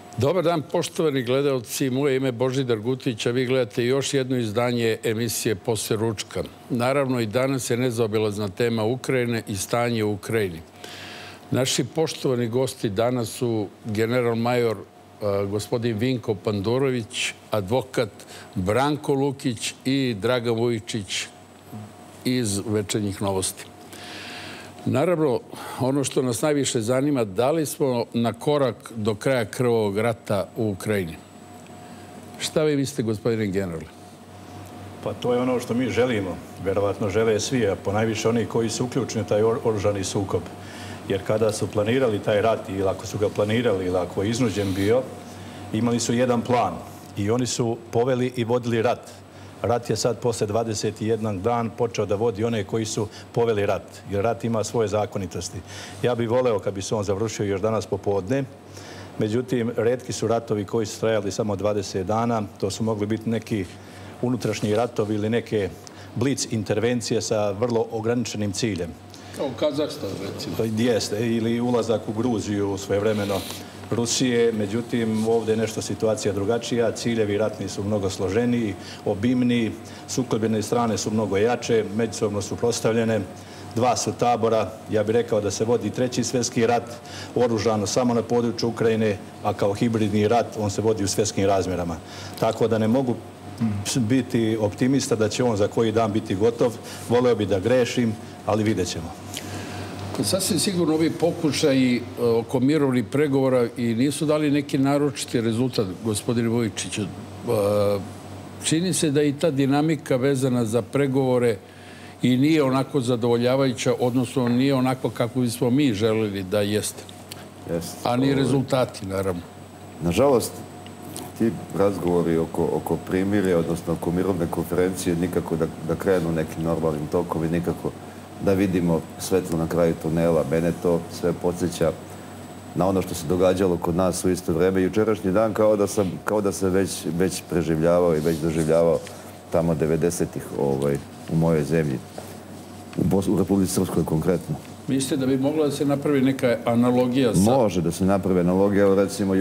Dobar dan, poštovani gledalci. Moje ime je Božidar Gutić, a vi gledate još jedno izdanje emisije Posle ručka. Naravno, i danas je nezaobilazna tema Ukrajine i stanje u Ukrajini. Naši poštovani gosti danas su general major gospodin Vinko Pandurović, advokat Branko Lukić i Dragan Vujičić iz Večernjih novosti. Naravno, ono što nas najviše zanima, da li smo na korak do kraja krvavog rata u Ukrajini? Šta vi mislite, gospodine generale? Pa to je ono što mi želimo. Verovatno žele svi, a ponajviše oni koji su uključeni u taj oružani sukob. Jer kada su planirali taj rat, ili ako su ga planirali, ili ako je iznuđen bio, imali su jedan plan. I oni su poveli i vodili rat. Rat je sad posle 21 dan počeo da vodi one koji su poveli rat. Jer rat ima svoje zakonitosti. Ja bih voleo kad bi se on završio još danas popodne. Međutim, retki su ratovi koji su trajali samo 20 dana. To su mogli biti neki unutrašnji ratovi ili neke blic intervencije sa vrlo ograničenim ciljem. Kao Kazahstan, recimo. Jeste, ili ulazak u Gruziju svojevremeno Rusije. Međutim, ovdje je nešto situacija drugačija. Ciljevi ratni su mnogo složeniji, obimniji, sukobljene strane su mnogo jače, međusobno su prostavljene. Dva su tabora. Ja bih rekao da se vodi treći svjetski rat, oružano samo na području Ukrajine, a kao hibridni rat on se vodi u svjetskim razmjerama. Tako da ne mogu biti optimista da će on za koji dan biti gotov. Voleo bi da grešim, ali vidjet ćemo. Sasvim sigurno ovi pokušaji oko mirovnih pregovora i nisu dali neki naročiti rezultat, gospodine Vujičiću. Čini se da i ta dinamika vezana za pregovore i nije onako zadovoljavajuća, odnosno nije onako kako bismo mi želeli da jeste. A ni rezultati, naravno. Nažalost, ti razgovori oko primirja, odnosno oko mirovne konferencije, nikako da krenu nekim normalnim tokovi, nikako da vidimo svetlo na kraju tunela. Mene to sve podsjeća na ono što se događalo kod nas u isto vreme. Jučerašnji dan kao da sam već preživljavao i već doživljavao tamo 90-ih u mojoj zemlji, u Republici Srpskoj konkretno. Mislite da bi mogla da se napravi neka analogija sa... Može da se napravi analogija. Evo recimo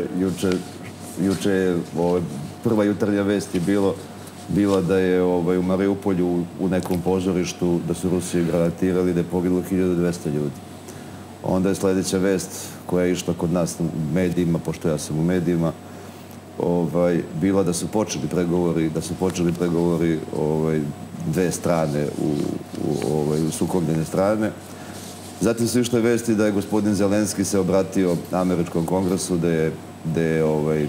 juče je prva jutarnja vest je bila da je u Mariupolju u nekom pozorištu da su Rusi granatirali, da je poginulo 1200 ljudi. Onda je sljedeća vest koja je išla kod nas u medijima, pošto ja sam u medijima, bila da su počeli pregovori dve strane, u sukobljene strane. Zatim su išle vesti da je gospodin Zelenski se obratio američkom kongresu, da je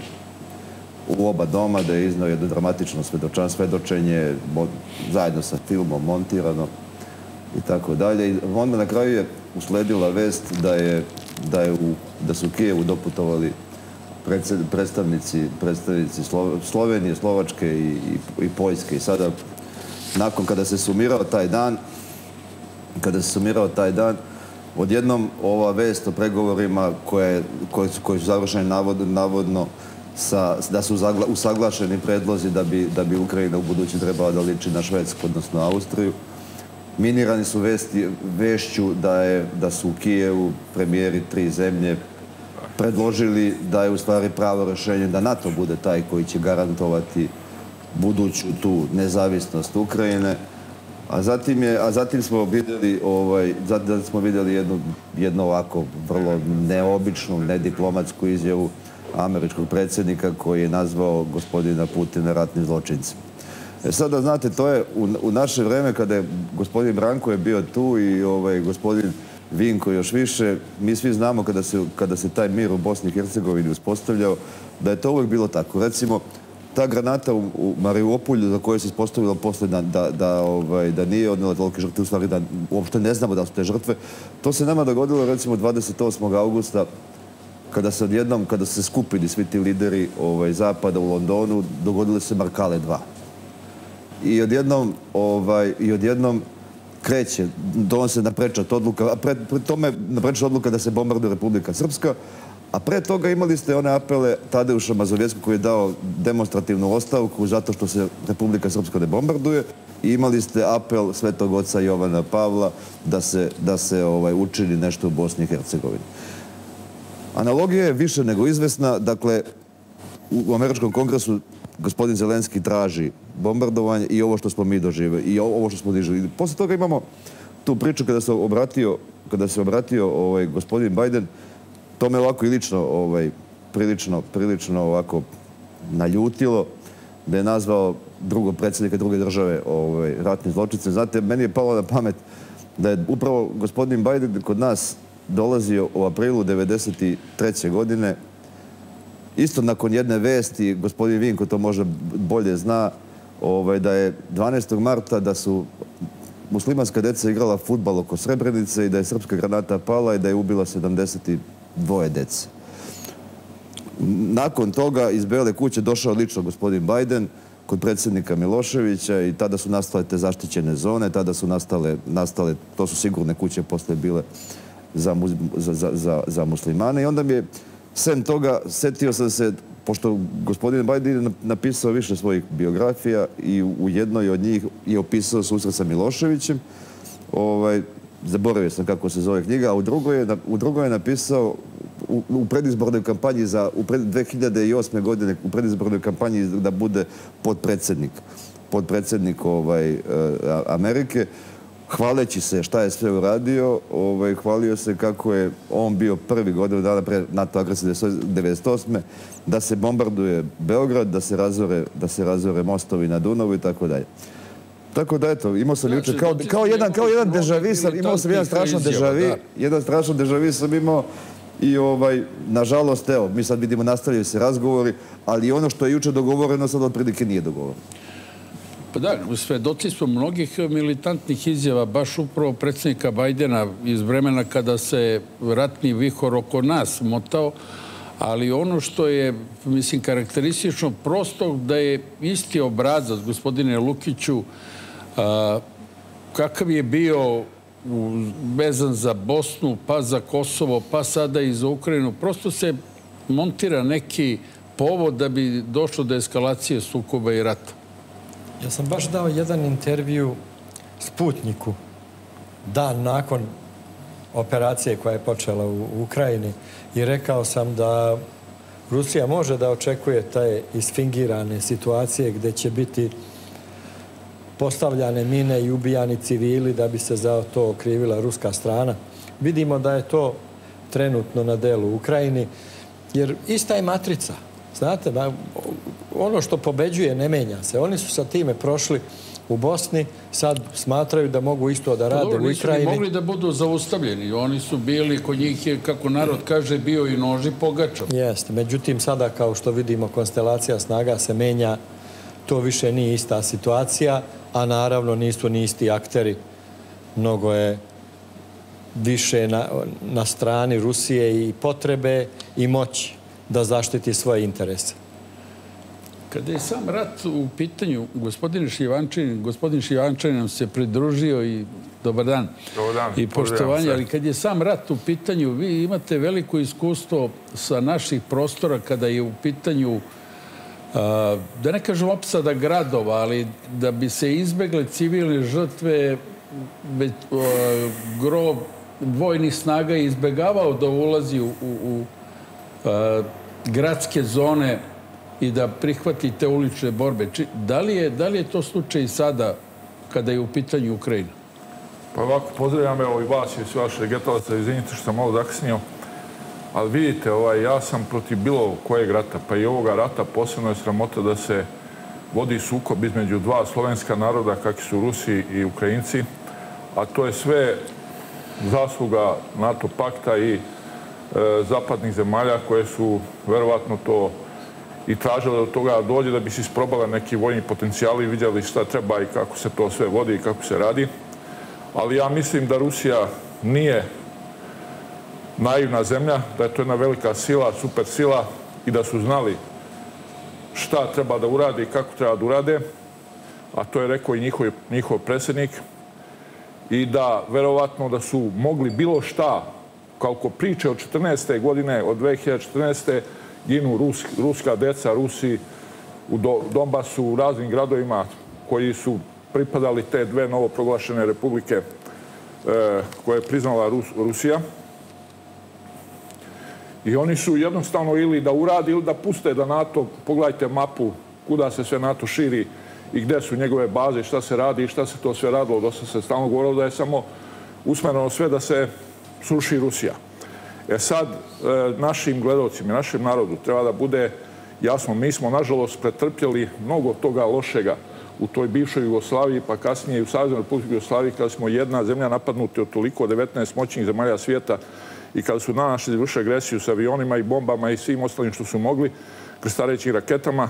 u oba doma, da je iznao jedno dramatično svedočenje zajedno sa filmom montirano i tako dalje. Onda na kraju je usledila vest da su u Kijevu doputovali predstavnici Slovenije, Slovačke i Poljske. I sada, nakon kada se sumirao taj dan, odjednom ova vest o pregovorima koji su završeni navodno da su usaglašeni predlozi da bi Ukrajina u budući trebala da liči na Švedsku, odnosno Austriju. Minirani su vešću da su u Kijevu premijeri tri zemlje predložili da je u stvari pravo rješenje da NATO bude taj koji će garantovati buduću tu nezavisnost Ukrajine. A zatim smo vidjeli jednu ovako vrlo neobičnu, nediplomatsku izjavu američkog predsjednika koji je nazvao gospodina Putina ratnim zločincem. Sada, znate, to je u naše vreme kada je gospodin Branko je bio tu i gospodin Vinko još više, mi svi znamo kada se taj mir u Bosni i Hercegovini uspostavljao, da je to uvijek bilo tako. Recimo, ta granata u Mariupolju za koju se ispostavilo posle da nije odnijela tolike žrtve, u stvari da uopšte ne znamo da su te žrtve, to se nama dogodilo recimo 28. augusta kada su se skupili svi ti lideri Zapada u Londonu, dogodile se Markale 2. I odjednom kreće, donose naprečac odluka, a pred tome naprečac odluka da se bombarduje Republika Srpska, a pre toga imali ste one apele Tadeuša Mazovjeckog koji je dao demonstrativnu ostavku zato što se Republika Srpska ne bombarduje, i imali ste apel Svetog oca Jovana Pavla da se učini nešto u Bosni i Hercegovini. Analogija je više nego izvesna. Dakle, u američkom kongresu gospodin Zelenski traži bombardovanje i ovo što smo mi doživjeli. I ovo što smo doživjeli. Posle toga imamo tu priču kada se obratio gospodin Biden. To me ovako i lično prilično ovako naljutilo, da je nazvao drugog predsjednika druge države ratnim zločincem. Znate, meni je palo na pamet da je upravo gospodin Biden kod nas dolazio u aprilu 1993. godine, isto nakon jedne vesti, gospodin Vinko to možda bolje zna, da je 12. marta da su muslimanska deca igrala fudbal oko Srebrenice i da je srpska granata pala i da je ubila 72 dece. Nakon toga iz Bele kuće došao lično gospodin Biden kod predsjednika Miloševića i tada su nastale te zaštićene zone, tada su nastale, to su sigurne kuće posle bile za muslimane. I onda mi je, sem toga, setio sam se, pošto gospodin Biden je napisao više svojih biografija i u jednoj od njih je opisao susret sa Miloševićem, zaboravio sam kako se zove knjiga, a u drugoj je napisao u predizbornoj kampanji za 2008. godine, u predizbornoj kampanji da bude podpredsjednik Amerike, hvaleći se šta je sve uradio, hvalio se kako je on bio prvi godinu dana pre NATO agresije 1998. da se bombarduje Beograd, da se razore mostovi na Dunavu i tako dalje. Tako da, eto, imao sam juče, kao jedan dežavi sam, imao sam jedan strašan dežavi sam imao i, nažalost, evo, mi sad vidimo, nastavljaju se razgovori, ali ono što je juče dogovoreno sad otprilike nije dogovoreno. Pa da, svedoci smo mnogih militantnih izjava, baš upravo predsjednika Bajdena iz vremena kada se ratni vihor oko nas motao, ali ono što je, mislim, karakteristično prosto da je isti obrazac, gospodine Lukiću, kakav je bio vezan za Bosnu, pa za Kosovo, pa sada i za Ukrajinu. Prosto se montira neki povod da bi došlo do eskalacije sukoba i rata. Ja sam baš dao jedan intervju Sputniku dan nakon operacije koja je počela u Ukrajini i rekao sam da Rusija može da očekuje te isfingirane situacije gdje će biti postavljane mine i ubijani civili da bi se za to okrivila ruska strana. Vidimo da je to trenutno na delu u Ukrajini, jer ista je matrica. Znate, ono što pobeđuje ne menja se. Oni su sa time prošli u Bosni, sad smatraju da mogu isto da rade u Ukrajini. Nisu mogli da budu zaustavljeni. Oni su bili, kod njih je, kako narod kaže, bio i nož i pogača. Jeste. Međutim, sada, kao što vidimo, konstelacija snaga se menja. To više nije ista situacija, a naravno nisu ni isti akteri. Mnogo je više na strani Rusije i potrebe i moći da zaštiti svoje interese. Kada je sam rat u pitanju, gospodin Šivančanin nam se pridružio i dobar dan. I poštovanje, ali kad je sam rat u pitanju, vi imate veliko iskustvo sa naših prostora kada je u pitanju, da ne kažem opsada gradova, ali da bi se izbegle civilne žrtve, gro vojnih snaga je izbegavao da ulazi u gradske zone i da prihvati te ulične borbe. Da li je to slučaj i sada kada je u pitanju Ukrajina? Pa ovako, pozdravljam evo i vas i sve vaše getalaca, izvinite što sam malo zakasnio, ali vidite, ja sam protiv bilo kojeg rata, pa i ovoga rata posebno je sramota da se vodi sukob između dva slovenska naroda, kakvi su Rusi i Ukrajinci, a to je sve zasluga NATO pakta i zapadnih zemalja koje su verovatno to i tražile od toga dođe da bi se isprobale neki vojni potencijali i vidjeli šta treba i kako se to sve vodi i kako se radi. Ali ja mislim da Rusija nije naivna zemlja, da je to jedna velika sila, super sila i da su znali šta treba da urade i kako treba da urade, a to je rekao i njihov predsjednik, i da verovatno da su mogli bilo šta, kako priče od 14. godine, od 2014. ginu ruska deca, Rusi u Donbasu, u raznim gradovima koji su pripadali te dve novoproglašene republike koje je priznala Rusija. I oni su jednostavno ili da uradi ili da puste da NATO, pogledajte mapu kuda se sve NATO širi i gde su njegove baze, šta se radi i šta se to sve radilo. Dosta se stalno govorilo da je samo usmereno sve da se sruši Rusija. Sad, našim gledalcima, našem narodu treba da bude jasno, mi smo nažalost pretrpjeli mnogo toga lošega u toj bivšoj Jugoslaviji, pa kasnije i u Saveznoj Republici Jugoslaviji, kada smo jedna zemlja napadnuti od toliko 19 moćnih zemalja svijeta i kada su na nas izvršili agresiju sa avionima i bombama i svim ostalim što su mogli, krstarećim raketama.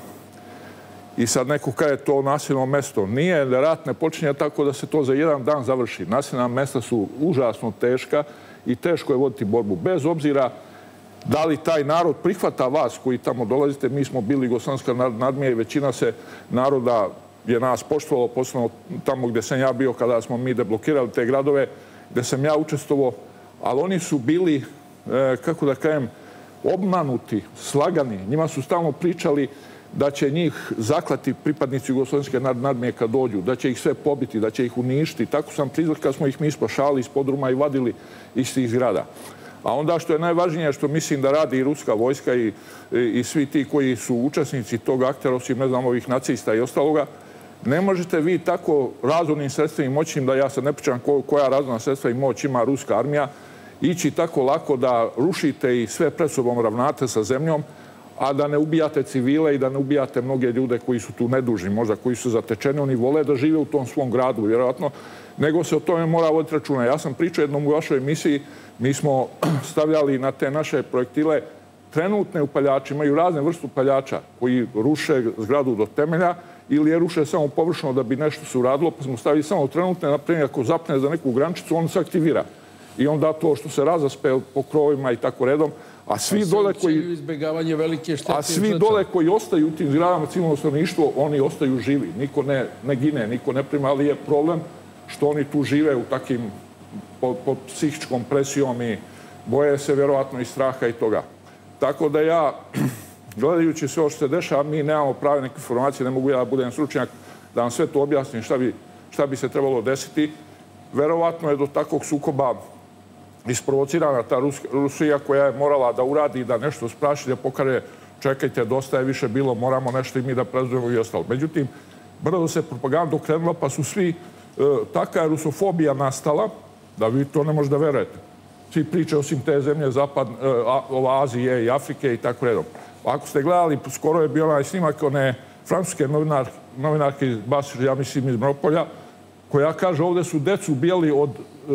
I sad neko kada je to nasilno mesto. Nije, rat ne počinje tako da se to za jedan dan završi. Nasilna mesta su užasno teška i teško je voditi borbu. Bez obzira da li taj narod prihvata vas koji tamo dolazite, mi smo bili Jugoslavijska narodna armija i većina se naroda je nas poštovalo, posebno tamo gdje sam ja bio kada smo mi deblokirali te gradove, gdje sam ja učestvovao, ali oni su bili, kako da kažem, obmanuti, slagani. Njima su stalno pričali da će njih zaklati pripadnici Jugoslavijske narodne armije kad dođu, da će ih sve pobiti, da će ih uništiti. Tako sam priznali kad smo ih mi spašali iz podruma i vadili iz tih zgrada. A onda što je najvažnije, što mislim da radi i ruska vojska i svi ti koji su učesnici tog aktera, osim, ne znam, ovih nacista i ostaloga, ne možete vi tako razornim sredstvima i moćnim, da ja sad ne pričam koja razorna sredstva i moć ima ruska armija, ići tako lako da rušite i sve pred sobom ravnate sa zemljom, a da ne ubijate civile i da ne ubijate mnoge ljude koji su tu nedužni, možda koji su zatečeni, oni vole da žive u tom svom gradu, vjerojatno, nego se o tome mora voditi računa. Ja sam pričao jednom u vašoj emisiji, mi smo stavljali na te naše projektile trenutne upaljače, imaju razne vrste upaljača koji ruše zgradu do temelja ili je ruše samo površno da bi nešto se uradilo, pa smo stavili samo trenutne, naprimjer, ako zapne za neku grančicu, on se aktivira. I onda to što se razaspe po krovima i tako redom, a svi dole koji ostaju u tim zgradama, civilno stanovništvo, oni ostaju živi. Niko ne gine, niko ne prima, ali je problem što oni tu žive u takim pod psihičkom presijom i boje se vjerovatno i straha i toga. Tako da ja, gledajući sve ovo što se dešava, mi nemamo prave neke informacije, ne mogu ja da budem stručnjak da vam sve to objasnim šta bi se trebalo desiti. Verovatno je do takvog sukoba isprovocirana ta Rusija koja je morala da uradi, da nešto spraši, da pokaže čekajte, dosta je više bilo, moramo nešto i mi da prezujemo i ostalo. Međutim, brzo se propaganda okrenula, pa su svi, taka je rusofobija nastala, da vi to ne možete da verujete. Svi priče osim te zemlje Azije i Afrike i tako redom. Ako ste gledali, skoro je bio onaj snimak one francuske novinarke, ja mislim iz Mropolja, koja kaže ovdje su decu ubijali od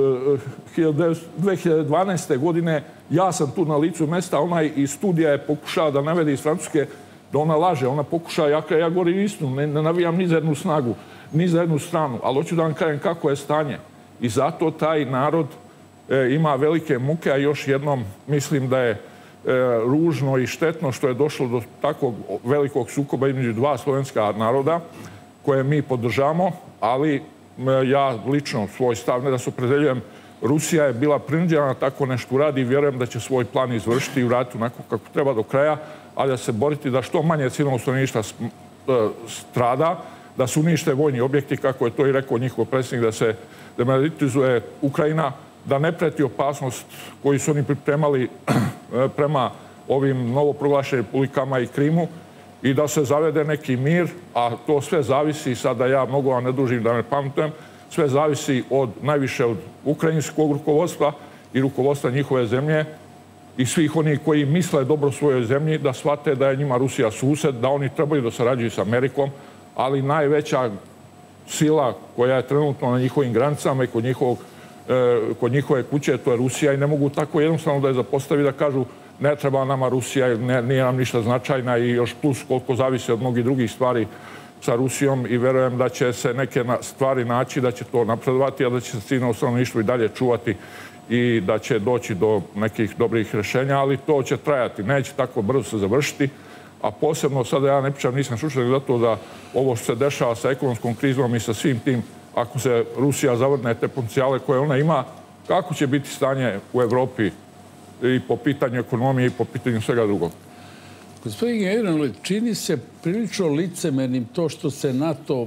2012. godine, ja sam tu na licu mesta, onaj iz studija je pokušao da navede iz Francuske da ona laže, ona pokušava, ja govorim istinu, ne navijam ni za jednu snagu, ni za jednu stranu, ali hoću da vam kažem kako je stanje. I zato taj narod ima velike muke, a još jednom mislim da je ružno i štetno što je došlo do takvog velikog sukoba između dva slovenska naroda koje mi podržamo, ali ja lično svoj stav, ne da se opredeljujem, Rusija je bila prinuđena tako nešto uradi i vjerujem da će svoj plan izvršiti i uraditi onako kako treba do kraja, ali da se boriti da što manje civilnog stanovništva strada, da se unište vojni objekti, kako je to i rekao njihov predsjednik, da se demilitarizuje Ukrajina, da ne preti opasnost koju su oni pripremali prema ovim novoproglašenim republikama i Krimu i da se zavede neki mir, a to sve zavisi, sada ja mnogo vam ne dužim da ne pamtujem, sve zavisi najviše od ukrajinskog rukovodstva i rukovodstva njihove zemlje i svih onih koji misle dobro svojoj zemlji, da shvate da je njima Rusija sused, da oni trebaju da sarađuju s Amerikom, ali najveća sila koja je trenutno na njihovim granicama i kod njihove kuće, to je Rusija i ne mogu tako jednostavno da je zapostavi da kažu ne treba nama Rusija, nije nam ništa značajna i još plus koliko zavisi od mnogih drugih stvari sa Rusijom i verujem da će se neke stvari naći, da će to napredovati, a da će se civilno stanovništvo i dalje čuvati i da će doći do nekih dobrih rješenja, ali to će trajati, neće tako brzo se završiti, a posebno sada ja ne pričam, nisam slučajno zato da ovo što se dešava sa ekonomskom krizom i sa svim tim, ako se Rusija zavrne te potencijale koje ona ima, kako će biti stanje u Evropi i po pitanju ekonomije i po pitanju svega drugog? Gospodin general, čini se prilično licemernim to što se NATO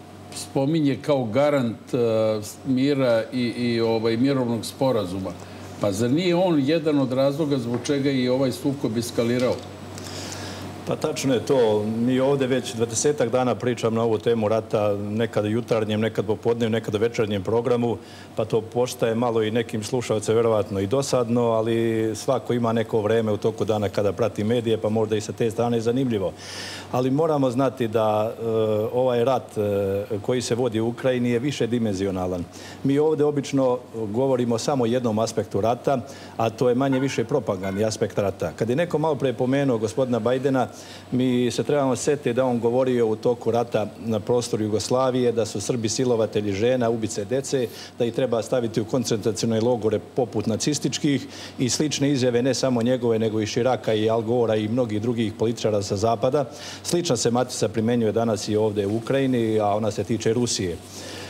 spominje kao garant mira i mirovnog sporazuma. Pa zar nije on jedan od razloga zbog čega je ovaj sukob eskalirao? Pa tačno je to. Mi ovdje već 20-ak dana pričam na ovu temu rata, nekad jutarnjem, nekad popodnevnim, nekad večernjem programu, pa to postaje malo i nekim slušalcem vjerovatno i dosadno, ali svako ima neko vreme u toku dana kada prati medije, pa možda i sa te strane je zanimljivo. Ali moramo znati da ovaj rat koji se vodi u Ukrajini je više dimenzionalan. Mi ovdje obično govorimo samo o jednom aspektu rata, a to je manje više propagandni aspekt rata. Kad je neko malo pre pomenuo gospodina Bajdena, mi se trebamo sjetiti da on govorio u toku rata na prostoru Jugoslavije, da su Srbi silovatelji žena, ubice dece, da ih treba staviti u koncentracione logore poput nacističkih i slične izjave, ne samo njegove, nego i Širaka i Al Gora i mnogih drugih političara sa zapada. Slična se matica primjenjuje danas i ovdje u Ukrajini, a ona se tiče Rusije.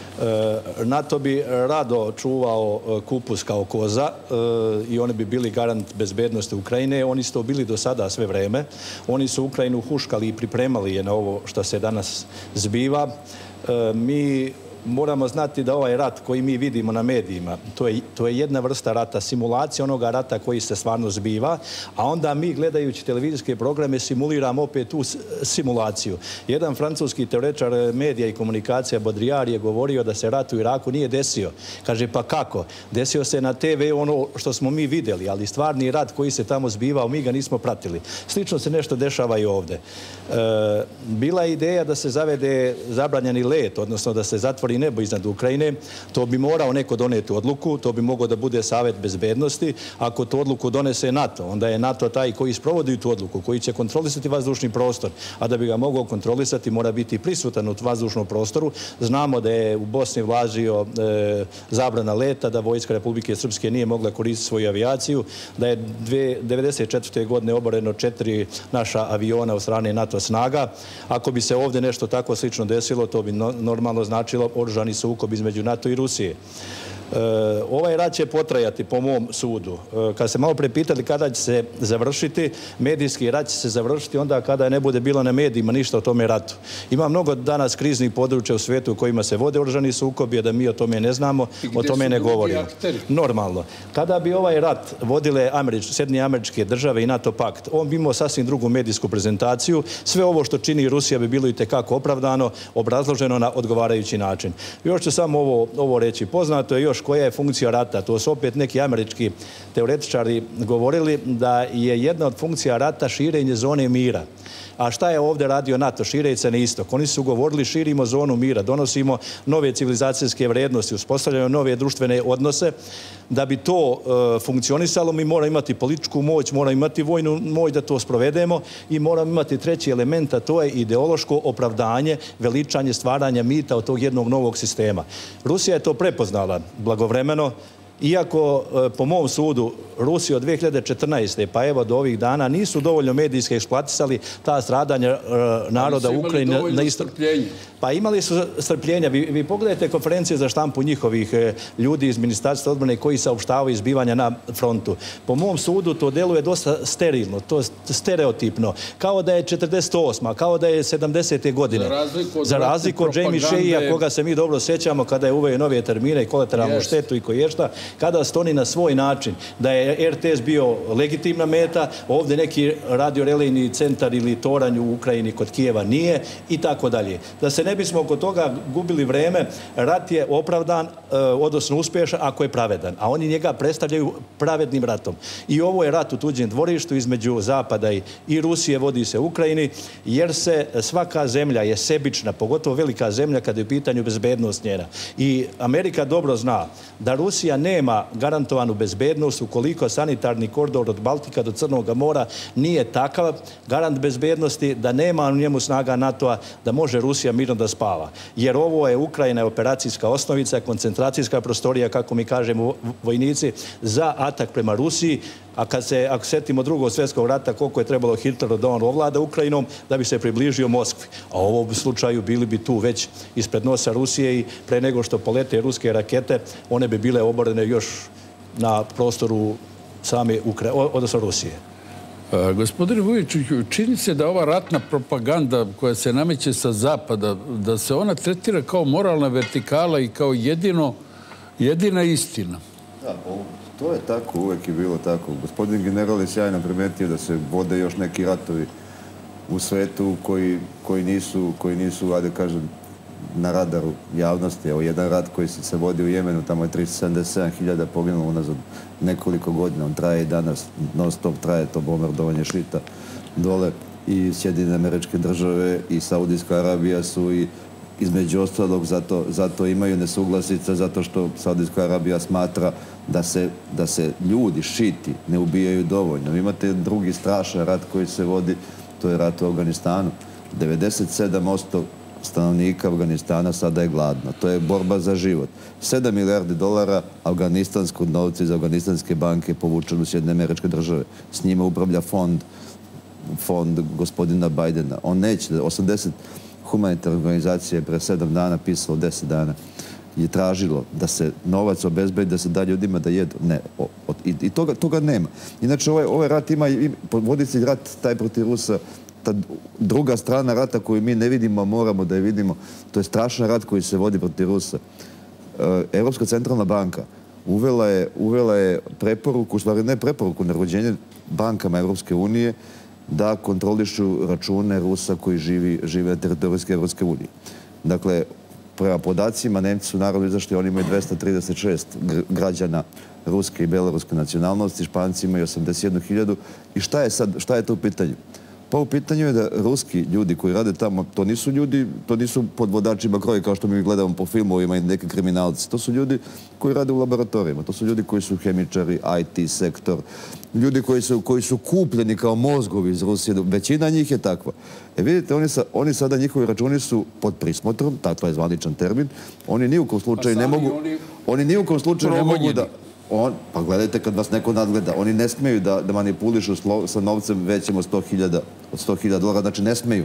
NATO bi rado čuvao kupus kao koza i oni bi bili garant bezbednosti Ukrajine. Oni su to bili do sada sve vreme. Oni su Ukrajinu huškali i pripremali je na ovo što se danas zbiva. Mi moramo znati da ovaj rat koji mi vidimo na medijima, to je jedna vrsta rata, simulacija onoga rata koji se stvarno zbiva, a onda mi gledajući televizijske programe simuliramo opet tu simulaciju. Jedan francuski teoretičar medija i komunikacija Baudrillard je govorio da se rat u Iraku nije desio. Kaže, pa kako? Desio se na TV ono što smo mi vidjeli, ali stvarni rat koji se tamo zbivao, mi ga nismo pratili. Slično se nešto dešava i ovdje. Bila je ideja da se zavede zabranjeni let, odnosno da se zatvori nebo iznad Ukrajine. To bi morao neko doneti odluku, to bi mogao da bude Savet bezbednosti. Ako tu odluku donese NATO, onda je NATO taj koji sprovodi tu odluku, koji će kontrolisati vazdušni prostor, a da bi ga mogao kontrolisati mora biti prisutan u vazdušnom prostoru. Znamo da je u Bosni vlažio zabrana leta, da Vojska Republike Srpske nije mogla koristiti svoju avijaciju, da je 1994. godine oboreno 4 naša aviona od strane NATO snaga. Ako bi se ovdje nešto tako slično desilo, to bi normalno značilo oružani sukob između NATO i Rusije. Ovaj rat će potrajati, po mom sudu. Kad se malo prepitali kada će se završiti, medijski rat će se završiti onda kada ne bude bilo na medijima ništa o tome ratu. Ima mnogo danas kriznih područja u svijetu u kojima se vode oružani sukobi, a da mi o tome ne znamo, o tome ne govorimo. Normalno. Kada bi ovaj rat vodile Sjedinjene Američke Države i NATO pakt, on bi imao sasvim drugu medijsku prezentaciju. Sve ovo što čini Rusija bi bilo itekako opravdano, obrazloženo na odgovarajući način. Još ću samo ovo reći. Poznato je još koja je funkcija rata. To su opet neki američki teoretičari govorili da je jedna od funkcija rata širenje zone mira. A šta je ovdje radio NATO? Šireći se na istok. Oni su govorili širimo zonu mira, donosimo nove civilizacijske vrijednosti, uspostavljamo nove društvene odnose. Da bi to funkcionisalo, mi moramo imati političku moć, moramo imati vojnu moć da to sprovedemo i moramo imati treći element, a to je ideološko opravdanje, veličanje stvaranja mita od tog jednog novog sistema. Rusija je to prepoznala blagovremeno, iako po mom sudu Rusi od 2014. pa evo do ovih dana nisu dovoljno medijski eksploatisali ta stradanja naroda Ukrajine na istoku. Pa imali su strpljenja. Vi pogledajte konferencije za štampu njihovih ljudi iz Ministarstva odbrane koji saopštavaju izbivanja na frontu. Po mom sudu to deluje dosta sterilno, to stereotipno. Kao da je 48. kao da je 70. godine. Za razliku od Jamie Shea, koga se mi dobro sjećamo kada je uveo nove termine i kolateralnu štetu i koješta, kada su oni na svoj način, da je RTS bio legitimna meta, ovdje neki radiorelejni centar ili toranj u Ukrajini kod Kijeva nije i tako dalje. Da se ne bismo oko toga gubili vreme, rat je opravdan, odnosno uspješan ako je pravedan, a oni njega predstavljaju pravednim ratom. I ovo je rat u tuđem dvorištu između Zapada i Rusije, vodi se u Ukrajini, jer se svaka zemlja je sebična, pogotovo velika zemlja kada je u pitanju bezbednost njena. I Amerika dobro zna da Rusija nema garantovanu bezbednost ukoliko sanitarni koridor od Baltika do Crnog mora nije takav garant bezbednosti da nema u njemu snaga NATO-a da može Rusija mirno da spava. Jer ovo je Ukrajina operacijska osnovica, koncentracijska prostorija, kako mi kažemo vojnici, za atak prema Rusiji. A ako sjetimo Drugog svjetskog rata, koliko je trebalo Hitleru da on ovlada Ukrajinom da bi se približio Moskvi. A u ovom slučaju bili bi tu već ispred nosa Rusije i pre nego što polete ruske rakete, one bi bile oborene još na prostoru same odnosno Rusije. Gospodine Vujičiću, čini se da ova ratna propaganda koja se nameće sa zapada, da se ona tretira kao moralna vertikala i kao jedina istina. Da, To je tako, uvek je bilo tako. Gospodin general je sjajno primetio da se vode još neki ratovi u svetu koji nisu, ajde kažem, na radaru javnosti. Evo, jedan rat koji se vodi u Jemenu, tamo je 377.000 poginulo unazad nekoliko godina. On traje i danas, non stop traje to bombardovanje šita dole. I Sjedinjene Američke Države i Saudijska Arabija su i između ostalog zato imaju nesuglasice, zato što Saudijska Arabija smatra da se ljudi, šiti, ne ubijaju dovoljno. Imate drugi strašan rat koji se vodi, to je rat u Afganistanu. 97% stanovnika Afganistana sada je gladno. To je borba za život. 7 milijardi dolara afganistanskog novca iz afganistanske banke povučeno u Sjedinjene Američke Države. S njima upravlja fond gospodina Bajdena. On neće, 80 humanitarne organizacije pre 7 dana, pisalo 10 dana, je tražilo da se novac obezbedi, da se da ljudima da jedu. Ne. I toga nema. Inače, ovaj rat ima, vodi se rat taj protiv Rusa, ta druga strana rata koju mi ne vidimo, a moramo da je vidimo, to je strašan rat koji se vodi protiv Rusa. Evropska centralna banka uvela je preporuku, u stvari ne preporuku, naređenje bankama Evropske unije da kontrolišu račune Rusa koji žive na teritoriji Evropske unije. Dakle, prema podacima, Nemci su naravno izašli, oni imaju 236 građana ruske i beloruske nacionalnosti, Španci imaju 81.000. I šta je to u pitanju? Pa u pitanju je da ruski ljudi koji rade tamo, to nisu ljudi, to nisu podvodači bakroji kao što mi gledamo po filmovima i neki kriminalci. To su ljudi koji rade u laboratorijima. To su ljudi koji su hemičari, IT sektor, ljudi koji su kupljeni kao mozgovi iz Rusije. Većina njih je takva. Vidite, oni sada, njihovi računi su pod prismotrom, takav je zvaničan termin. Oni ni u kom slučaju ne mogu... Oni ni u kom slučaju ne mogu da... Pa gledajte kad vas neko nadgleda. Oni ne smeju da manipulišu sa novcem većim od 100.000 dolara. Znači ne smeju.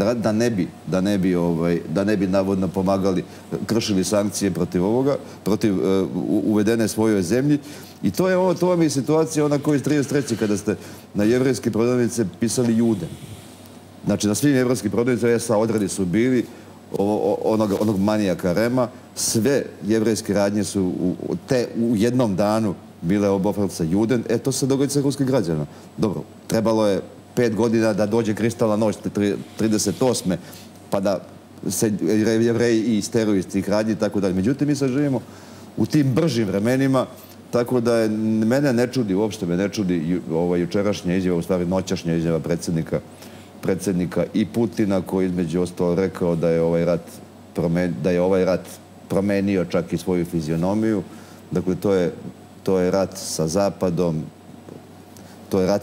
Da ne bi navodno pomagali, kršili sankcije protiv ovoga, protiv uvedene svojoj zemlji. I to vam je situacija ona koja iz 33. kada ste na jevrejske prodavnice pisali Juden. Znači na svim jevrejskim prodavnicama sa odredi su bili onog manijaka Rema. Sve jevrejske radnje su u jednom danu bile obofrca Juden. To se događa sa ruskim građanima. Dobro, trebalo je 5 godina da dođe kristalna noć 38. pa da se jevreji isteruju iz tih radnji i tako dalje. Međutim, mi sad živimo u tim bržim vremenima, tako da mene ne čudi, uopšte me ne čudi jučerašnja izjava, u stvari noćašnja izjava predsjednika i Putina, koji između ostalo rekao da je ovaj rat promenio čak i svoju fizionomiju. Dakle, to je rat sa Zapadom, to je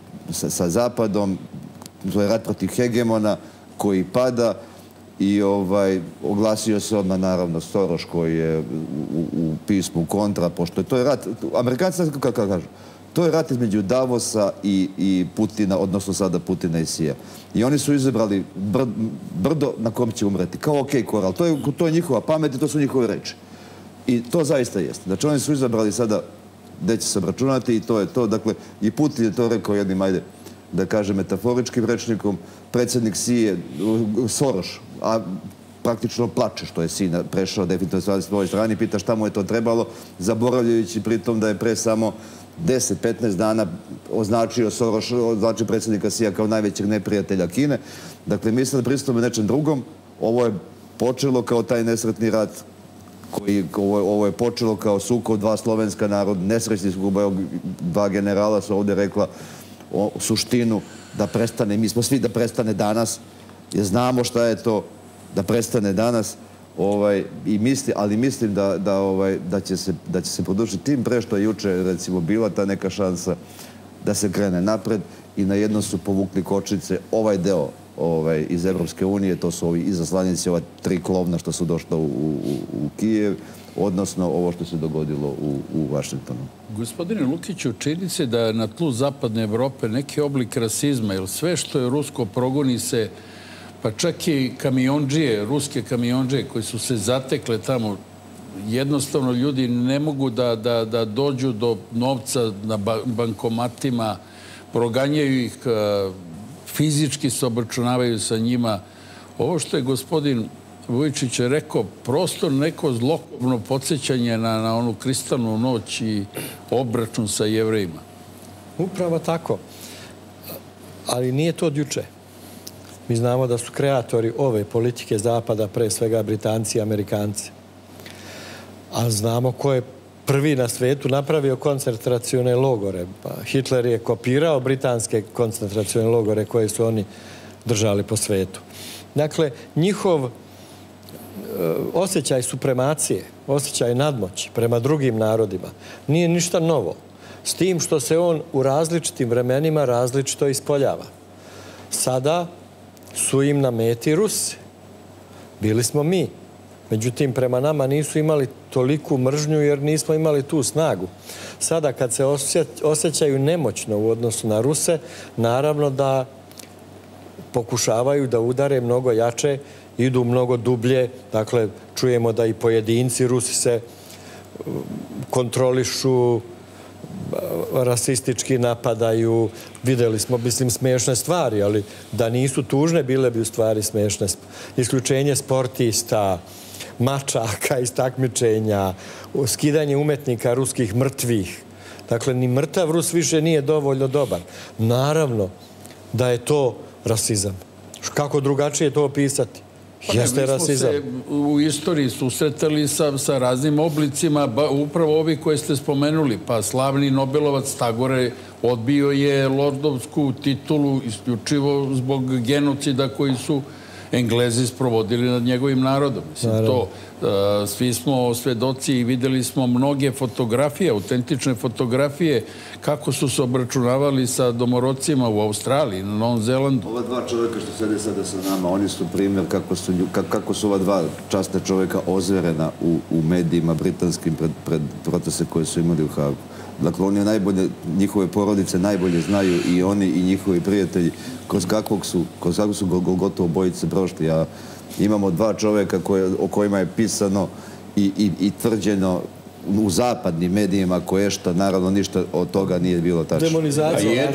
rat protiv hegemona koji pada i oglasio se odmah naravno Soros koji je u pismu kontra, pošto to je rat, Amerikanci kako kažu, to je rat između Davosa i Putina, odnosno sada Putina i Sija. I oni su izabrali brdo na kom će umreti. Kao okej koral. To je njihova pamet i to su njihove reči. I to zaista jeste. Znači oni su izabrali sada gde će se obračunati i to je to. Dakle, i Putin je to rekao jednim, ajde, da kaže metaforičkim rečnikom. Predsjednik Sije, Soros, a praktično plače što je sin prešao definitivno s svojoj strani, pita šta mu je to trebalo, zaboravljajući pritom da je pre samo 10-15 dana označio Soros, označio predsjednika Sija kao najvećeg neprijatelja Kine. Dakle, mi sad pristupimo nečem drugom. Ovo je počelo kao taj nesretni rat, ovo je počelo kao sukob dva slovenska naroda, nesrećni sukob, dva generala su ovdje rekla suštinu da prestane, mi smo svi da prestane danas, jer znamo šta je to da prestane danas, ali mislim da će se produžiti tim pre što je juče recimo bila ta neka šansa da se krene napred i na jednom su povukli kočnice ovaj deo iz Evropske unije, to su ovi izaslanici, ova 3 klovna što su došla u Kijev, odnosno ovo što se dogodilo u Vašingtonu. Gospodine Lukiću, čini se da na tlu zapadne Evrope neki oblik rasizma, jer sve što je rusko progoni se, pa čak i kamionđije, ruske kamionđije koji su se zatekle tamo, jednostavno ljudi ne mogu da dođu do novca na bankomatima, proganjaju ih, fizički se obračunavaju sa njima. Ovo što je gospodin Vujičić je rekao, prosto neko zlokobno podsjećanje na onu kristalnu noć i obračun sa Jevrejima. Upravo tako. Ali nije to od juče. Mi znamo da su kreatori ove politike Zapada, pre svega Britanci i Amerikanci. A znamo ko je prvi na svetu napravio koncentracione logore. Hitler je kopirao britanske koncentracione logore koje su oni držali po svetu. Dakle, njihov osjećaj supremacije, osjećaj nadmoći prema drugim narodima nije ništa novo. S tim što se on u različitim vremenima različito ispoljava. Sada su im na meti Rusi. Bili smo mi. Međutim, prema nama nisu imali toliku mržnju jer nismo imali tu snagu. Sada kad se osjećaju nemoćno u odnosu na Ruse, naravno da pokušavaju da udare mnogo jače, idu mnogo dublje. Dakle, čujemo da i pojedinci Rusi se kontrolišu, rasistički napadaju. Videli smo, mislim, smiješne stvari, ali da nisu tužne, bile bi u stvari smiješne. Isključenje sportista, mačaka iz takmičenja, skidanje umetnika ruskih mrtvih. Dakle, ni mrtav Rus više nije dovoljno dobar. Naravno da je to rasizam. Kako drugačije to opisati? Jeste rasizam. Mi smo se u istoriji susretali sa raznim oblicima, upravo ovi koje ste spomenuli. Pa slavni Nobelovac Tagore odbio je lordovsku titulu isključivo zbog genocida koji su Englezi sprovodili nad njegovim narodom. Svi smo svedoci i videli smo mnoge fotografije, autentične fotografije, kako su se obračunavali sa domorodcima u Australiji, na Novom Zelandu. Ova dva čovjeka što sede sada sa nama, oni su primjer kako su ova dva časna čovjeka ozverena u medijima britanskim pred proteste koje su imali u Hagu. Dakle, oni najbolje, njihove porodice najbolje znaju i oni i njihovi prijatelji kroz kakvog su gotovo bojice prošli. Imamo dva čovjeka o kojima je pisano i tvrđeno u zapadnim medijima koje što, naravno, ništa od toga nije bilo tačno. Demonizacija.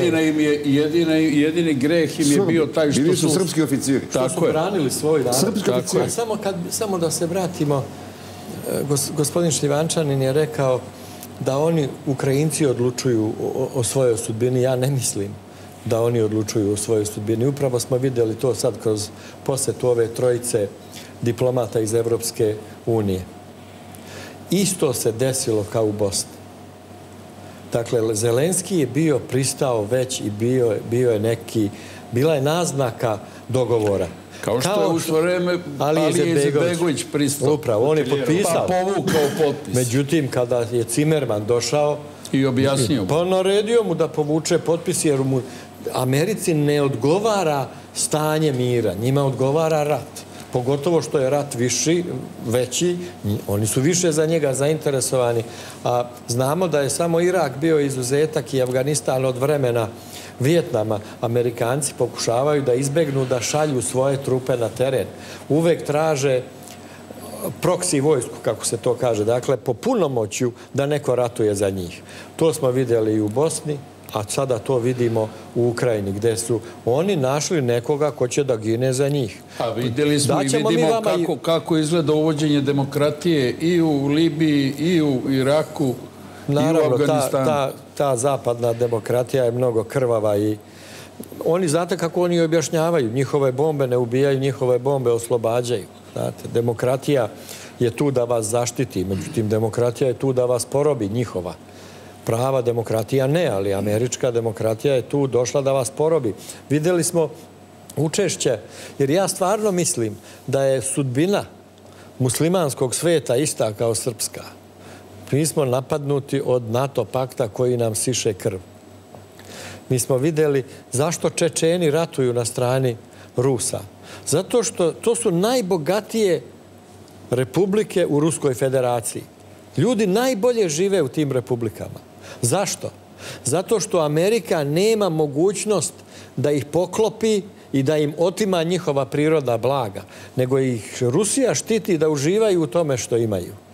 Jedini greh im je bio taj što bili su srpski oficiri. Što su branili svoj narod. Srpski oficiri. Samo da se vratimo, gospodin Šljivančanin je rekao da oni, Ukrajinci, odlučuju o svojoj sudbini. Ja ne mislim da oni odlučuju o svojoj sudbini. Upravo smo vidjeli to sad kroz posjetu ove trojice diplomata iz Evropske unije. Isto se desilo kao u Bosni. Dakle, Zelenski je bio pristao već i bila je naznaka dogovora. Kao što je u svo vreme Alija Izetbegović pristao. Upravo, on je potpisao. Pa povukao potpis. Međutim, kada je Cimerman došao i objasnio mu. Pa naredio mu da povuče potpis jer mu Americi ne odgovara stanje mira. Njima odgovara rat. Pogotovo što je rat veći, oni su više za njega zainteresovani. A znamo da je samo Irak bio izuzetak i Afganistan od vremena Vijetnama. Amerikanci pokušavaju da izbegnu da šalju svoje trupe na teren. Uvek traže proksi vojsku, kako se to kaže. Dakle, po punomoćju da neko ratuje za njih. To smo vidjeli i u Bosni, a sada to vidimo u Ukrajini, gdje su oni našli nekoga ko će da gine za njih. A vidjeli smo i vidimo kako izgleda uvođenje demokratije i u Libiji, i u Iraku, i u Afganistanu. Naravno, ta zapadna demokratija je mnogo krvava i oni, znate kako oni objašnjavaju, njihove bombe ne ubijaju, njihove bombe oslobađaju. Znate, demokratija je tu da vas zaštiti, međutim, demokratija je tu da vas porobi, njihova. Prava demokratija ne, ali američka demokratija je tu došla da vas porobi. Vidjeli smo učešće, jer ja stvarno mislim da je sudbina muslimanskog sveta ista kao srpska. Mi smo napadnuti od NATO pakta koji nam siše krv. Mi smo vidjeli zašto Čečeni ratuju na strani Rusa. Zato što to su najbogatije republike u Ruskoj federaciji. Ljudi najbolje žive u tim republikama. Zašto? Zato što Amerika nema mogućnost da ih poklopi i da im otima njihova prirodna blaga, nego ih Rusija štiti da uživaju u tome što imaju.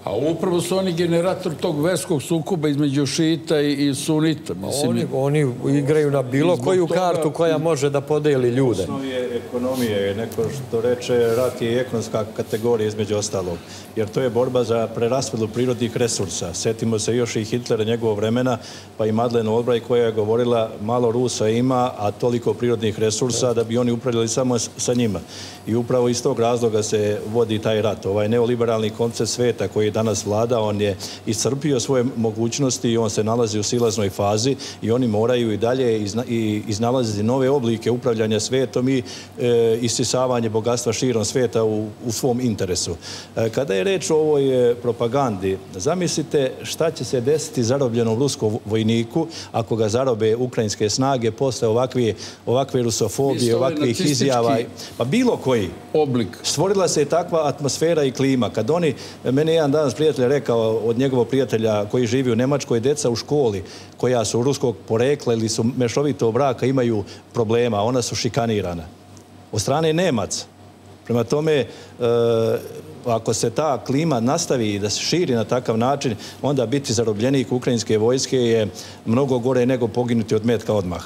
A upravo su oni generator tog verskog sukoba između šita i sunita. Oni igraju na bilo koju kartu koja može da podeli ljude. Osnov je ekonomije, neko što reče, rat je ekonomska kategorija između ostalog. Jer to je borba za preraspodelu prirodnih resursa. Sjetimo se još i Hitlera njegovog vremena, pa i Madeleine Albright koja je govorila malo Rusa ima, a toliko prirodnih resursa da bi oni upravljali samo sa njima. I upravo iz tog razloga se vodi taj rat. Ovaj neoliberalni koncept sveta koji danas vlada, on je iscrpio svoje mogućnosti i on se nalazi u silaznoj fazi i oni moraju i dalje iznalaziti nove oblike upravljanja svetom i isisavanje bogatstva širom sveta u svom interesu. Kada je reč o ovoj propagandi, zamislite šta će se desiti zarobljenom ruskom vojniku ako ga zarobe ukrajinske snage posle ovakve rusofobije, ovakvih izjava, pa bilo koji oblik. Stvorila se takva atmosfera i klima. Kad oni, mene jedan danas prijatelj rekao od njegovog prijatelja koji živi u Nemačkoj, deca u školi koja su ruskog porekla ili su mešovitog braka imaju problema, ona su šikanirana od strane Nemaca. Prema tome, ako se ta klima nastavi i da se širi na takav način, onda biti zarobljenik ukrajinske vojske je mnogo gore nego poginuti od metka odmah.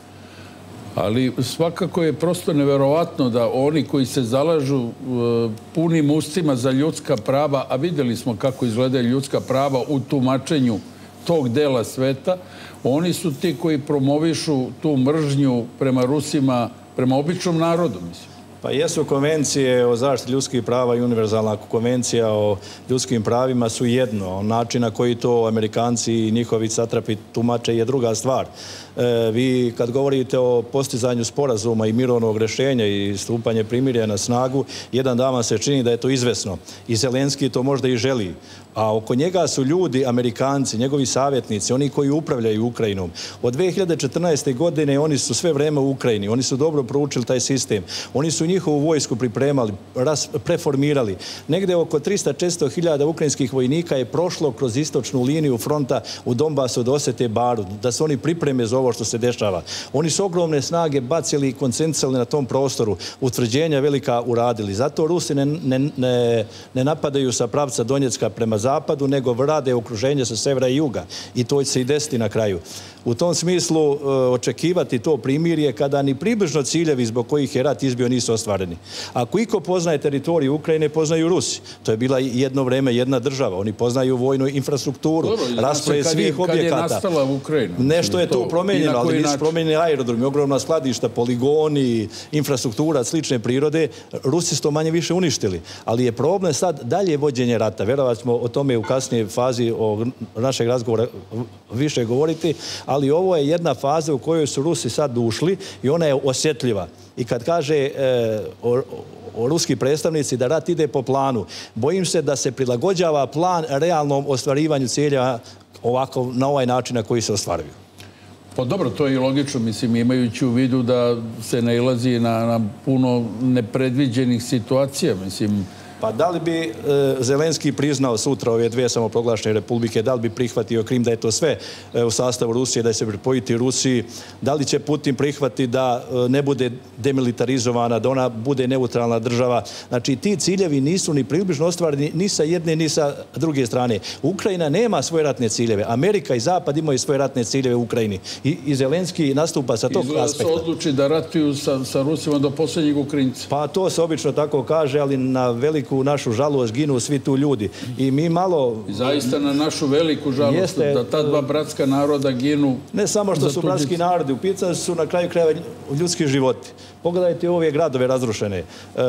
Ali svakako je prosto neverovatno da oni koji se zalažu punim ustima za ljudska prava, a vidjeli smo kako izgledaju ljudska prava u tumačenju tog dela sveta, oni su ti koji promovišu tu mržnju prema Rusima, prema običnom narodu, mislim. Pa jesu konvencije o zaštiti ljudskih prava i univerzalna konvencija o ljudskim pravima su jedno. Način na koji to Amerikanci i njihovi satrapi tumače je druga stvar. Vi kad govorite o postizanju sporazuma i mirovnog rješenja i stupanje primirja na snagu, jedan dan vam se čini da je to izvesno. I Zelenski to možda i želi. A oko njega su ljudi, Amerikanci, njegovi savjetnici, oni koji upravljaju Ukrajinom. Od 2014. godine oni su sve vreme u Ukrajini. Oni su dobro proučili taj sistem. Oni su njihovu vojsku pripremali, preformirali. Negde oko 300-400 hiljada ukrajinskih vojnika je prošlo kroz istočnu liniju fronta u Donbasu do Osete Baru, da se oni pripreme za ovo što se dešava. Oni su ogromne snage bacili i koncentrisali na tom prostoru. Utvrđenja velika uradili. Zato Rusi ne napadaju sa pravca Donjecka prema zapadu, nego rade okruženje sa severa i juga. I to će se i desiti na kraju. U tom smislu očekivati to primirje kada ni približno ciljevi zbog kojih je rat izbio nisu ostvareni. Ako iko poznaje teritoriju Ukrajine, poznaju Rusi. To je bila jedno vreme jedna država. Oni poznaju vojnu infrastrukturu, raspored svih objekata. Kad je nastala Ukrajina? Nešto je tu promenjeno, ali nisu promenjeni aerodromi, ogromna skladišta, poligoni, infrastruktura slične prirode. Rusi su to manje više uništili. Ali je problem sad dalje vođenje rata. Verovatno ćemo o tome u kasnijoj fazi našeg razgovora više govoriti, ali ovo je jedna faza u kojoj su Rusi sad ušli i ona je osjetljiva. I kad kaže ruski predstavnici da rat ide po planu, bojim se da se prilagođava plan realnom ostvarivanju ciljeva ovako, na ovaj način na koji se ostvaruju. Pa dobro, to je i logično, mislim, imajući u vidu da se nailazi na puno nepredviđenih situacija, mislim. Pa da li bi Zelenski priznao sutra ove dvije samoproglašene republike, da li bi prihvatio Krim, da je to sve u sastavu Rusije, da se pripojiti Rusiji, da li će Putin prihvati da ne bude demilitarizovana, da ona bude neutralna država. Znači, ti ciljevi nisu ni približno ostvareni ni sa jedne ni sa druge strane. Ukrajina nema svoje ratne ciljeve. Amerika i Zapad imaju svoje ratne ciljeve u Ukrajini. I Zelenski nastupa sa tog aspekta. Izgleda se odluči da ratuju sa Rusima do posljednjeg Ukrajinca. Pa to se obično tako kaže, ali na veliku u našu žalost ginu svi tu ljudi. I mi malo... Zaista na našu veliku žalost da ta dva bratska naroda ginu... Ne samo što su bratski narodi, u pitanju su na kraju krajeva ljudski životi. Pogledajte ove gradove razrušene.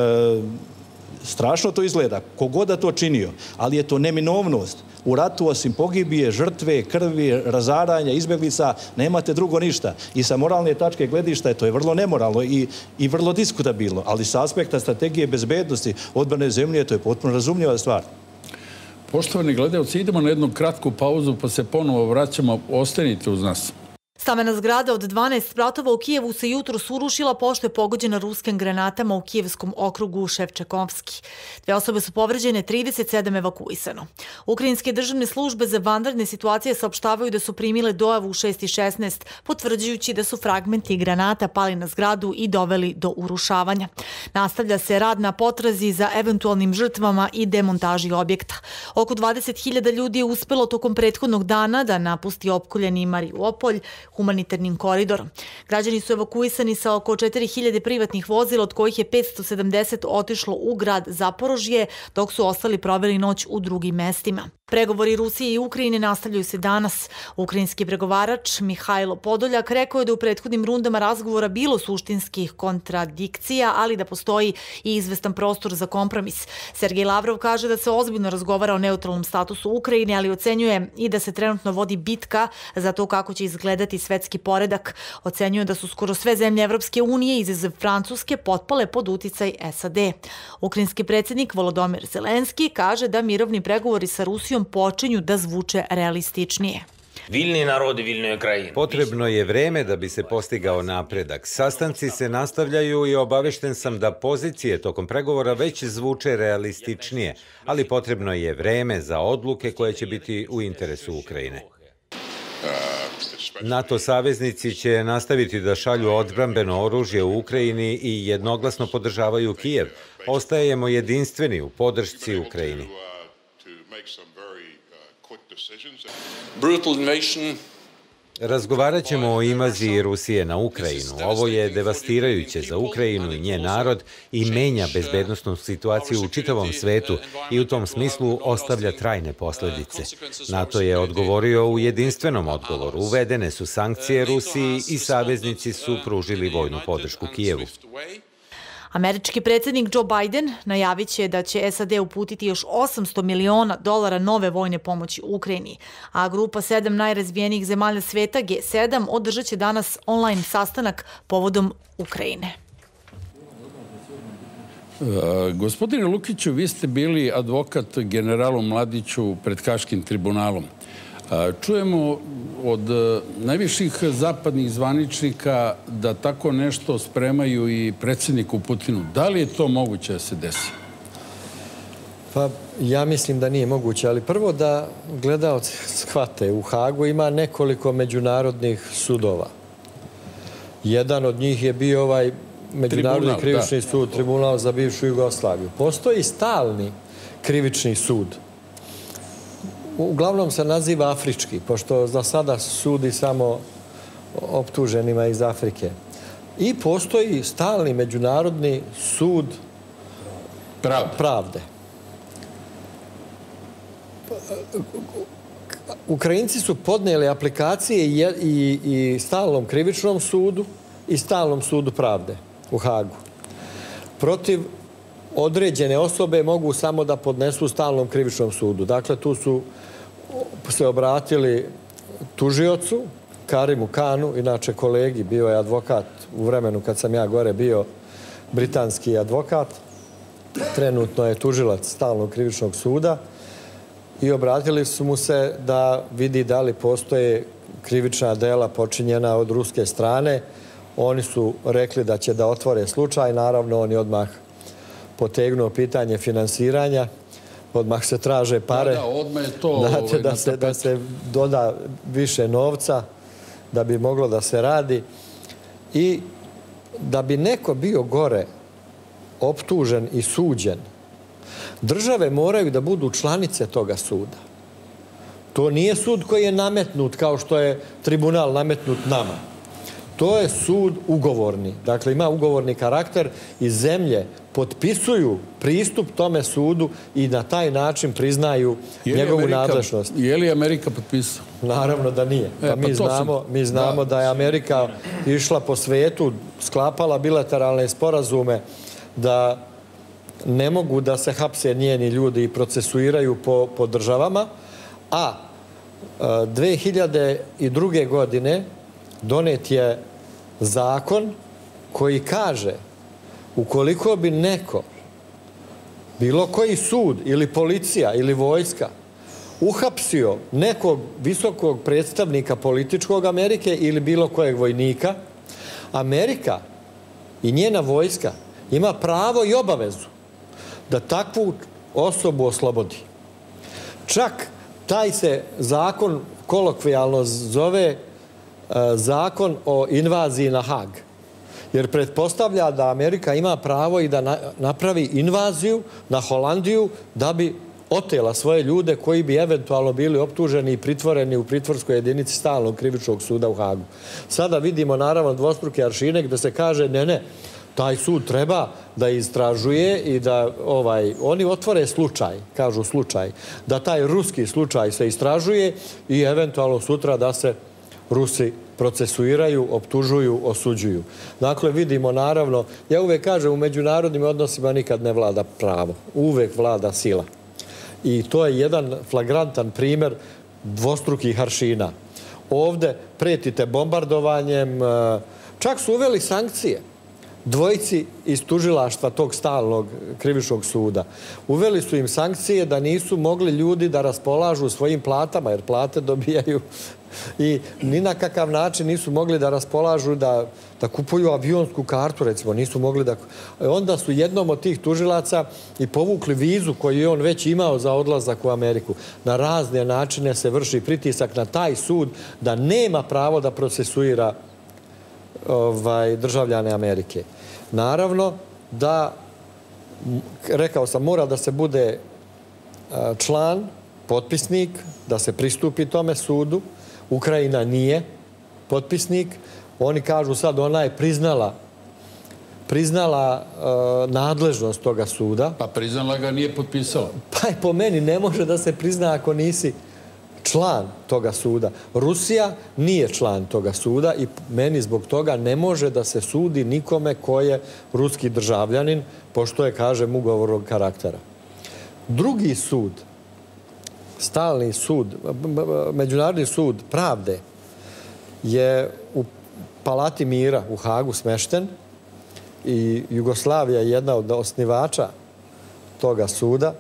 Strašno to izgleda, kogoda to činio, ali je to neminovnost. U ratu osim pogibije, žrtve, krvi, razaranja, izbjeglica, nemate drugo ništa. I sa moralne tačke gledišta to je vrlo nemoralno i vrlo diskutabilno, ali sa aspekta strategije bezbednosti odbrane zemlje to je potpuno razumljiva stvar. Poštovani gledalci, idemo na jednu kratku pauzu pa se ponovo vraćamo. Ostanite uz nas. Stambena zgrada od 12 spratova u Kijevu se jutros urušila pošto je pogođena ruskim granatama u kijevskom okrugu Ševčakovski. 2 osobe su povređene, 37 evakuisano. Ukrajinske državne službe za vanredne situacije saopštavaju da su primile dojavu u 6:16, potvrđujući da su fragmenti granata pali na zgradu i doveli do urušavanja. Nastavlja se rad na potrazi za eventualnim žrtvama i demontaži objekta. Oko 20.000 ljudi je uspelo tokom prethodnog dana da napusti opkoljeni Mariupolj humanitarnim koridorom. Građani su evakuisani sa oko 4.000 privatnih vozila, od kojih je 570 otišlo u grad Zaporožje, dok su ostali proveli noć u drugim mestima. Pregovori Rusije i Ukrajine nastavljaju se danas. Ukrajinski pregovarač Mihajlo Podoljak rekao je da u prethodnim rundama razgovora bilo suštinskih kontradikcija, ali da postoji i izvestan prostor za kompromis. Sergej Lavrov kaže da se ozbiljno razgovara o neutralnom statusu Ukrajine, ali ocenjuje i da se trenutno vodi bitka za to kako će izgledati svetski poredak. Ocenjuje da su skoro sve zemlje Evropske unije, izuzev Francuske, potpale pod uticaj SAD. Ukrajinski predsjednik Volodymyr Zelenski kaže da mirovni pregovori sa Rusijom počinju da zvuče realističnije. Potrebno je vreme da bi se postigao napredak. Sastanci se nastavljaju i obavešten sam da pozicije tokom pregovora već zvuče realističnije, ali potrebno je vreme za odluke koje će biti u interesu Ukrajine. NATO saveznici će nastaviti da šalju odbrambeno oružje u Ukrajini i jednoglasno podržavaju Kijev. Ostajemo jedinstveni u podršci Ukrajini. Razgovarat ćemo o invaziji Rusije na Ukrajinu. Ovo je devastirajuće za Ukrajinu i njen narod i menja bezbednosnu situaciju u čitavom svetu i u tom smislu ostavlja trajne posljedice. NATO je odgovorio u jedinstvenom odgovoru. Uvedene su sankcije Rusiji i saveznici su pružili vojnu podršku Kijevu. Američki predsjednik Joe Biden najavit će da će SAD uputiti još $800 miliona nove vojne pomoći Ukrajini, a grupa 7 najrazvijenijih zemalja sveta G7 održat će danas online sastanak povodom Ukrajine. Gospodine Lukiću, vi ste bili advokat generalu Mladiću pred Haškim tribunalom. Čujemo od najviših zapadnih zvaničnika da tako nešto spremaju i predsjedniku Putinu. Da li je to moguće da se desi? Pa ja mislim da nije moguće, ali prvo da gledaoci shvate, u Hagu ima nekoliko međunarodnih sudova. Jedan od njih je bio ovaj Međunarodni krivični sud, tribunal za bivšu Jugoslaviju. Postoji stalni krivični sud. Uglavnom se naziva afrički, pošto za sada sudi samo optuženima iz Afrike. I postoji stalni međunarodni sud pravde. Ukrajinci su podnijeli aplikacije i stalnom krivičnom sudu i stalnom sudu pravde u Hagu. Protiv određene osobe mogu samo da podnesu stalnom krivičnom sudu. Dakle, tu su se obratili tužiocu, Karimu Kanu, inače kolegi, bio je advokat u vremenu kad sam ja gore bio britanski advokat. Trenutno je tužilac stalnog krivičnog suda i obratili su mu se da vidi da li postoje krivična dela počinjena od ruske strane. Oni su rekli da će da otvore slučaj. Naravno, oni odmah potegnuo pitanje finansiranja. Odmah se traže pare. Da, odmah je to da se doda više novca da bi moglo da se radi. I da bi neko bio gore optužen i suđen, države moraju da budu članice toga suda. To nije sud koji je nametnut kao što je tribunal nametnut nama. To je sud ugovorni. Dakle, ima ugovorni karakter i zemlje potpisuju pristup tome sudu i na taj način priznaju njegovu nadležnost. Je li Amerika potpisala? Naravno da nije. Mi znamo da je Amerika išla po svetu, sklapala bilateralne sporazume da ne mogu da se hapse njeni ljudi i procesuiraju po državama, a 2002. godine donet je zakon koji kaže ukoliko bi neko, bilo koji sud ili policija ili vojska, uhapsio nekog visokog predstavnika političkog Amerike ili bilo kojeg vojnika, Amerika i njena vojska ima pravo i obavezu da takvu osobu oslobodi. Čak taj se zakon kolokvijalno zove zakon o invaziji na Hag. Jer pretpostavlja da Amerika ima pravo i da napravi invaziju na Holandiju da bi otela svoje ljude koji bi eventualno bili optuženi i pritvoreni u pritvorskoj jedinici stalnog krivičnog suda u Hagu. Sada vidimo naravno dvostruke aršine gde se kaže ne, taj sud treba da istražuje i da oni otvore slučaj, kažu slučaj, da taj ruski slučaj se istražuje i eventualno sutra da se Rusi procesuiraju, optužuju, osuđuju. Dakle, vidimo naravno, ja uvek kažem u međunarodnim odnosima nikad ne vlada pravo, uvek vlada sila. I to je jedan flagrantan primer dvostrukih aršina. Ovde pretite bombardovanjem, čak su uveli sankcije dvojici iz tužilaštva tog stalnog krivičnog suda. Uveli su im sankcije da nisu mogli ljudi da raspolažu svojim platama, jer plate dobijaju i ni na kakav način nisu mogli da raspolažu, da kupuju avionsku kartu, recimo, nisu mogli da... Onda su jednom od tih tužilaca i povukli vizu koju je on već imao za odlazak u Ameriku. Na razne načine se vrši pritisak na taj sud da nema pravo da procesuira državljane Amerike. Naravno da, rekao sam, mora da se bude član, potpisnik, da se pristupi tome sudu. Ukrajina nije potpisnik. Oni kažu sad ona je priznala nadležnost toga suda. Pa priznala ga, nije potpisala. Pa i po meni ne može da se prizna ako nisi član toga suda. Rusija nije član toga suda i meni zbog toga ne može da se sudi nikome ko je ruski državljanin, pošto je, kažem, ugovornog karaktera. Drugi sud, stalni sud, Međunarodni sud pravde je u Palati mira u Hagu smešten i Jugoslavija je jedna od osnivača toga suda.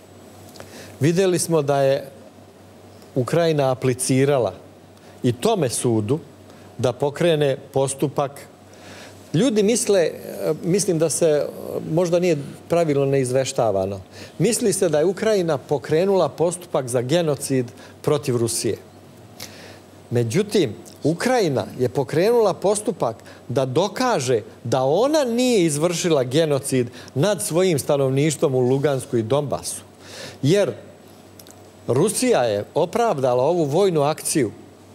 Vidjeli smo da je Ukrajina aplicirala i tome sudu da pokrene postupak. Ljudi misle, mislim da se možda nije pravilno neizveštavano, misli se da je Ukrajina pokrenula postupak za genocid protiv Rusije. Međutim, Ukrajina je pokrenula postupak da dokaže da ona nije izvršila genocid nad svojim stanovništvom u Lugansku i Donbasu. Jer Rusija je opravdala ovu vojnu akciju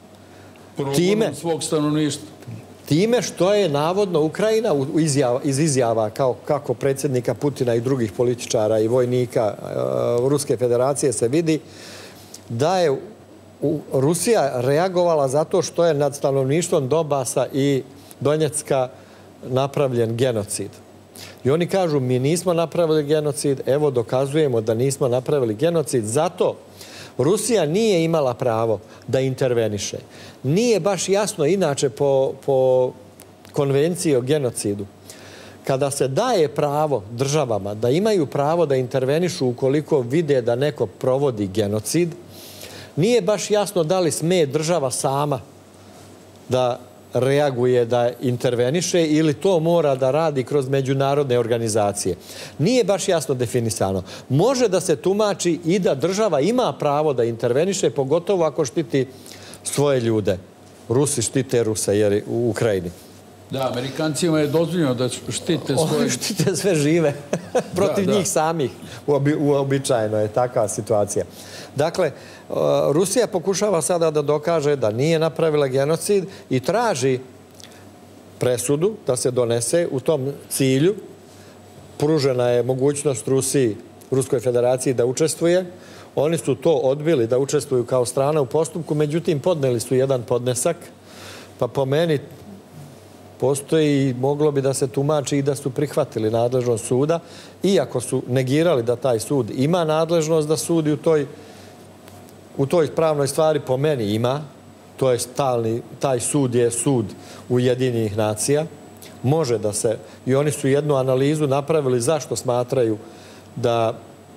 time što je navodno Ukrajina iz izjava kako predsjednika Putina i drugih političara i vojnika Ruske federacije se vidi da je Rusija reagovala zato što je nad stanovništvom Donbasa i Donjecka napravljen genocid. I oni kažu mi nismo napravili genocid, evo dokazujemo da nismo napravili genocid, zato Rusija nije imala pravo da interveniše. Nije baš jasno, inače po konvenciji o genocidu, kada se daje pravo državama da imaju pravo da intervenišu ukoliko vide da neko provodi genocid, nije baš jasno da li sme država sama da reaguje, da interveniše ili to mora da radi kroz međunarodne organizacije. Nije baš jasno definisano. Može da se tumači i da država ima pravo da interveniše, pogotovo ako štiti svoje ljude. Rusi štite Rusa jer u Ukrajini. Da, Amerikancima je dozvoljeno da štite svoje... Oni štite sve žive protiv njih samih. Uobičajeno je takva situacija. Dakle, Rusija pokušava sada da dokaže da nije napravila genocid i traži presudu da se donese u tom cilju. Pružena je mogućnost Ruskoj federaciji da učestvuje. Oni su to odbili da učestvuju kao strana u postupku, međutim podneli su jedan podnesak, pa po meni postoji i moglo bi da se tumači i da su prihvatili nadležnost suda, iako su negirali da taj sud ima nadležnost da sudi u toj pravnoj stvari, po meni ima. To je stalni, taj sud je sud Ujedinjenih nacija. Može da se, i oni su jednu analizu napravili zašto smatraju da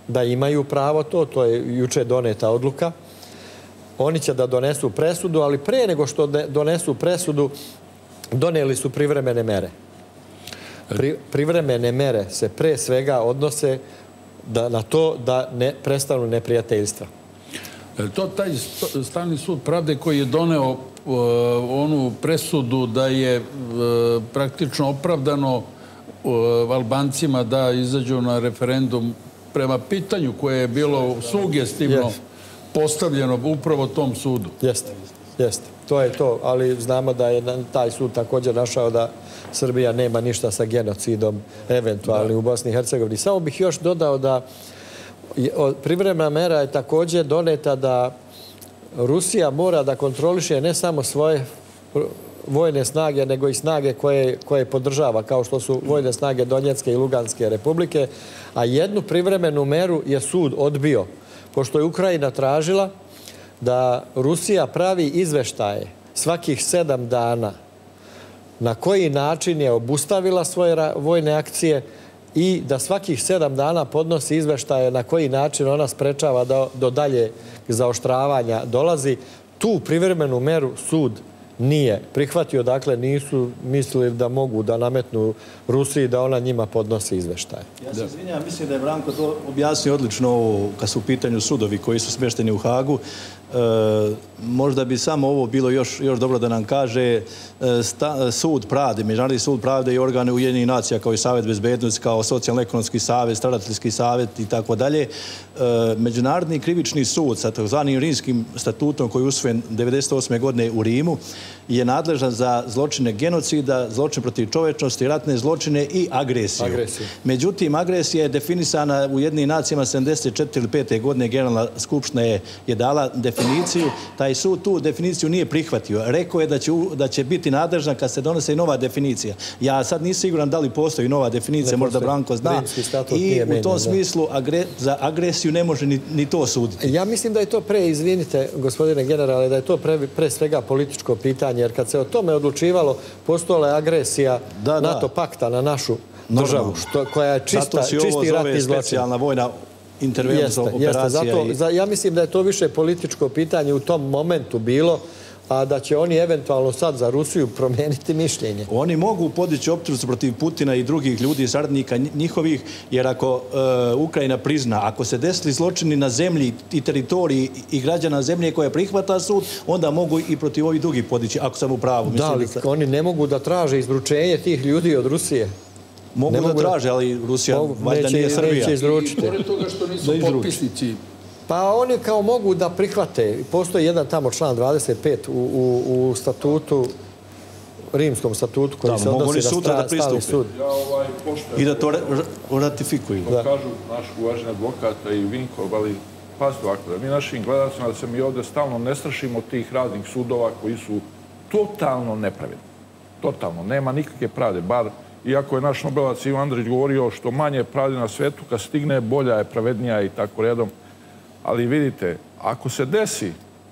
da imaju pravo to je juče doneta odluka. Oni će da donesu presudu, ali pre nego što donesu presudu, doneli su privremene mere. Privremene mere se pre svega odnose na to da ne prestanu neprijateljstva. To taj Stalni sud pravde koji je doneo onu presudu da je praktično opravdano Albancima da izađu na referendum prema pitanju koje je bilo sugestivno postavljeno upravo tom sudu. Jeste. To je to, ali znamo da je taj sud također našao da Srbija nema ništa sa genocidom eventualni u Bosni i Hercegovini. Samo bih još dodao da privremena mera je također doneta da Rusija mora da kontroliše ne samo svoje vojne snage, nego i snage koje podržava, kao što su vojne snage Donjecke i Luganske republike, a jednu privremenu meru je sud odbio, pošto je Ukrajina tražila da Rusija pravi izveštaje svakih 7 dana na koji način je obustavila svoje vojne akcije i da svakih 7 dana podnosi izveštaje na koji način ona sprečava da do dalje zaoštravanja dolazi. Tu privremenu meru sud nije prihvatio, dakle nisu mislili da mogu da nametnu Rusiji da ona njima podnosi izveštaje. Ja se izvinjam, mislim da je Branko to objasnio odlično kad su u pitanju sudovi koji su smješteni u Hagu. Možda bi samo ovo bilo još dobro da nam kaže sud pravde, Međunarodni sud pravde i organe Ujedinjenih nacija kao i Savjet bezbednosti, kao socijalno-ekonomski savjet, starateljski savjet i tako dalje. Međunarodni krivični sud sa takozvanim Rimskim statutom koji je usvojen 1998. godine u Rimu je nadležan za zločine genocida, zločine protiv čovječnosti, ratne zločine i agresiju. Međutim, agresija je definisana u Ujedinjenim nacijama 74. ili 5. godine. Generalna skupština je dala definiciju. Taj sud tu definiciju nije prihvatio. Rekao je da će biti nadležna kad se donese i nova definicija. Ja sad nisam siguran da li postoji nova definicija, možda Branko zna. I u tom smislu za agresiju ne može ni to suditi. Ja mislim da je to izvinite, gospodine generale, da je to pre svega političko pitanje, jer kad se o tome odlučivalo, postojala je agresija NATO pakta na našu državu, koja je čisti ratni zločin. Zato se ovo zove specijalna vojna intervencija operacija. Ja mislim da je to više političko pitanje u tom momentu bilo, a da će oni eventualno sad za Rusiju promijeniti mišljenje. Oni mogu podići optužnicu protiv Putina i drugih ljudi, saradnika njihovih, jer ako Ukrajina prizna, ako se desili zločini na zemlji i teritoriji i građana zemlje koja prihvata sud, onda mogu i protiv ovih drugih podići, ako sam u pravu. Da, ali oni ne mogu da traže izručenje tih ljudi od Rusije. Mogu da traže, ali Rusija valjda nije Srbija. Neće izručiti. I pored toga što nisu potpisnici. Pa oni kao mogu da prihvate. Postoji jedan tamo član 25 u statutu, rimskom statutu koji se odnosi na Stalni sud. I da to ratifikuju. Kažu naš uvaženi advokata i Vinkov, ali pazite ovako, da mi našim gledalcima, da se mi ovdje stalno ne strašimo tih raznih sudova koji su totalno nepravedni. Totalno. Nema nikakve pravde. Bar, iako je naš Nobelovac Ivo Andrić govorio što manje pravde na svetu, kad stigne bolja je, pravednija i tako redom. Ali vidite, ako se desi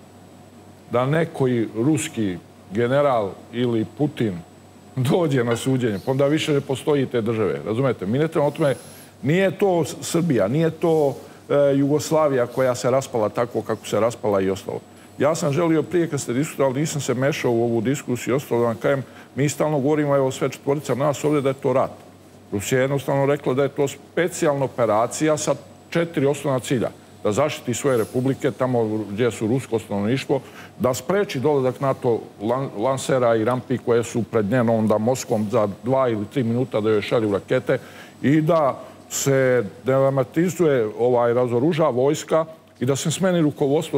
da neki ruski general ili Putin dođe na suđenje, pa onda više ne postoji te države, razumete? Mi ne trebamo o tome, nije to Srbija, nije to Jugoslavija koja se raspala tako kako se raspala i ostalo. Ja sam želio prije kad ste diskutovali, nisam se mešao u ovu diskusiju i ostalo da vam kajem, mi stalno govorimo, evo sve četvorica nas ovdje, da je to rat. Rusija je jednostavno rekla da je to specijalna operacija sa 4 osnovna cilja. Da zaštiti svoje republike, tamo gdje su rusko stanovništvo, da spreči dolazak NATO lansera i rampi koje su pred njenom onda Moskvom za 2 ili 3 minuta da joj šalju rakete i da se dramatizuje, razoruža vojska i da se smeni rukovodstvo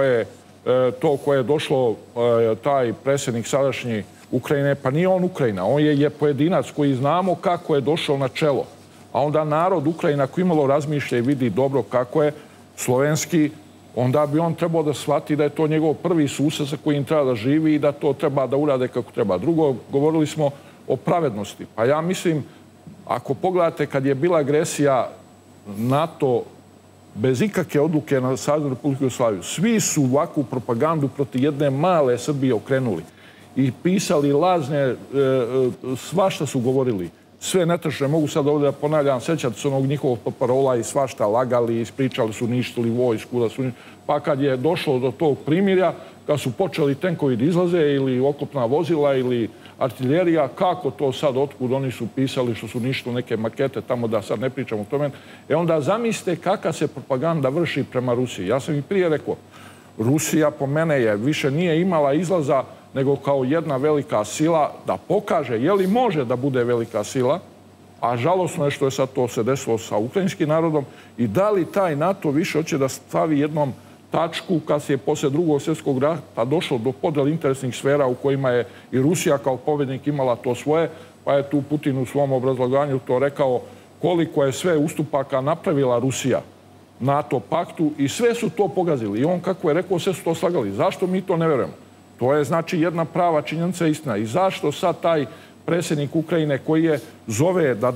to koje je došlo, taj predsjednik sadašnji Ukrajine, pa nije on Ukrajina, on je pojedinac koji znamo kako je došao na čelo. A onda narod Ukrajina koji imalo razmišlja i vidi dobro kako je slovenski, onda bi on trebao da shvati da je to njegov prvi sused sa kojim treba da živi i da to treba da urade kako treba. Drugo, govorili smo o pravednosti. Pa ja mislim, ako pogledate kad je bila agresija NATO bez ikakve odluke na Saveznu Republiku Jugoslaviju, svi su ovakvu propagandu protiv jedne male Srbije okrenuli i pisali lazne, svašta su govorili. sve netačne, mogu sad ovdje da ponavljam, sećate se onog njihovog parola i svašta lagali, ispričali su, ništili vojsku, pa kad je došlo do tog primirja, kad su počeli tenkovi da izlaze ili oklopna vozila ili artiljerija, kako to sad, otkud oni su pisali što su ništili neke makete tamo, da sad ne pričamo o tome. Onda zamislite kakva se propaganda vrši prema Rusiji. Ja sam i prije rekao, Rusija po mene više nije imala izlaza nego kao jedna velika sila da pokaže je li može da bude velika sila, a žalosno je što je sad to se desilo sa ukrajinskim narodom, i da li taj NATO više hoće da stavi jednom tačku kad se je poslije Drugog svjetskog rata došlo do podjele interesnih sfera u kojima je i Rusija kao pobjednik imala to svoje, pa je tu Putin u svom obrazlaganju to rekao koliko je sve ustupaka napravila Rusija NATO paktu i sve su to pogazili. I on, kako je rekao, sve su to slagali. Zašto mi to ne vjerujemo? To je znači jedna prava činjenica, istina. I zašto sad taj predsjednik Ukrajine koji je zove da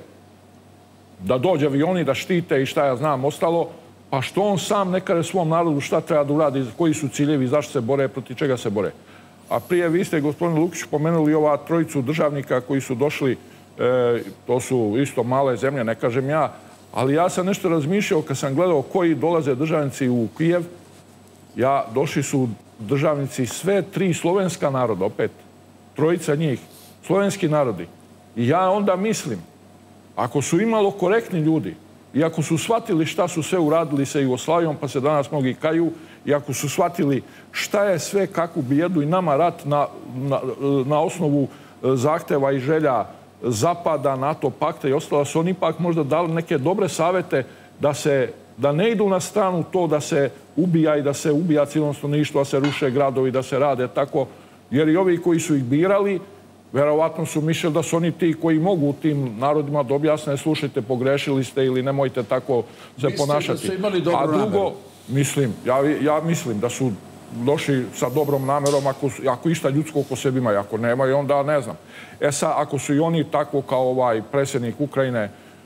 dođe avioni da štite i šta ja znam ostalo, pa što on sam ne kaže svom narodu šta treba da uradi, koji su ciljevi, zašto se bore, protiv čega se bore. A prije vi ste, gospodine Lukić, pomenuli ova trojicu državnika koji su došli, to su isto male zemlje, ne kažem ja, ali ja sam nešto razmišljao kad sam gledao koji dolaze državnici u Kijev. Došli su državnici sve tri slovenska naroda, opet, trojica njih, slovenski narodi. I ja onda mislim, ako su imalo korektni ljudi, i ako su shvatili šta su sve uradili sa Jugoslavijom, pa se danas mnogi kaju, i ako su shvatili šta je sve, kakvu bijedu i nama rat na osnovu zahteva i želja Zapada, NATO pakta i ostalo, su oni ipak možda dali neke dobre savete da ne idu na stranu to da se ubija i da se ubija civilno stanovništvo, da se ruše gradovi, da se rade tako, jer i ovi koji su ih birali, verovatno su mislili da su oni ti koji mogu tim narodima da objasne, slušajte, pogrešili ste ili nemojte tako se ponašati. Mislite da su imali dobru nameru? Ja mislim da su došli sa dobrom namerom ako išta ljudsko oko sebi imaju, ako nemaju, onda ne znam. Sad, ako su i oni tako kao ovaj predsjednik Ukrajine,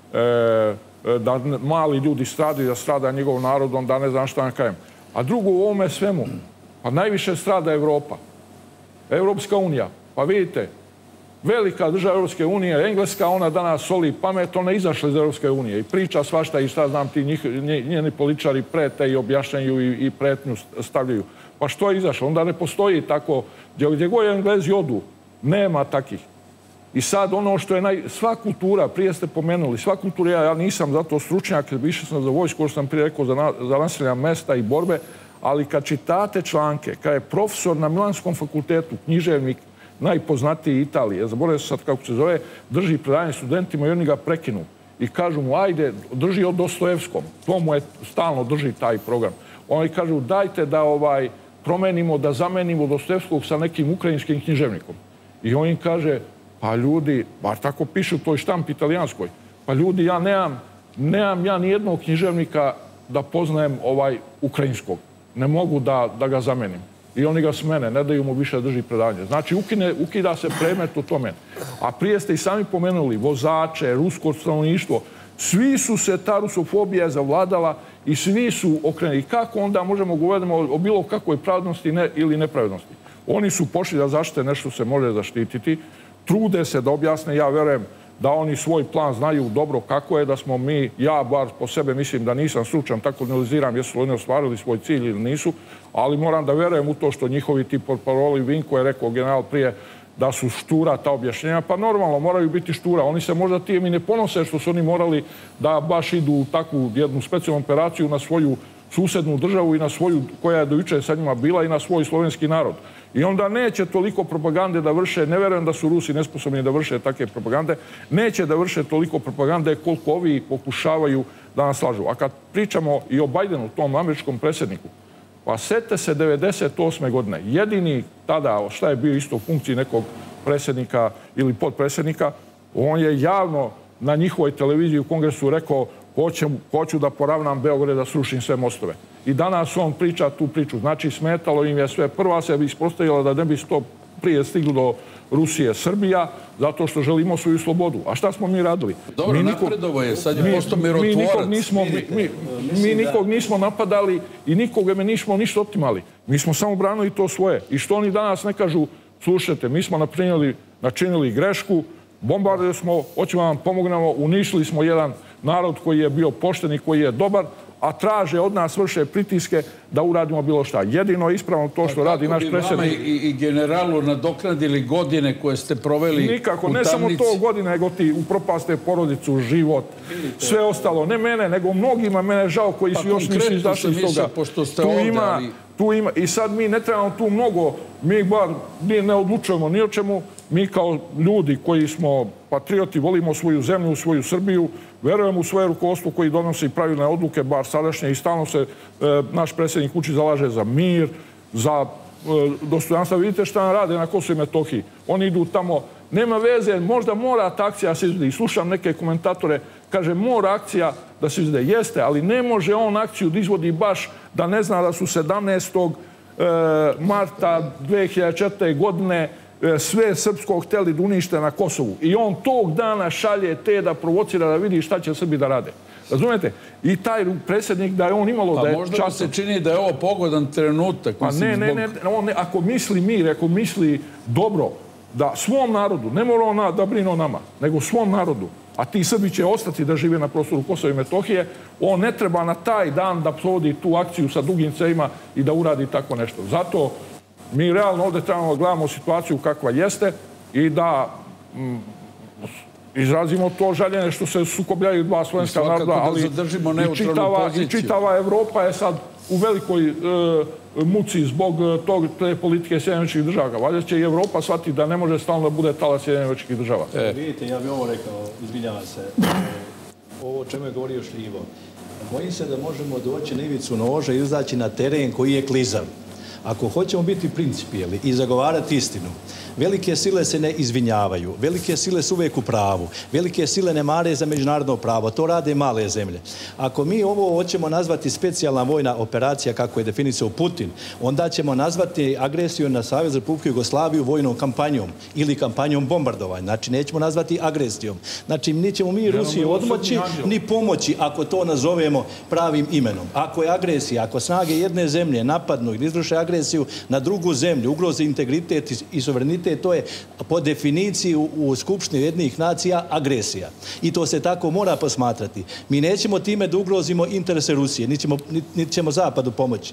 da mali ljudi stradaju, da strada njegov narod, onda ne znam šta vam kažem. A drugo u ovome svemu, pa najviše strada Evropa. Evropska unija, pa vidite, velika država Europske unije, Engleska, ona danas soli pamet, ona je izašla iz Europske unije i priča svašta i šta znam ti njeni političari prete i objašnjaju i pretnju stavljaju. Pa što je izašlo? Onda ne postoji tako, gdje god Englezi odu, nema takih. I sad ono što je sva kultura, prije ste pomenuli, sva kultura, ja nisam zato stručnjak, više sam za vojsku, što sam prije rekao, za naselja mesta i borbe, ali kad čitate članke, kad je profesor na Milanskom fakultetu, književnik, najpoznatiji Italije, zaboravio sam sad kako se zove, drži predavanje studentima i oni ga prekinu. I kažu mu, ajde, drži o Dostojevskom. To mu je stalno drži taj program. Oni kažu, dajte da promenimo, da zamenimo Dostojevskog sa nekim ukrajinskim književnikom. I on im kaže, pa ljudi, bar tako pišu u toj štampi italijanskoj, pa ljudi, ja nemam ja nijednog književnika da poznajem ukrajinskog. Ne mogu da ga zamenim. I oni ga smene, ne daju mu više da drži predavanje. Znači, ukida se predmet u tome. A prije ste i sami pomenuli vozače, rusko stanovništvo. Svi su se, ta rusofobija zavladala i svi su okrenuli. I kako onda možemo govoriti o bilo kakvoj pravednosti ili nepravednosti? Oni su pošli da zaštite nešto se može zaštititi. Trude se da objasne, ja verujem da oni svoj plan znaju dobro kako je, da smo mi, ja bar po sebe mislim da nisam stručan, tako analiziram jesu li oni ostvarili svoj cilj ili nisu, ali moram da verujem u to što njihovi ti portparoli, Vinko je rekao general prije da su štura ta objašnjenja, pa normalno moraju biti štura. Oni se možda tijem i ne ponose što su oni morali da baš idu u takvu jednu specijalnu operaciju na svoju susednu državu i na svoju, koja je do jučer sa njima bila, i na svoj slovenski narod. I onda neće toliko propagande da vrše, ne verujem da su Rusi nesposobni da vrše takve propagande, neće da vrše toliko propagande koliko ovi pokušavaju da nas lažu. A kad pričamo i o Bajdenu, tom američkom predsjedniku, pa sete se 98. godine, jedini tada, šta je bio isto u funkciji nekog predsjednika ili podpredsjednika, on je javno na njihovoj televiziji u Kongresu rekao, hoću da poravnam Beograd, da srušim sve mostove. I danas on priča tu priču. Znači, smetalo im je sve. Prva se bi ispostavila da ne bi to prije stiglo do Rusije, Srbija, zato što želimo svoju slobodu. A šta smo mi radili? Dobro, napredovo je, sad je posto mirotvorac. Mi nikog nismo napadali i nikoga nismo ništa optimali. Mi smo samo branili to svoje. I što oni danas ne kažu, slušajte, mi smo načinili grešku, bombardili smo, hoćemo vam pomognemo, uništili smo jedan narod koji je bio pošten i koji je dobar, a traže od nas vrše pritiske da uradimo bilo šta. Jedino je ispravno to što radi naš predsjednik. Kako bi vama i generalu nadoknadili godine koje ste proveli u tamnici? Nikako, ne samo to godine, nego ti upropaste porodicu, život, sve ostalo. Ne mene, nego mnogima mene žao koji su još nisu izašli iz toga. Tu ima, i sad mi ne trebamo tu mnogo, mi bar ne odlučujemo ni o čemu, mi kao ljudi koji smo patrioti, volimo svoju zemlju, svoju Srbiju, verujemo u svoje rukovodstvo koji donosi pravilne odluke, bar sadašnje, i stalno se naš predsjednik Vučić zalaže za mir, za dostojanstvo. Vidite šta nam rade na Kosovu i Metohiji. Oni idu tamo, nema veze, možda mora ta akcija se izvedi. Slušam neke komentatore, kaže mora akcija da se izvede. Jeste, ali ne može on akciju da izvodi baš da ne zna da su 17. marta 2004. godine sve srpsko hteli da unište na Kosovu. I on tog dana šalje te da provocira da vidi šta će Srbi da rade. Razumete? I taj predsjednik da je on imalo da je časno. Možda se čini da je ovo pogodan trenutak. Pa ne, ako misli mir, ako misli dobro, da svom narodu, ne mora on da brine o nama, nego svom narodu, a ti Srbi će ostati da žive na prostoru Kosova i Metohije, on ne treba na taj dan da provodi tu akciju sa dugim cevima i da uradi tako nešto. Zato mi realno ovdje trebamo da gledamo situaciju kakva jeste i da izrazimo to žaljenje što se sukobljaju dva slovenska naroda, ali i čitava Evropa je sad u velikoj muci zbog te politike Sjedinjenih Država. Valjda će i Evropa shvatiti da ne može stalno da bude talas Sjedinjenih Država. Vidite, ja bih ovo rekao, izvinjavam se, ovo o čemu je govorio Šljivo. Bojim se da možemo doći na ivicu noža i izaći na teren koji je klizav. Ako hoćemo biti principijelni i zagovarati istinu, velike sile se ne izvinjavaju, velike sile su uvijek u pravu, velike sile ne mare za međunarodno pravo, to rade male zemlje. Ako mi ovo hoćemo nazvati specijalna vojna operacija, kako je definisao Putin, onda ćemo nazvati agresiju na Savez Republike Jugoslaviju vojnom kampanjom ili kampanjom bombardovanja. Znači, nećemo nazvati agresijom. Znači, nećemo mi Rusiji odmoći ni pomoći ako to nazovemo pravim imenom. Ako je agresija, ako snage jedne zemlje napadnu ili izvrše agresiju na drugu zemlju, ugroze integritet i suverenitet, to je po definiciji u Skupštini Ujedinjenih nacija agresija. I to se tako mora posmatrati. Mi nećemo time da ugrozimo interese Rusije, niti ćemo Zapadu pomoći.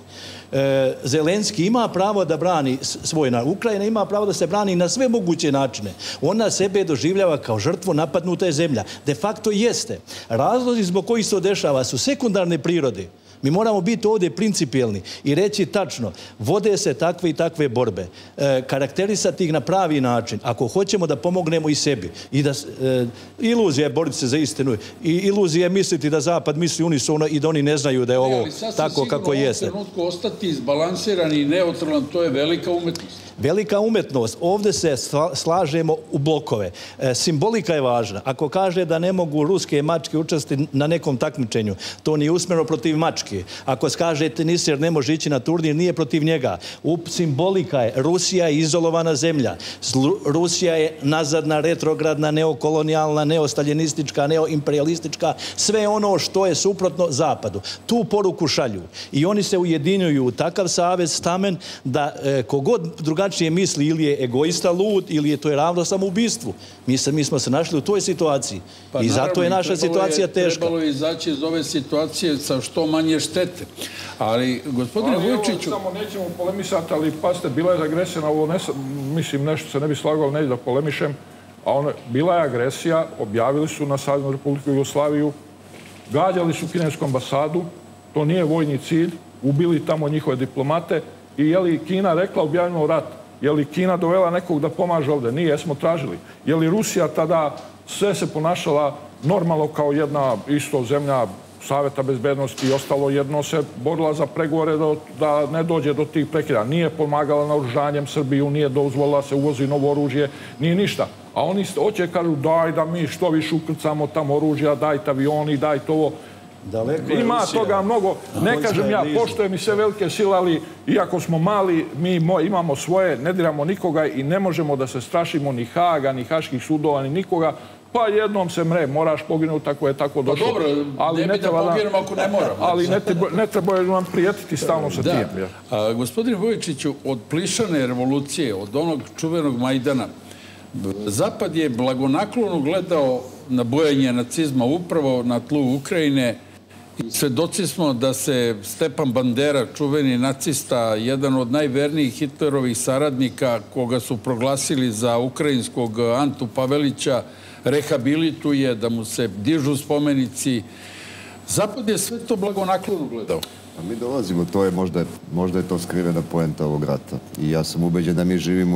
Zelenski ima pravo da brani svoj narod. Ukrajina ima pravo da se brani na sve moguće načine. Ona sebe doživljava kao žrtvu napadnuta zemlja. De facto jeste. Razlozi zbog kojih se to dešava su sekundarne prirode. Mi moramo biti ovdje principijelni i reći tačno, vode se takve i takve borbe, karakterisati ih na pravi način, ako hoćemo da pomognemo i sebi. I da, iluzija je boriti se za istinu i iluzija je misliti da Zapad misli unisono i da oni ne znaju da je ovo tako kako jeste. Ali sasvim sigurno u ovom trenutku ostati izbalansiran i neutralan, to je velika umetnost. Velika umetnost. Ovdje se slažemo u blokove. Simbolika je važna. Ako kaže da ne mogu ruske mačke učestvovati na nekom takmičenju, to nije usmjereno protiv mačke. Ako kaže teniser ne može ići na turnir, nije protiv njega. Simbolika je, Rusija je izolovana zemlja. Rusija je nazadna, retrogradna, neokolonijalna, neostaljinistička, neoimperialistička, sve ono što je suprotno Zapadu. Tu poruku šalju. I oni se ujedinjuju u takav savez, stamen, da kogod drugačije misli ili je egoista lud ili je to je ravno samoubistvu. Mi smo se našli u toj situaciji. I zato je naša situacija teška. Trebalo je izaći iz ove situacije sa što manje štete. Ali, gospodine Vujčiću... Samo nećemo polemisati, ali pasite, bila je agresija na ovo, mislim, nešto se ne bi slagao, neću da polemišem, a bila je agresija, objavili su na Saveznu Republiku Jugoslaviju, gađali su kinesku ambasadu, to nije vojni cilj, ubili tamo njihove diplomate. I je li Kina rekla objavljeno rat? Je li Kina dovela nekog da pomaže ovdje? Nije, smo tražili. Je li Rusija tada sve se ponašala normalno kao jedna isto zemlja Saveta bezbednosti i ostalo, jedno se borila za pregovore da ne dođe do tih prekida. Nije pomagala naoružanjem Srbiju, nije dozvolila se uvozi novo oružje, nije ništa. A oni hoće kažu daj da mi što više ukrcamo tamo oružja, dajte avioni, dajte ovo. Ima toga mnogo. Ne kažem ja, poštujem i sve velike sile, ali iako smo mali, mi imamo svoje, ne diramo nikoga i ne možemo da se strašimo ni Haga, ni haških sudova, ni nikoga. Pa jednom se mre, moraš poginuti, tako je tako došlo. Pa dobro, ne bi da poginemo ako ne moramo. Ali ne treba nam prijetiti stalno sa tim. Gospodine Vujčiću, od plišane revolucije, od onog čuvenog Majdana, Zapad je blagonaklono gledao na bujanje nacizma upravo na tlu Ukrajine i svedoci smo da se Stepan Bandera, čuveni nacista, jedan od najvernijih Hitlerovih saradnika, koga su proglasili za ukrajinskog Antu Pavelića, rehabilituje, da mu se dižu spomenici. Zapad je sve to blagonaklono gledao. A mi dolazimo, to je možda je to skrivena poenta ovog rata. I ja sam ubeđen da mi živimo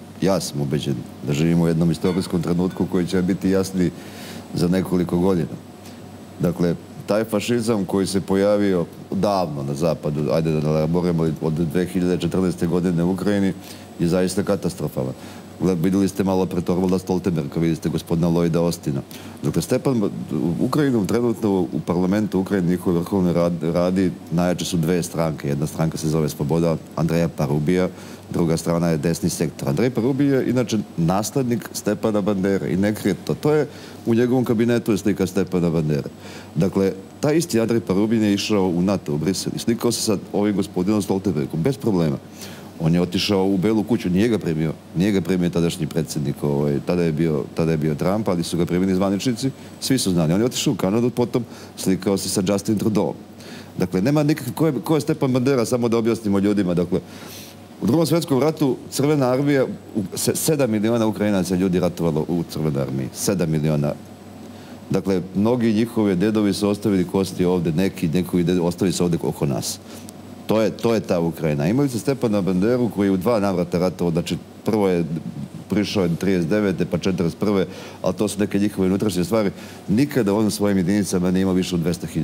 u jednom istorijskom trenutku koji će biti jasniji za nekoliko godina. Dakle, taj fašizam koji se pojavio davno na zapadu, ajde da elaborimo od 2014. godine u Ukrajini, je zaista katastrofalan. Vidjeli ste malo pre Torvalda Stoltenberga, vidjeli ste gospodina Lloyda Austina. Dakle, Stepan, Ukrajinom trenutno u parlamentu Ukrajine njihove vrhovne radi najjače su dve stranke. Jedna stranka se zove Sloboda Andreja Parubija, druga strana je desni sektor. Andrej Parubija je inače naslednik Stepana Bandere i ne krije to. To je u njegovom kabinetu je slika Stepana Bandere. Dakle, taj isti Andrej Parubin je išao u NATO, u Brisel i slikao se sa ovim gospodinom Stoltenbergom, bez problema. On je otišao u Belu kuću, nije ga primio tadašnji predsjednik, tada je bio Trump, ali su ga primili zvaničnici, svi su znali. On je otišao u Kanadu, potom slikao se sa Justin Trudeau. Dakle, nema nikakve, ko je Stepan Bandera, samo da objasnimo ljudima. Dakle, u Drugom svjetskom ratu Crvena armija, 7 miliona Ukrajinaca ljudi ratovalo u Crvenoj armiji, 7 miliona. Dakle, mnogi njihovi dedovi su ostavili kosti ovdje, neki ostavili su ovdje oko nas. To je ta Ukrajina. Imali se Stepana Banderu koji je u 2 navrata ratovao, znači prvo je prišao 39. pa 41. ali to su neke njihove unutrašnje stvari. Nikada on u svojim jedinicama nije imao više od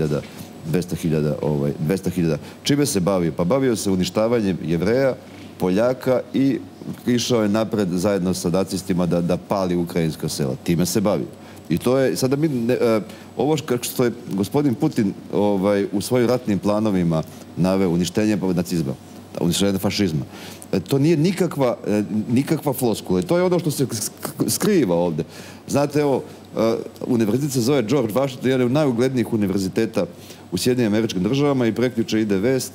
200.000. Čime se bavio? Pa bavio se uništavanjem Jevreja, Poljaka i išao je napred zajedno sa nacistima da pali ukrajinska sela. Time se bavio. I to je, sada ovo što je gospodin Putin u svojim ratnim planovima naveo, uništenje nacizma, uništenje fašizma, to nije nikakva floskula. To je ono što se skriva ovdje. Znate, evo, univerzitet se zove George Washington, jedan od najuglednijih univerziteta u Sjedinjenim Američkim Državama i prekjuče ide vest,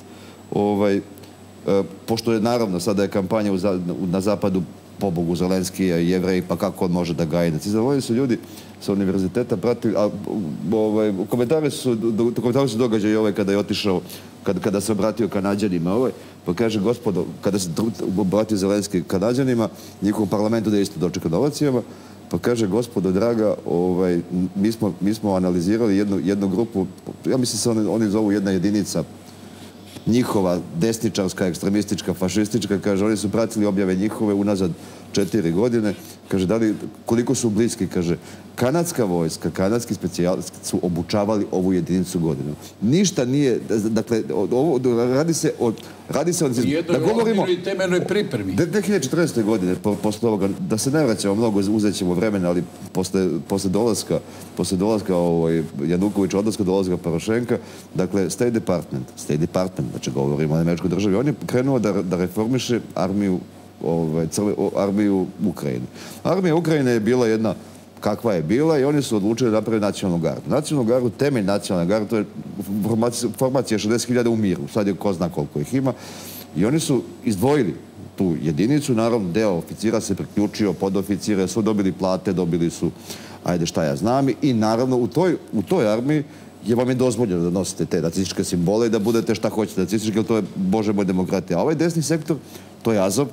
pošto je naravno sada je kampanja na zapadu pobogu Zelenski je Jevrej, pa kako on može da gaji nacizam. Oni su ljudi sa univerziteta pratili, a u komentaru su događaj kada je otišao, kada se obratio Kanađanima, pa kaže gospodo, kada se obratio Zelenski Kanađanima, njihovom parlamentu da je isto dočekao na ovacijama, pa kaže gospodo draga, mi smo analizirali jednu grupu, ja mislim se oni zovu jedna jedinica, njihova desničarska, ekstremistička, fašistička, kaže, oni su pratili objave njihove unazad 4 godine, kaže, koliko su bliski, kaže, kanadska vojska, kanadski specijalisti su obučavali ovu jedinicu godinu. Ništa nije, dakle, radi se o... U jednoj ozbiljnoj temeljnoj pripremi. 2014. godine, posle ovoga, da se ne vraćamo mnogo, uzet ćemo vremena, ali posle dolaska Janukovića, odlaska dolaska Porošenka, dakle, State Department, znači govorimo o američkoj državi, on je krenuo da reformiše armiju Ukrajine. Armija Ukrajine je bila jedna kakva je bila i oni su odlučili da napravi nacionalnu gardu. Nacionalnu gardu, temelj nacionalne garde, to je formacija 60.000 u miru, sad je ko zna koliko ih ima, i oni su izdvojili tu jedinicu, naravno deo oficira se priključio, podoficire su dobili plate, dobili su, ajde šta ja znam, i naravno u toj armiji vam je dozvoljeno da nosite te nacističke simbole i da budete šta hoćete nacistički, jer to je, bože moj, demokratija. A ovaj desni sektor, to je Azov,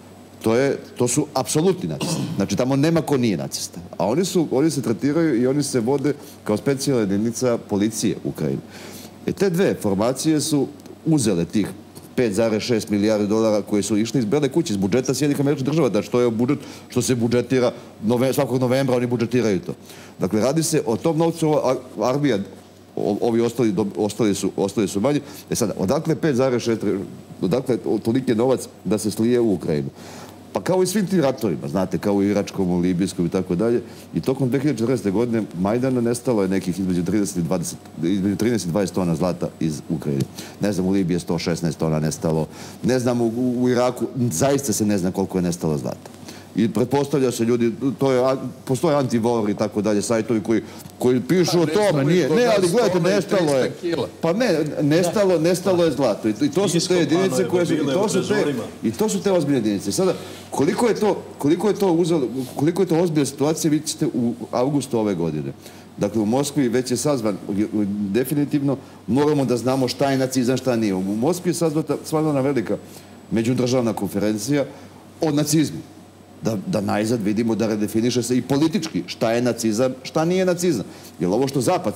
to su apsolutni nacisti. Znači, tamo nema ko nije nacista. A oni se tretiraju i oni se vode kao specijalna jedinica policije Ukrajine. Te dve formacije su uzele tih 5,6 milijardi dolara koji su išli iz Bele kuće, iz budžeta Sjedinjenih Američkih Država, da što je budžet, što se budžetira svakog novembra, oni budžetiraju to. Dakle, radi se o tom novcu, armija, ovi ostali su manji. Sada, odakle 5,6, odakle toliki novac da se slije u Ukrajinu? Pa kao i svim tim ratovima, znate, kao i iračkom, u libijskom i tako dalje. I tokom 2014. godine Majdana nestalo je nekih između 13 i 20 tona zlata iz Ukrajine. Ne znam, u Libiji je 116 tona nestalo. Ne znam, u Iraku zaista se ne zna koliko je nestalo zlata. i pretpostavlja se ljudi, postoje antivor i tako dalje, sajtovi koji pišu o tome. Ne, ali gledajte, nestalo je. Pa ne, nestalo je zlato. I to su te jedinice koje su... I to su te ozbiljne jedinice. Sada, koliko je to ozbiljna situacija, vidite ćete u avgustu ove godine. Dakle, u Moskvi već je sazvan, definitivno moramo da znamo šta je nacizam, šta nije. U Moskvi je sazvana velika međudržavna konferencija o nacizmu. Da najzad vidimo da redefiniše se i politički šta je nacizam, šta nije nacizam. Jer ovo što Zapad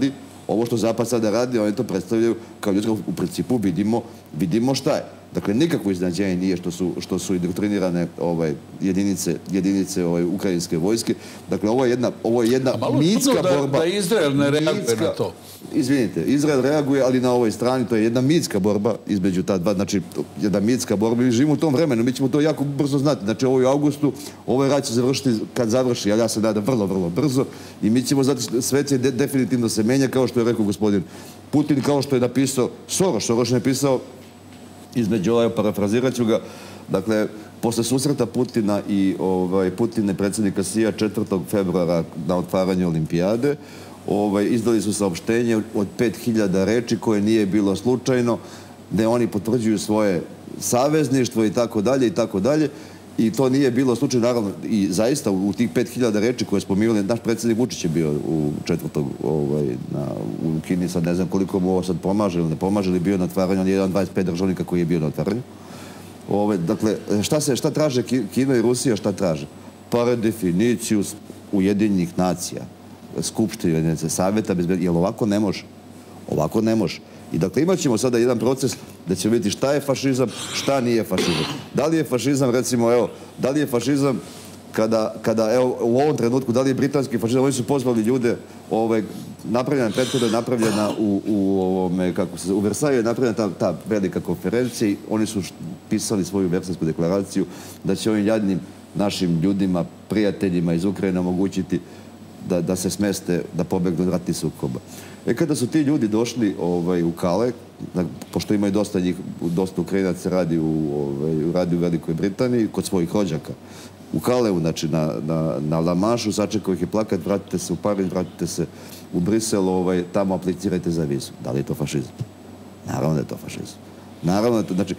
sada radi, oni to predstavljaju kao ljudska, u principu vidimo šta je. Dakle, nikakvo iznenađenje nije što su indoktrinirane jedinice ukrajinske vojske. Dakle, ovo je jedna mitska borba. Da Izrael ne reaguje na to. Izvinite, Izrael reaguje, ali na ovoj strani to je jedna mitska borba između ta dva, znači jedna mitska borba. Mi živimo u tom vremenu, mi ćemo to jako brzo znati. Znači, ovo je u avgustu, ovaj rat će završiti kad završi, ali ja se nadam vrlo, vrlo brzo. I mi ćemo znati, svet će definitivno se menja, kao što je rekao gospodin Putin, kao što je napisao Soros. Soros je napisao između parafrazirat ću ga, dakle, posle susreta Putina i Putina predsjednika CIA 4. februara na otvaranju olimpijade, izdali su saopštenje od 5000 reči koje nije bilo slučajno, gde oni potvrđuju svoje savezništvo i tako dalje i tako dalje. I to nije bilo slučajno, naravno, i zaista u tih 5000 reči koje smo imali, naš predsjednik Vučić je bio u 4. u Kini, sad ne znam koliko mu ovo sad pomaže ili ne pomaže, ili bio na otvaranju, on je jedan 25 državnika koji je bio na otvaranju. Dakle, šta traže Kina i Rusija, šta traže? Pa redefiniciju Ujedinjenih nacija, Skupštine, Saveta bezbednosti, jer ovako ne može. Ovako ne može. I dakle, imat ćemo sada jedan proces da ćemo vidjeti šta je fašizam, šta nije fašizam. Da li je fašizam, recimo, evo, da li je fašizam kada, evo, u ovom trenutku, da li je britanski fašizam, oni su pozvali ljude, napravljena prethodna je napravljena u Versaju je napravljena ta velika konferencija i oni su pisali svoju Versajsku deklaraciju da će ovim jadnim našim ljudima, prijateljima iz Ukrajine omogućiti da se smeste, da pobegnu od ratnih sukoba. Kada su ti ljudi došli u Kale, pošto imaju dosta Ukrajinaca radi u Velikoj Britaniji, kod svojih rođaka, u Kaleu, znači na La Manšu, sačekao ih je plakat, vratite se u Pariz, vratite se u Brisel, tamo aplicirajte za vizu. Da li je to fašizam? Naravno da je to fašizam. Naravno, znači,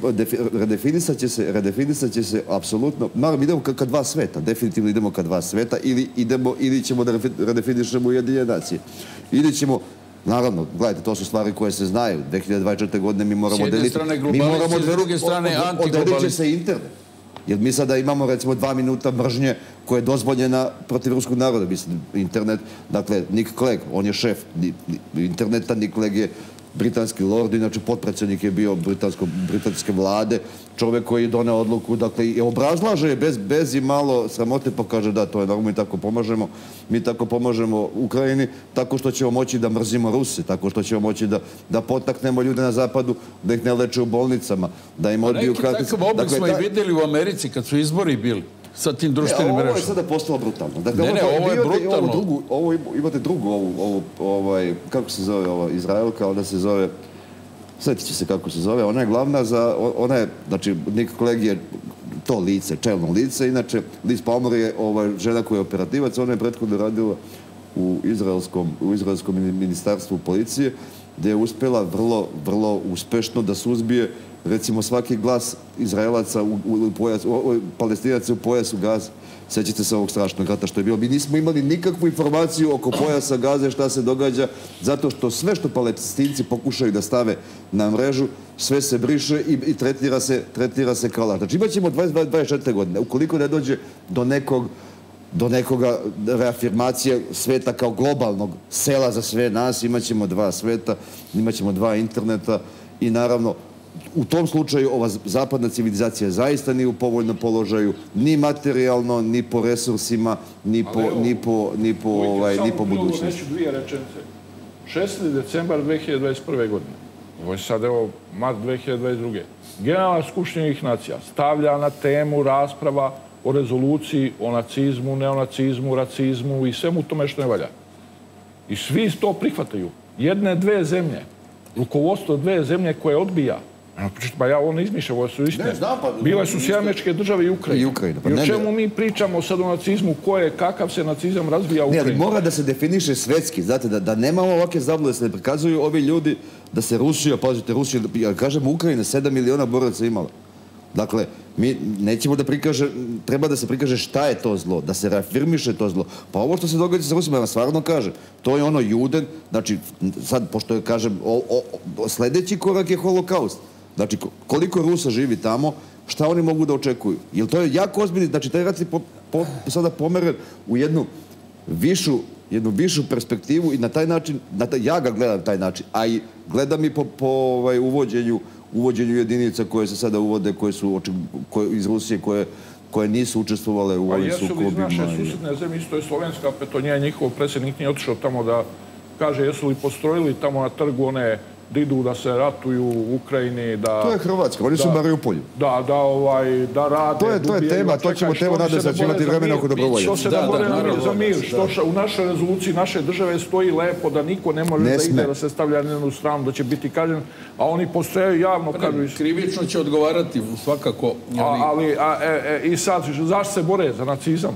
redefinisat će se apsolutno, naravno, idemo ka dva sveta, definitivno idemo ka dva sveta, ili ćemo da redefinišemo Ujedinjene nacije. Ili ćemo, naravno, gledajte, to su stvari koje se znaju, 2024. godine mi moramo deliti. S jedne strane globalizacija, s druge strane antiglobalizacija. Odelit će se internet. Jer mi sada imamo, recimo, 2 minuta mržnje koja je dozvoljena protiv ruskog naroda. Mislim, internet, dakle, Nick Clegg, on je šef interneta, Nick Clegg je britanski lord, inače potpredsjednik je bio britanske vlade, čovjek koji je doneo odluku, dakle, i obrazlaže bez i malo sramote, pa kaže da, to je normalno, mi tako pomažemo Ukrajini, tako što ćemo moći da mrzimo Ruse, tako što ćemo moći da potaknemo ljude na zapadu, da ih ne leče u bolnicama, da im odbiju kartice. Neki takav oblik smo i vidjeli u Americi kad su izbori bili sa tim društvenim mrežama. Ovo je sada postalo brutalno. Ne, ovo je brutalno. Imate drugu, kako se zove ova Izraelka, ona se zove, sjetit će se kako se zove, ona je glavna znači, Nick Clegg je to lice, čelno lice, inače Liz Palmer je žena koja je operativac, ona je prethodno radila u izraelskom ministarstvu policije, gdje je uspjela vrlo uspešno da suzbije, recimo, svaki glas Izraelaca Palestinaca u pojasu Gaze. Sjećate se ovog strašnog rata što je bilo. Mi nismo imali nikakvu informaciju oko pojasa Gaze, šta se događa, zato što sve što Palestinci pokušaju da stave na mrežu, sve se briše i tretira se kao laž. Znači, imat ćemo 24 godine. Ukoliko ne dođe do nekoga reafirmacije sveta kao globalnog sela za sve nas, imat ćemo 2 sveta, imat ćemo 2 interneta i naravno u tom slučaju ova zapadna civilizacija zaista nije u povoljnom položaju, ni materijalno, ni po resursima, ni po budućnosti. Neću 2 rečenice. 6. decembar 2021. godine. Ovo je sad, evo, mart 2022. Generalna skupština Ujedinjenih nacija stavlja na temu rasprava o rezoluciji, o nacizmu, neonacizmu, racizmu i svemu tome što ne valja. I svi to prihvataju. 1-2 zemlje, rukovodstvo 2 zemlje koje odbija, Pa ja ovo ne izmišljam, ovo su istine. Bile su Sjedinjene Američke Države i Ukrajina. I o čemu mi pričamo sad o nacizmu, kakav se nacizam razvija u Ukrajini? Ne, ali mora da se definiše svetski, znate, da nemamo ovakve zablude, se ne prikazuju ovi ljudi da se Rusija, pazite, Rusija, ja kažem Ukrajina, 7 miliona boraca imala. Dakle, mi nećemo da treba da se prikaže šta je to zlo, da se reafirmiše to zlo. Pa ovo što se događa sa Rusima, ja vam stvarno kažem, to je ono Juden, znači, sad, pošto kažem, sljedeći korak je holokaust. Znači, koliko Rusa živi tamo, šta oni mogu da očekuju? Jer to je jako ozbiljno, znači, taj rat je sada pomeren u jednu višu perspektivu i na taj način, ja ga gledam na taj način, a i gledam i po uvođenju jedinica koje se sada uvode, koje su iz Rusije, koje nisu učestvovale u ovim sukobima. A jesu li iz naše susjedne zemlje, isto je Slovenska, Petonija, njihov predsjednik nije otišao tamo da kaže jesu li postrojili tamo na trgu one da idu da se ratuju u Ukrajini, da... To je Hrvatska, oni su u Mariupolju. Da rade... To je tema, to ćemo nadati da će imati vremena oko dobrovoljaca. Što se da bore za mir, što u našoj rezoluciji naše države stoji lepo da niko ne može da ide da se stavlja na jednu stranu, da će biti kažen, a oni postojaju javno, kažu... Krivično će odgovarati, svakako. Ali, i sad, zašto se bore za nacizam?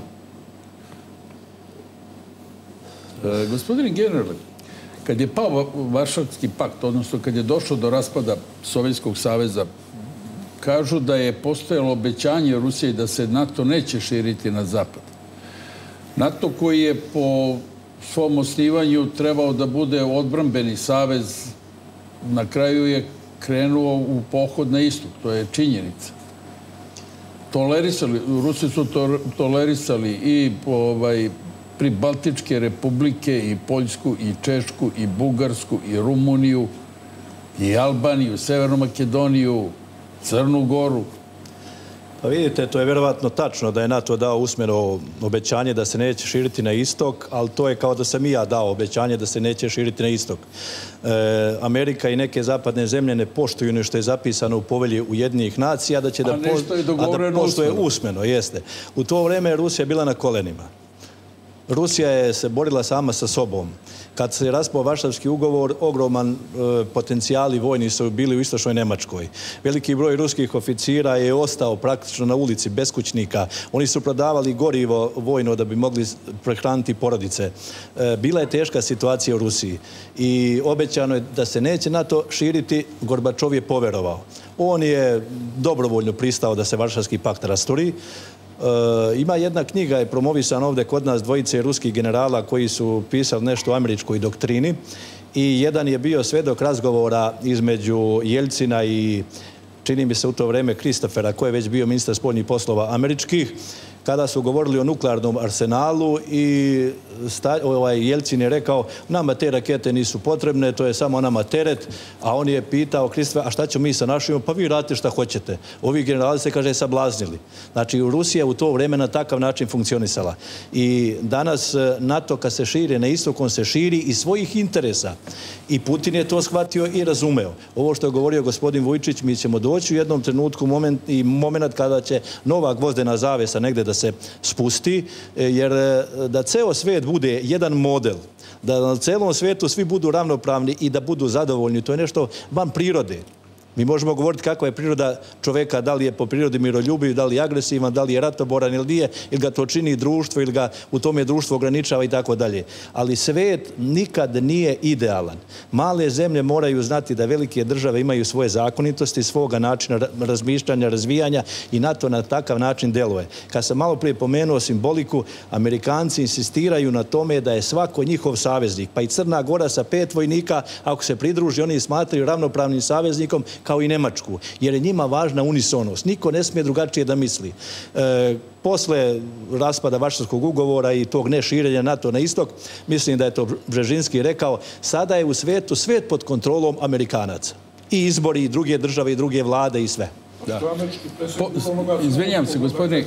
Gospodine generale, kad je pao Varšavski pakt, odnosno kad je došlo do raspada Sovjetskog saveza, kažu da je postojalo obećanje Rusije da se NATO neće širiti na zapad. NATO koji je po svom osnivanju trebao da bude odbrambeni savez, na kraju je krenuo u pohod na istok. To je činjenica. Rusi su tolerisali i Pribaltičke republike, i Poljsku, i Češku, i Bugarsku, i Rumuniju, i Albaniju, Severnu Makedoniju, Crnu Goru. Pa vidite, to je vjerovatno tačno da je NATO dao usmeno obećanje da se neće širiti na istok, ali to je kao da sam i ja dao obećanje da se neće širiti na istok. Amerika i neke zapadne zemlje ne poštuju nešto je zapisano u povelji Ujedinjenih nacija, da će da poštuje usmeno, jeste. U to vrijeme Rusija je bila na kolenima. Rusija je se borila sama sa sobom. Kad se raspao Varšavski ugovor, ogroman potencijali vojni su bili u istočnoj Njemačkoj. Veliki broj ruskih oficira je ostao praktično na ulici, beskućnika. Oni su prodavali gorivo vojno da bi mogli prehraniti porodice. Bila je teška situacija u Rusiji i obećano je da se neće NATO širiti. Gorbačov je poverovao. On je dobrovoljno pristao da se Varšavski pakt rasturi. Ima jedna knjiga, je promovisana ovdje kod nas, dvojice ruskih generala koji su pisali nešto o američkoj doktrini i jedan je bio svedok razgovora između Jelcina i čini mi se u to vrijeme Kristofera, koji je već bio ministar spoljnih poslova američkih, kada su govorili o nuklearnom arsenalu i Jelcin je rekao nama te rakete nisu potrebne, to je samo nama teret, a on je pitao Kristofera, a šta ćemo mi sa našim? Pa vi radite šta hoćete. Ovi generali se, kaže, sablaznili. Znači, Rusija u to vrijeme na takav način funkcionisala. I danas NATO kad se širi na istok, on se širi iz svojih interesa. I Putin je to shvatio i razumeo. Ovo što je govorio gospodin Vujčić, mi ćemo doći u jednom trenutku moment kada će nova gvozdena zavesa negdje da se spusti, jer da ceo svijet bude jedan model, da na celom svijetu svi budu ravnopravni i da budu zadovoljni, to je nešto van prirode. Mi možemo govoriti kakva je priroda čoveka, da li je po prirodi miroljubiv, da li je agresivan, da li je ratoboran ili nije, ili ga to čini društvo, ili ga u tome društvo ograničava i tako dalje. Ali svijet nikad nije idealan. Male zemlje moraju znati da velike države imaju svoje zakonitosti, svoga načina razmišljanja, razvijanja i NATO na takav način deluje. Kad sam malo prije pomenuo simboliku, Amerikanci insistiraju na tome da je svako njihov saveznik, pa i Crna Gora sa 5 vojnika, ako se pridruži, oni smatraju ravnopravnim saveznikom kao i Nemačku, jer je njima važna unisonost. Niko ne smije drugačije da misli. Posle raspada Varšavskog ugovora i tog neširenja NATO na istok, mislim da je to Bžežinski rekao, sada je u svijetu svijet pod kontrolom Amerikanaca. I izbori, i druge države, i druge vlade, i sve. Izvinjam se, gospodine.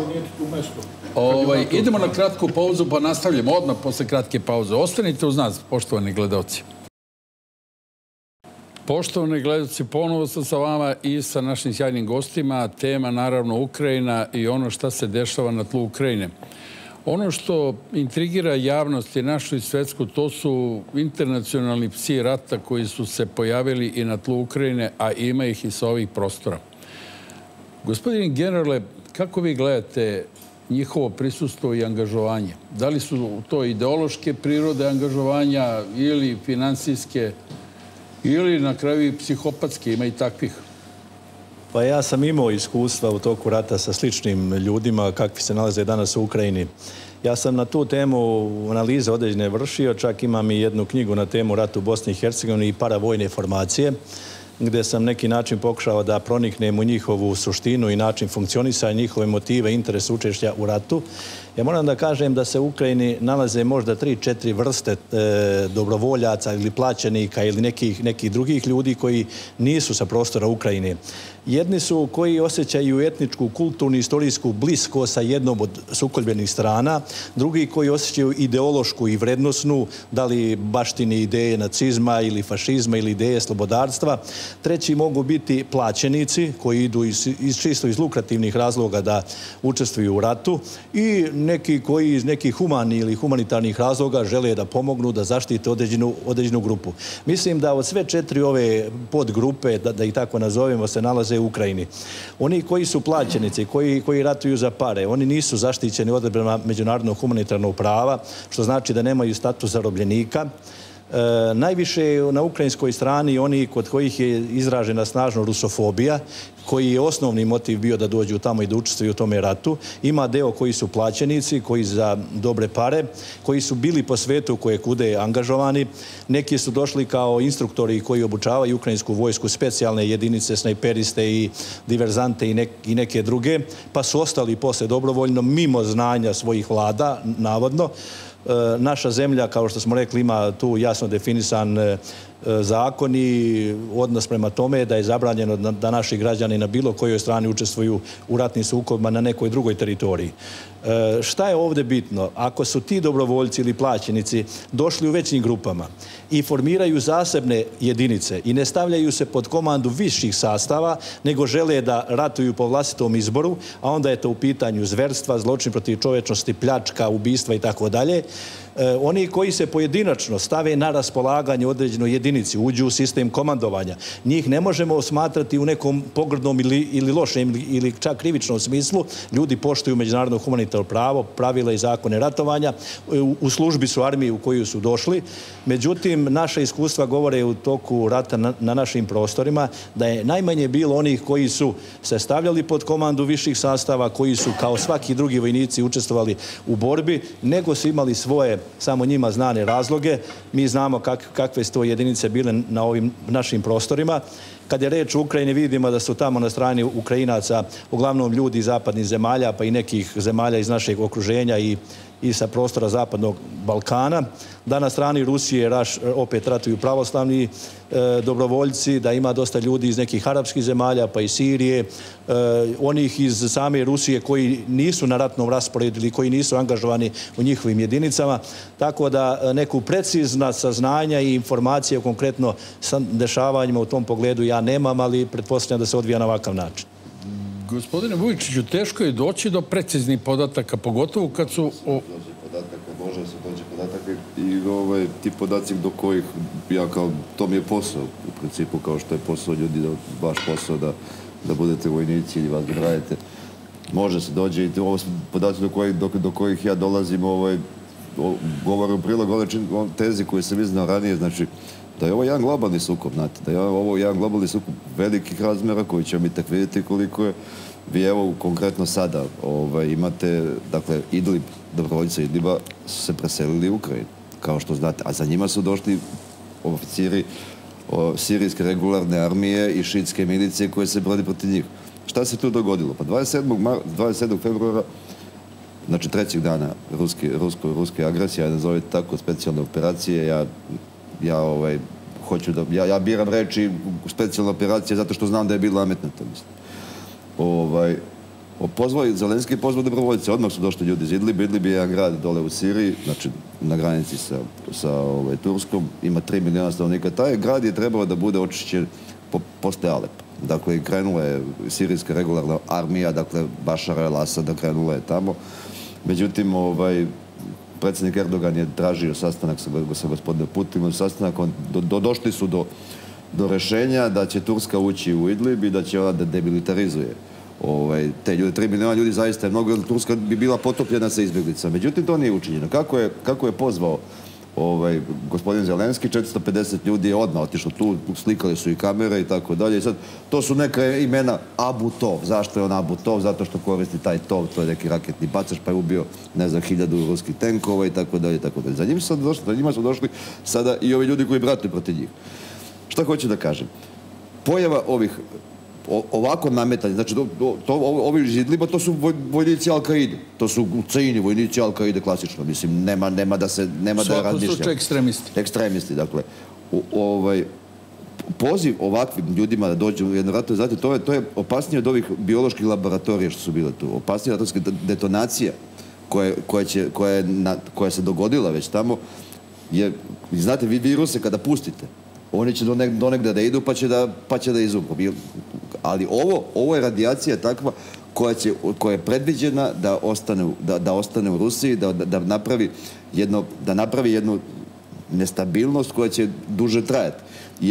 Idemo na kratku pauzu, pa nastavljamo odmah posle kratke pauze. Ostanite uz nas, poštovani gledalci. Poštovani gledalci, ponovo sam sa vama i sa našim sjajnim gostima. Tema, naravno, Ukrajina i ono šta se dešava na tlu Ukrajine. Ono što intrigira javnost i našu i svetsku, to su internacionalni psi rata koji su se pojavili i na tlu Ukrajine, a ima ih i sa ovih prostora. Gospodine generale, kako vi gledate njihovo prisustvo i angažovanje? Da li su to ideološke prirode angažovanja ili finansijske ili na kraju i psihopatske, ima i takvih? Pa ja sam imao iskustva u toku rata sa sličnim ljudima kakvi se nalaze danas u Ukrajini. Ja sam na tu temu analize određene vršio, čak imam i jednu knjigu na temu rata u Bosni i Hercegovini i paravojne formacije, gdje sam neki način pokušao da proniknem u njihovu suštinu i način funkcionisanja, njihove motive, interes učešća u ratu. Ja moram da kažem da se u Ukrajini nalaze možda 3-4 vrste dobrovoljaca ili plaćenika ili nekih drugih ljudi koji nisu sa prostora Ukrajine. Jedni su koji osjećaju etničku, kulturnu, istorijsku bliskost sa jednom od sukobljenih strana, drugi koji osjećaju ideološku i vrednosnu, da li baštini ideje nacizma ili fašizma ili ideje slobodarstva. Treći mogu biti plaćenici koji idu čisto iz lukrativnih razloga da učestvuju u ratu i neki koji iz nekih humanih ili humanitarnih razloga žele da pomognu, da zaštite određenu grupu. Mislim da od sve 4 ove podgrupe, da ih tako nazovemo, se nalaze u Ukrajini. Oni koji su plaćenici, koji ratuju za pare, oni nisu zaštićeni odredbama međunarodnog humanitarnog prava, što znači da nemaju status zarobljenika. Najviše na ukrajinskoj strani oni kod kojih je izražena snažno rusofobija, koji je osnovni motiv bio da dođu tamo i da učestvuju u tome ratu. Ima deo koji su plaćenici, koji za dobre pare, koji su bili po svetu koje kude angažovani. Neki su došli kao instruktori koji obučavaju ukrajinsku vojsku, specijalne jedinice, snajperiste i diverzante i neke druge, pa su ostali posle dobrovoljno mimo znanja svojih vlada, navodno. Naša zemlja, kao što smo rekli, ima tu jasno definisan zakon i odnos prema tome da je zabranjeno da naši građani na bilo kojoj strani učestvuju u ratnim sukobima na nekoj drugoj teritoriji. Šta je ovdje bitno? Ako su ti dobrovoljci ili plaćenici došli u većim grupama i formiraju zasebne jedinice i ne stavljaju se pod komandu viših sastava, nego žele da ratuju po vlastitom izboru, a onda je to u pitanju zverstva, zločin protiv čovečnosti, pljačka, ubistva i tako dalje. Oni koji se pojedinačno stave na raspolaganje određenoj jedinici, uđu u sistem komandovanja, njih ne možemo smatrati u nekom pogrdnom ili lošem ili čak krivičnom smislu. Ljudi poštuju međunarodno humanitarno pravo, pravila i zakone ratovanja, u službi su armije u koju su došli. Međutim, naše iskustva govore u toku rata na našim prostorima da je najmanje bilo onih koji su se stavljali pod komandu viših sastava, koji su kao svaki drugi vojnici učestvovali u borbi, nego su imali svoje samo njima znane razloge. Mi znamo kakve su to jedinice bile na ovim našim prostorima. Kad je reč o Ukrajini, vidimo da su tamo na strani Ukrajinaca uglavnom ljudi iz zapadnih zemalja, pa i nekih zemalja iz našeg okruženja i sa prostora Zapadnog Balkana. Da na strani Rusije opet ratuju pravoslavni dobrovoljci, da ima dosta ljudi iz nekih arapskih zemalja, pa i Sirije, onih iz same Rusije koji nisu na ratnom rasporedu ili koji nisu angažovani u njihovim jedinicama. Tako da neku precizna saznanja i informacije konkretno sa dešavanjima u tom pogledu ja nemam, ali pretpostavljam da se odvija na ovakav način. Gospodine Vujičiću, teško je doći do preciznih podataka, pogotovo kad su... Može se doći podataka i ti podaci do kojih to mi je posao, u principu kao što je posao ljudi, vaš posao da budete vojnici ili vas da radite. Može se doći i ovo su podaci do kojih ja dolazim, govore u prilog ove tezi koje sam iznao ranije, znači da je ovo jedan globalni sukob, znate, da je ovo jedan globalni sukob velikih razmjera koji ćemo mi tek vidjeti koliko je. Vi evo konkretno sada imate, dakle, Idlib, dobrovoljci Idliba su se preselili u Ukrajinu, kao što znate, a za njima su došli oficiri sirijske regularne armije i šiitske milicije koje se brodi protiv njih. Šta se tu dogodilo? Pa 27. februara, znači 3. dana ruske agresije, ja nazovem tako specijalne operacije, ja biram reći specijalna operacija zato što znam da je bila nametnuta, mislim. Zelenski je pozvao dobrovoljce, odmah su došli ljudi iz Idliba. Idlib je jedan grad dole u Siriji, znači na granici sa Turskom, ima 3 miliona stanovnika. Taj grad je trebao da bude očišćen posle Alepa. Dakle, krenula je sirijska regularna armija, dakle, Bašara el-Asada krenula je tamo. Međutim, predsjednik Erdogan je tražio sastanak sa gospodinom Putinom, došli su do rešenja da će Turska ući u Idlib i da će ona da demilitarizuje te ljude. 3 miliona ljudi zaista je mnogo, jer Turska bi bila potopljena sa izbjeglicama. Međutim, to nije učinjeno. Kako je pozvao gospodin Zelenski, 450 ljudi je odmah otišlo tu, slikali su i kamere i tako dalje. Sad, to su neka imena Abu Tov. Zašto je on Abu Tov? Zato što koristi taj Tov, to je neki raketni bacač, pa je ubio, ne znam, 1000 ruskih tenkova i tako dalje. Za njima su došli sada i ovi ljudi koji bratuju protiv njih. Šta hoću da kažem? Pojava ovako nametanje, znači ovi iz Idliba, to su vojnici Al-Kaide, to su Ucajini, vojnici Al-Kaide klasično, mislim, nema da razmišljam. Svako slučaj ekstremisti. Ekstremisti, dakle. Poziv ovakvim ljudima da dođu u jedno rato, znate, to je opasnije od ovih bioloških laboratorija što su bile tu. Opasnije od detonacija koja se dogodila već tamo, jer, znate, vi viruse kada pustite, oni će donegde da idu pa će da izumru. Ali ovo je radijacija takva koja je predviđena da ostane u Rusiji, da napravi jednu nestabilnost koja će duže trajati.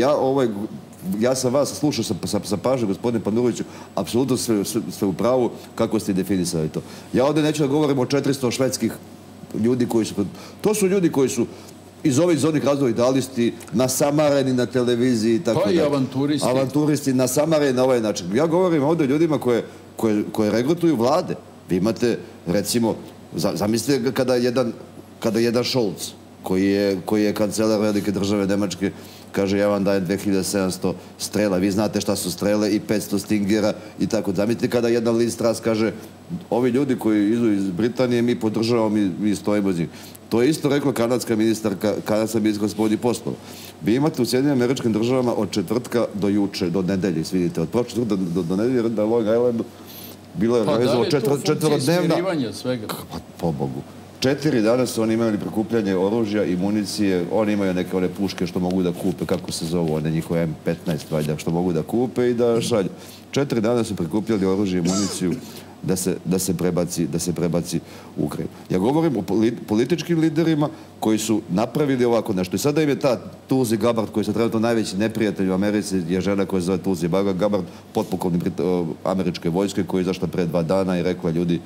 Ja sam vas slušao sa pažnjom, gospodine Panduroviću, apsolutno sve u pravu kako ste definisali to. Ja ovdje neću da govorim o 400 švedskih ljudi koji su... To su ljudi koji su iz onih razloga idealisti, nasamareni na televiziji i tako dalje. Pa i avanturisti. Avanturisti, nasamareni na ovaj način. Ja govorim ovdje o ljudima koje regrutuju vlade. Vi imate, recimo, zamislite kada jedan Scholz, koji je kancelar velike države Nemačke, kaže ja vam dajem 2700 strela. Vi znate šta su strele i 500 Stingera i tako. Zamislite kada jedan Liz Truss kaže ovi ljudi koji idu iz Britanije mi podržavamo, mi stojimo uz njih. To je isto rekla kanadska ministarka spoljnih poslova. Vi imate u Sjedinim Američkim Državama od četvrtka do juče, do nedelje, vidite, od prošle četvrtka do nedelje na Long Islandu bilo je organizovano četvorodnevna... Pa da li je tu funkcija smirivanja svega? Po Bogu. 4 dana su oni imali prikupljanje oružja i municije, oni imaju neke one puške što mogu da kupe, kako se zovu, one njihove M15 valjda, što mogu da kupe i da šalju. 4 dana su prikupljali oružje i municiju da se prebaci u Ukrajinu. Ja govorim o političkim liderima koji su napravili ovako nešto. I sada im je ta Tulsi Gabbard, koji je trenutno najveći neprijatelj u Americi, je žena koja se zove Tulsi Gabbard, potpukovnik američke vojske, koja je izašla pre 2 dana i rekla ljudi,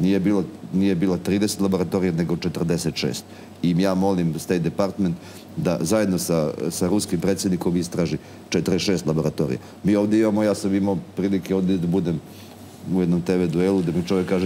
nije bilo 30 laboratorija, nego 46. I ja molim State Department da zajedno sa ruskim predsjednikom istraži 46 laboratorija. Mi ovdje imamo, ja sam imao prilike ovdje da budem u jednom TV duelu, da mi čovjek kaže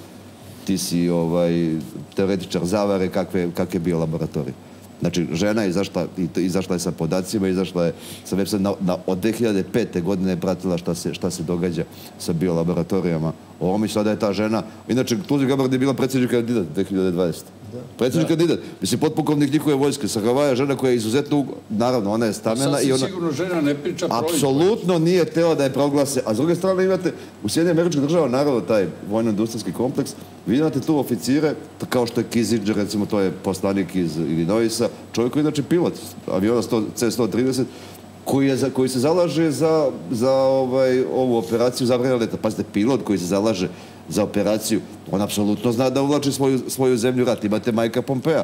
ti si teoretičar zavare, kakve bio laboratorij. Znači, žena je izašla je sa podacima, izašla je sa website, od 2005. godine je pratila šta se događa sa biolaboratorijama. Ovo mi sada je ta žena, inače, Tulsi Gabbard je bila predsjednik kandidat 2020. Predsjednik kandidat, mislim, potpukovnik njihove vojske, Saravaja, žena koja je izuzetno, naravno, ona je stamena i ona... Sasvim sigurno žena ne priča proizvod. Apsolutno nije teo da je proglase, a s druge strane imate u Sjedinim Američkih Država, naravno, taj vojno-industrijski kompleks, vi imate tu oficire, kao što je Kissinger, recimo, to je poslanik iz Illinoisa, čovjek koji je inače pilot aviona C-130, koji se zalaže za ovu operaciju zabrane leta. Pazite, pilot koji se zalaže za operaciju, on apsolutno zna da uvlači svoju zemlju u rat. Imate Majka Pompea,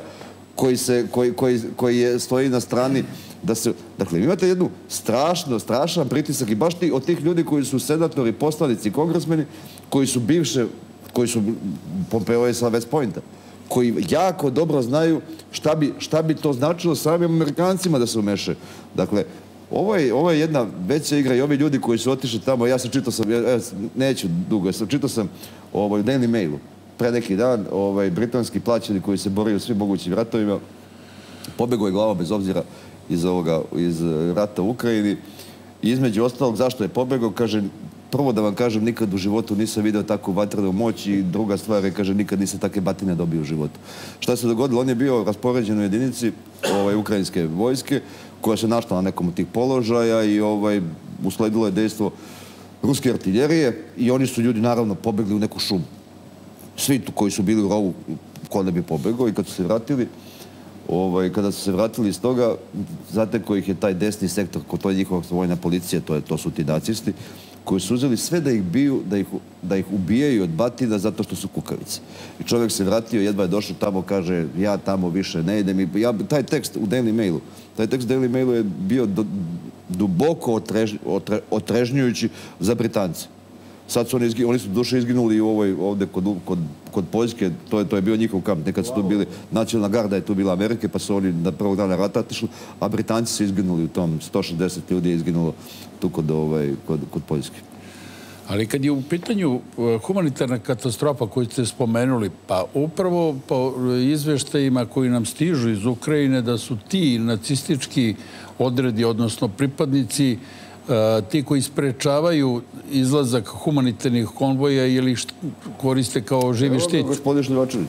koji stoji na strani da se... Dakle, imate jednu strašan pritisak i baš od tih ljudi koji su senatori, poslanici, kongresmeni, koji su Pompeo je sa West Pointa, koji jako dobro znaju šta bi to značilo samim Amerikancima da se umeše. Dakle, ovo je jedna veća igra i ovi ljudi koji su otišli tamo, ja sam čitao neću dugo, čitao sam u Daily Mailu pre neki dan, britanski plaćeni koji se boraju u svim mogućim ratovima, pobegao je glava bez obzira iz rata u Ukrajini i između ostalog zašto je pobegao, kaže, prvo da vam kažem, nikad u životu nisam vidio takvu vatrenu moć i druga stvar je, kaže, nikad nisam takve batine dobio u životu. Šta se dogodilo? On je bio raspoređen u jedinici ukrajinske vojske koja se našla na nekom od tih položaja i usledilo je dejstvo ruske artiljerije i oni su ljudi naravno pobegli u neku šumu. Svi tu koji su bili u rovu ko ne bi pobegao i kad su se vratili iz toga, zatekao ih je taj desni sektor, to je njihova vojna policija, to su ti nacisti, koji su uzeli sve da ih biju, da ih ubijaju od batina zato što su kukavice. I čovjek se vratio, jedva je došao tamo, kaže ja tamo više ne idem. Taj tekst u Daily Mailu je bio duboko otrežnjujući za Britance. Sad su oni su duše izginuli ovdje kod Poljske, to je bio njihov kamp. Nekad su tu bili, nacionalna garda je tu bila Amerike, pa su oni na prvog dana rata otišli, a Britanci su izginuli u tom, 160 ljudi je izginulo tu kod Poljske. Ali kad je u pitanju humanitarna katastrofa koju ste spomenuli, pa upravo po izveštajima koji nam stižu iz Ukrajine da su ti nacistički odredi, odnosno pripadnici, ti koji sprečavaju izlazak humanitarnih konvoja ili ih koriste kao živi štit. Gospodin Šljivačević.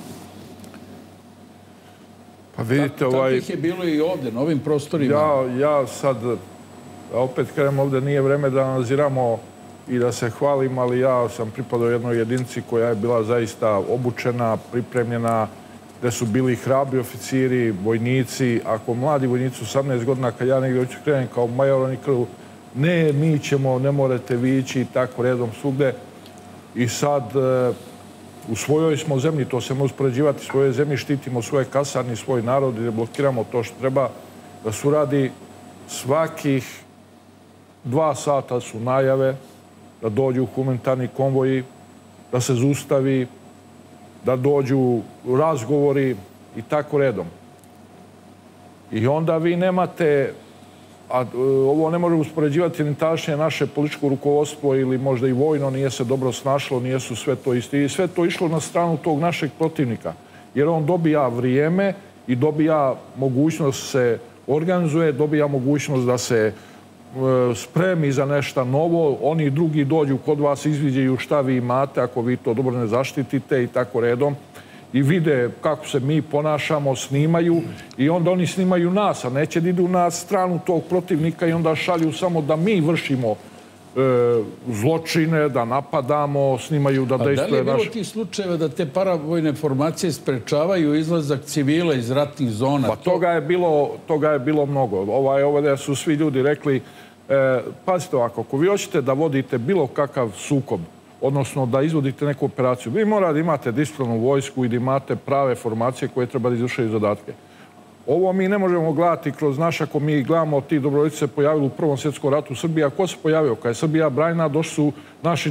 Pa vidite, takvih je bilo i ovdje, na ovim prostorima. Ja sad, opet kažem, ovdje nije vreme da analiziramo i da se hvalim, ali ja sam pripadao jednoj jedinici koja je bila zaista obučena, pripremljena, gde su bili hrabri oficiri, vojnici. Ako mladi vojnici 18 godina, kad ja negdje hoću krenem kao major, oni kažu ne, mi ćemo, ne morate vi ići i tako redom svugde. I sad u svojoj smo zemlji, to se može uspoređivati, svoje zemlji štitimo svoje kasarni, svoj narod i da blokiramo to što treba da se uradi. Svakih 2 sata su najave da dođu humanitarni konvoji, da se zaustavi, da dođu razgovori i tako redom. I onda vi nemate, a ovo ne može uspoređivati ni tadašnje naše političko rukovodstvo ili možda i vojno nije se dobro snašlo, nije su sve to isti. I sve to išlo na stranu tog našeg protivnika. Jer on dobija vrijeme i dobija mogućnost se organizuje, dobija mogućnost da se spremi za nešto novo, oni drugi dođu kod vas, izviđaju šta vi imate ako vi to dobro ne zaštitite i tako redom i vide kako se mi ponašamo, snimaju i onda oni snimaju nas, a neće da idu na stranu tog protivnika i onda šalju samo da mi vršimo zločine, da napadamo, snimaju da dejstvuje naš... Da li je bilo tih slučajeva da te paravojne formacije sprečavaju izlazak civila iz ratnih zona? Pa toga je bilo mnogo. Ovdje su svi ljudi rekli, pazite ovako, ako vi hoćete da vodite bilo kakav sukob, odnosno da izvodite neku operaciju, vi morate da imate disciplinu vojsku i da imate prave formacije koje treba da izvršaju zadatke. Ovo mi ne možemo gledati kroz naš, ako mi gledamo ti dobrovoljci se pojavili u Prvom svjetskom ratu u Srbiji, a ko se pojavio? Kad je Srbija branjena, došli su naši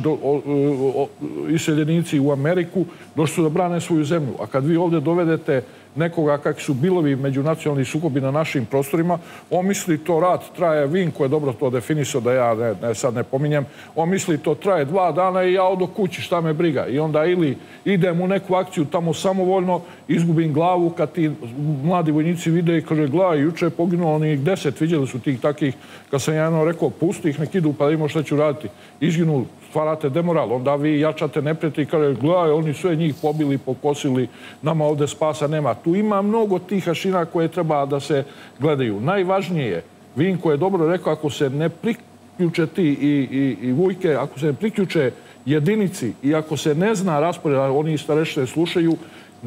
iseljenici u Ameriku, došli su da brane svoju zemlju. A kad vi ovdje dovedete nekoga kakvi su bilovi međunacionalni sukobi na našim prostorima, on misli to rat traje, Vinko je dobro to definisao da ja sad ne pominjem, on misli to traje 2 dana i ja odo kući, šta me briga. I onda ili idem u neku akciju tamo samovoljno, izgubim glavu kad ti mladi vojnici vide i kaže gledaj, juče je poginulo onih 10, vidjeli su tih takih, kad sam jedno rekao pusti ih, nek idu pa da imamo šta ću raditi. Izginu, stvarate demoral, onda vi jačate neprijatelje i kaže gledaj, oni sve njih pobili, pokosili, nama ovdje spasa nema. Tu ima mnogo tih hašina koje treba da se gledaju. Najvažnije je, Vinko je dobro rekao, ako se ne priključe ti i Vujke, ako se ne priključe jedinici i ako se ne zna raspored, oni starešine slušaju,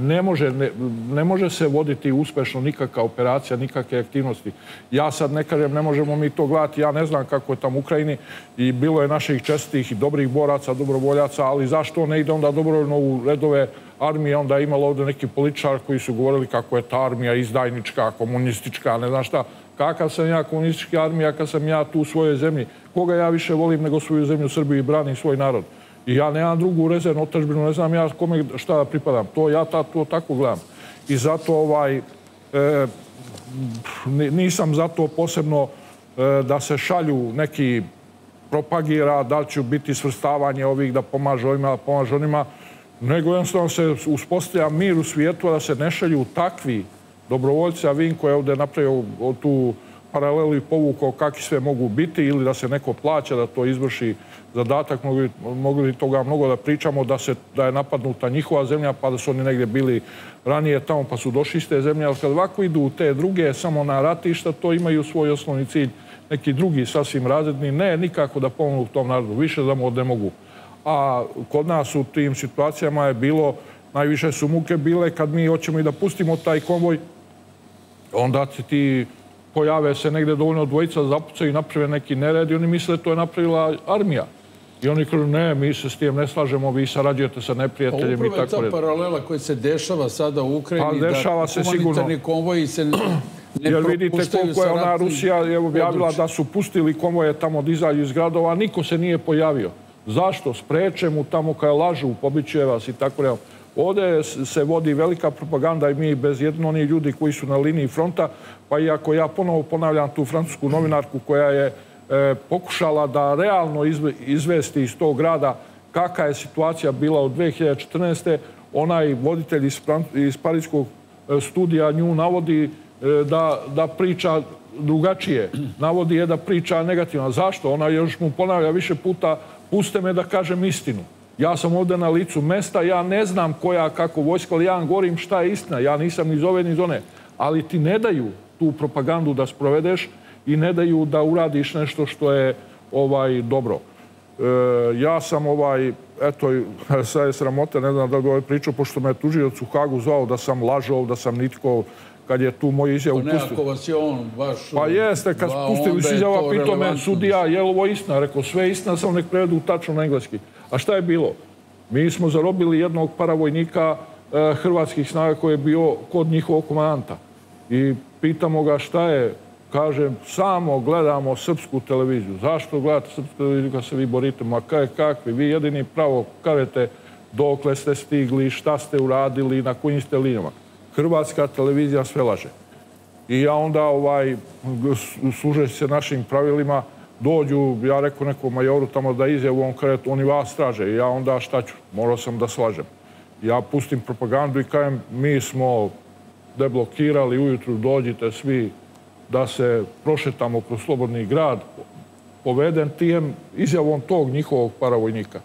ne može se voditi uspešno nikakva operacija, nikakve aktivnosti. Ja sad ne kažem, ne možemo mi to gledati, ja ne znam kako je tamo u Ukrajini i bilo je naših čestitih i dobrih boraca, dobrovoljaca, ali zašto ne ide onda dobrovoljno u redove armije, onda je imalo ovdje neki političar koji su govorili kako je ta armija izdajnička, komunistička, ne znam šta. Kakav sam ja komunistička armija kad sam ja tu u svojoj zemlji? Koga ja više volim nego svoju zemlju Srbiju i branim svoj narod? I ja nemam drugu rezervnu otadžbinu, ne znam ja kome šta da pripadam. Ja to tako gledam. I zato nisam zato posebno da se šalju neki propagira, da li će biti svrstavanje ovih da pomažu ovima, da pomažu onima, nego jednostavno se uspostavlja mir u svijetu, da se ne šalju takvi dobrovoljci, a Vinko je ovdje napravio tu paralelu i povukao kakvi sve mogu biti ili da se neko plaća da to izvrši zadatak. Mogli toga mnogo da pričamo, da je napadnuta njihova zemlja, pa da su oni negdje bili ranije tamo, pa su došli iz te zemlje. Ali kad ovako idu u te druge, samo na ratišta, to imaju svoj osnovni cilj. Neki drugi, sasvim razredni, ne nikako da pomognu tom narodu. Više da mu ne mogu. A kod nas u tim situacijama je bilo, najviše su muke bile kad mi hoćemo i da pustimo taj konvoj, onda ti pojave se negdje dovoljno dvojica, zapucaju i naprave neki nered i oni misle da to je napravila armija. I oni kažu, ne, mi se s tim ne slažemo, vi sarađujete sa neprijateljem i tako. Upravo je ta paralela koja se dešava sada u Ukrajini, da humanitarni konvoji se ne propuštaju. Jer vidite koliko je ona Rusija objavila da su pustili konvoje tamo da izađu iz gradova, niko se nije pojavio. Zašto? Spreče mu tamo kada lažu, pobiće vas i tako dalje. Ovdje se vodi velika propaganda i mi bez jedno onih ljudi koji su na liniji fronta, pa iako ja ponovo ponavljam tu francusku novinarku koja je pokušala da realno izvesti iz tog grada kakva je situacija bila od 2014. Onaj voditelj iz Parijskog studija nju navodi da priča drugačije. Navodi je da priča negativno. Zašto? Ona još mu ponavlja više puta, puste me da kažem istinu. Ja sam ovdje na licu mesta, ja ne znam koja kako vojska, ali ja vam govorim šta je istina. Ja nisam ni iz ove ni iz one. Ali ti ne daju tu propagandu da sprovedeš i ne daju da uradiš nešto što je dobro. Ja sam eto, sad je sramota, ne znam da li pričao, pošto me je tužioc u Hagu zvao da sam lažov, da sam nitko, kad je tu moju izjavu pustio. Pa ne, ako vas je on baš... Pa jeste, kad pustili su izjava, pitao me sudija, je li ovo istina? Rekao, sve istina, samo nek prevedu tačno na engleski. A šta je bilo? Mi smo zarobili jednog paravojnika hrvatskih snaga koji je bio kod njihovog komandanta. I pitamo ga šta je, kaže, samo gledamo srpsku televiziju. Zašto gledate srpsku televiziju kad se vi borite? Ma kakvi, vi jedini pravo kažete dokle ste stigli, šta ste uradili, na kojim ste linijama. Hrvatska televizija sve laže. I ja onda, služeći se našim pravilima, dođu, ja rekao nekom majoru tamo da izjavu, on kaže, oni vas traže. I ja onda šta ću? Morao sam da slažem. Ja pustim propagandu i kažem, mi smo deblokirali, ujutru dođite svi da se prošetamo kroz slobodni grad, poveden tijem izjavom tog njihovog paravojnika.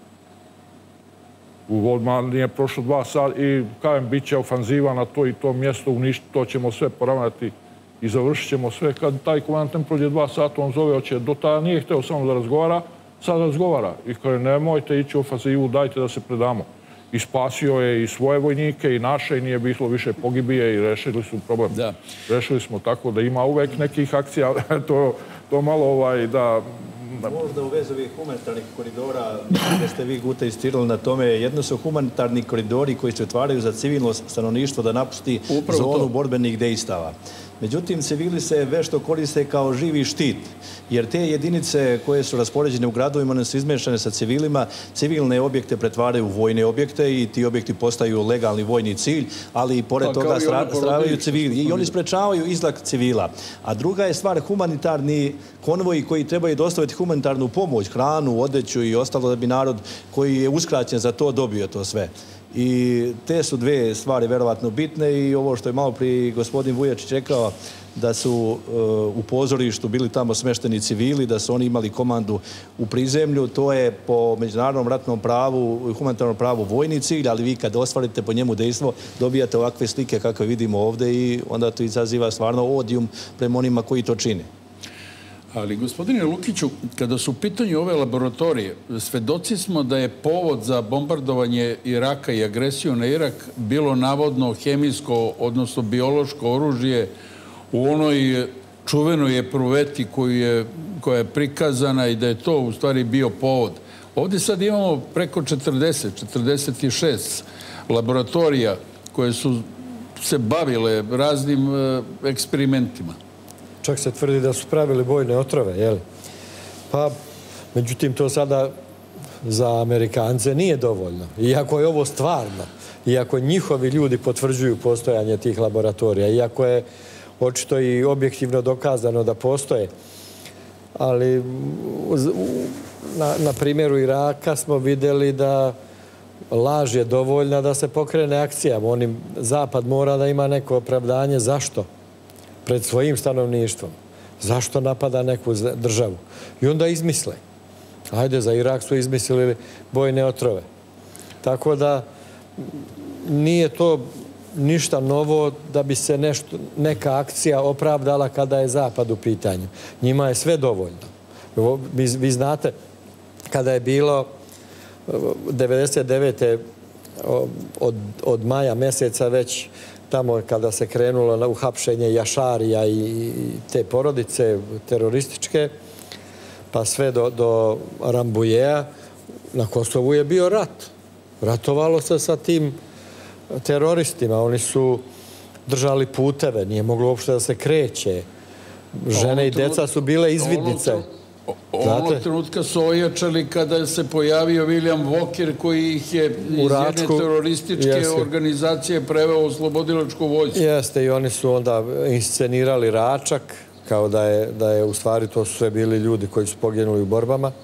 Odmah nije prošlo 2 sata i kažem, bit će ofanziva na to i to mjesto, uništiti, to ćemo sve poravnati i završit ćemo sve. Kad taj komandant prođe 2 sata, on zove, do tada nije hteo samo da razgovara, sad razgovara. I kaže, nemojte ići u ofanzivu, dajte da se predamo. I spasio je i svoje vojnike i naše i nije bilo više pogibije i rešili su problem. Rešili smo tako da ima uvek nekih akcija, to malo da... Možda u vezi ovih humanitarnih koridora, da ste vi Guta istirali na tome, jedno su humanitarni koridori koji se otvaraju za civilno stanovništvo da napusti zonu borbenih dejstava. Međutim, civili se vešto koriste kao živi štit, jer te jedinice koje su raspoređene u gradovima ne su izmešane sa civilima, civilne objekte pretvaraju u vojne objekte i ti objekti postaju legalni vojni cilj, ali i pored toga stradaju civili i oni sprečavaju izlak civila. A druga je stvar humanitarni konvoji koji trebaju dostaviti humanitarnu pomoć, hranu, odeću i ostalo da bi narod koji je uskraćen za to dobio to sve. I te su dve stvari verovatno bitne i ovo što je malo prije gospodin Vujačić rekao da su u pozorištu bili tamo smešteni civili, da su oni imali komandu u prizemlju, to je po međunarodnom ratnom pravu i humanitarnom pravu vojni cilj, ali vi kad ostvarite po njemu dejstvo dobijate ovakve slike kakve vidimo ovdje i onda to izaziva stvarno odijum prema onima koji to čine. Ali, gospodine Lukiću, kada su u pitanju ove laboratorije, svedoci smo da je povod za bombardovanje Iraka i agresiju na Irak bilo navodno hemijsko, odnosno biološko oružje u onoj čuvenoj epruveti koja je prikazana i da je to u stvari bio povod. Ovdje sad imamo preko 46 laboratorija koje su se bavile raznim eksperimentima. Čak se tvrdi da su pravili bojne otrove, jel? Pa, međutim, to sada za Amerikance nije dovoljno. Iako je ovo stvarno, iako njihovi ljudi potvrđuju postojanje tih laboratorija, iako je očito i objektivno dokazano da postoje. Ali na primjeru Iraka smo vidjeli da laž je dovoljna da se pokrene akcija. Zapad mora da ima neko opravdanje. Zašto? Pred svojim stanovništvom. Zašto napada neku državu? I onda izmisle. Ajde, za Irak su izmislili bojne otrove. Tako da nije to ništa novo da bi se neka akcija opravdala kada je Zapad u pitanju. Njima je sve dovoljno. Vi znate, kada je bilo 99. od maja mjeseca već tamo kada se krenulo na uhapšenje Jašarija i te porodice terorističke, pa sve do Rambujeja, na Kosovu je bio rat. Ratovalo se sa tim teroristima. Oni su držali puteve, nije moglo uopšte da se kreće. Žene i deca su bile izvidnice. Onog trenutka su ojačali kada se pojavio William Walker koji ih je iz jedne terorističke organizacije preveo u oslobodilačku vojsku. Jeste, i oni su onda inscenirali Račak, kao da je u stvari to su sve bili ljudi koji su poginuli u borbama.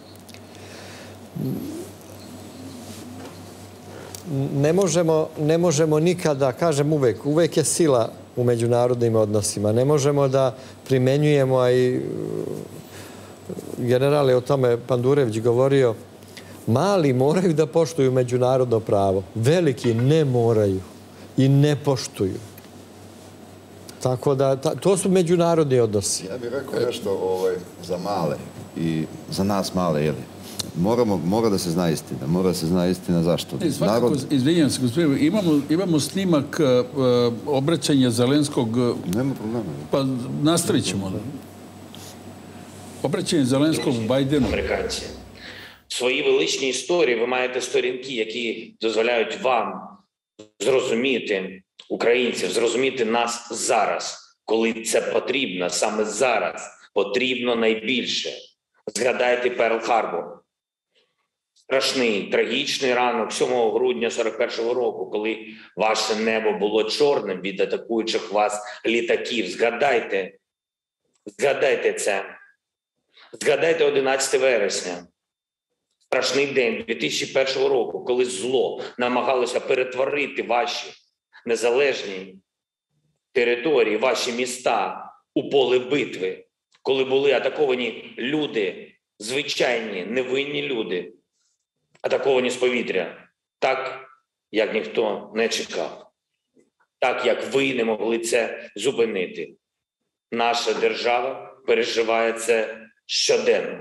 Ne možemo nikada, kažem uvek je sila u međunarodnim odnosima. Ne možemo da primenjujemo, a i general je o tome Pandurević govorio, mali moraju da poštuju međunarodno pravo. Veliki ne moraju i ne poštuju. Tako da, to su međunarodni odnosi. Ja bih rekao nešto za male i za nas male, jel? Mora da se zna istina. Mora da se zna istina zašto. Izvinjam se, gospodine, imamo snimak obraćanja Zelenskog... Nema problema. Pa nastavit ćemo. Обращення Зеленського в Байдену. Американці. В своїй величній історії ви маєте сторінки, які дозволяють вам зрозуміти українців, зрозуміти нас зараз, коли це потрібно, саме зараз потрібно найбільше. Згадайте Перл-Харбор. Страшний, трагічний ранок 7 грудня 41-го року, коли ваше небо було чорним від атакуючих вас літаків. Згадайте це. Згадайте 11 вересня, страшний день 2001 року, коли зло намагалося перетворити ваші незалежні території, ваші міста у поле битви, коли були атаковані люди, звичайні, невинні люди, атаковані з повітря, так, як ніхто не чекав, так, як ви не могли це зупинити. Наша держава переживає це щоденно,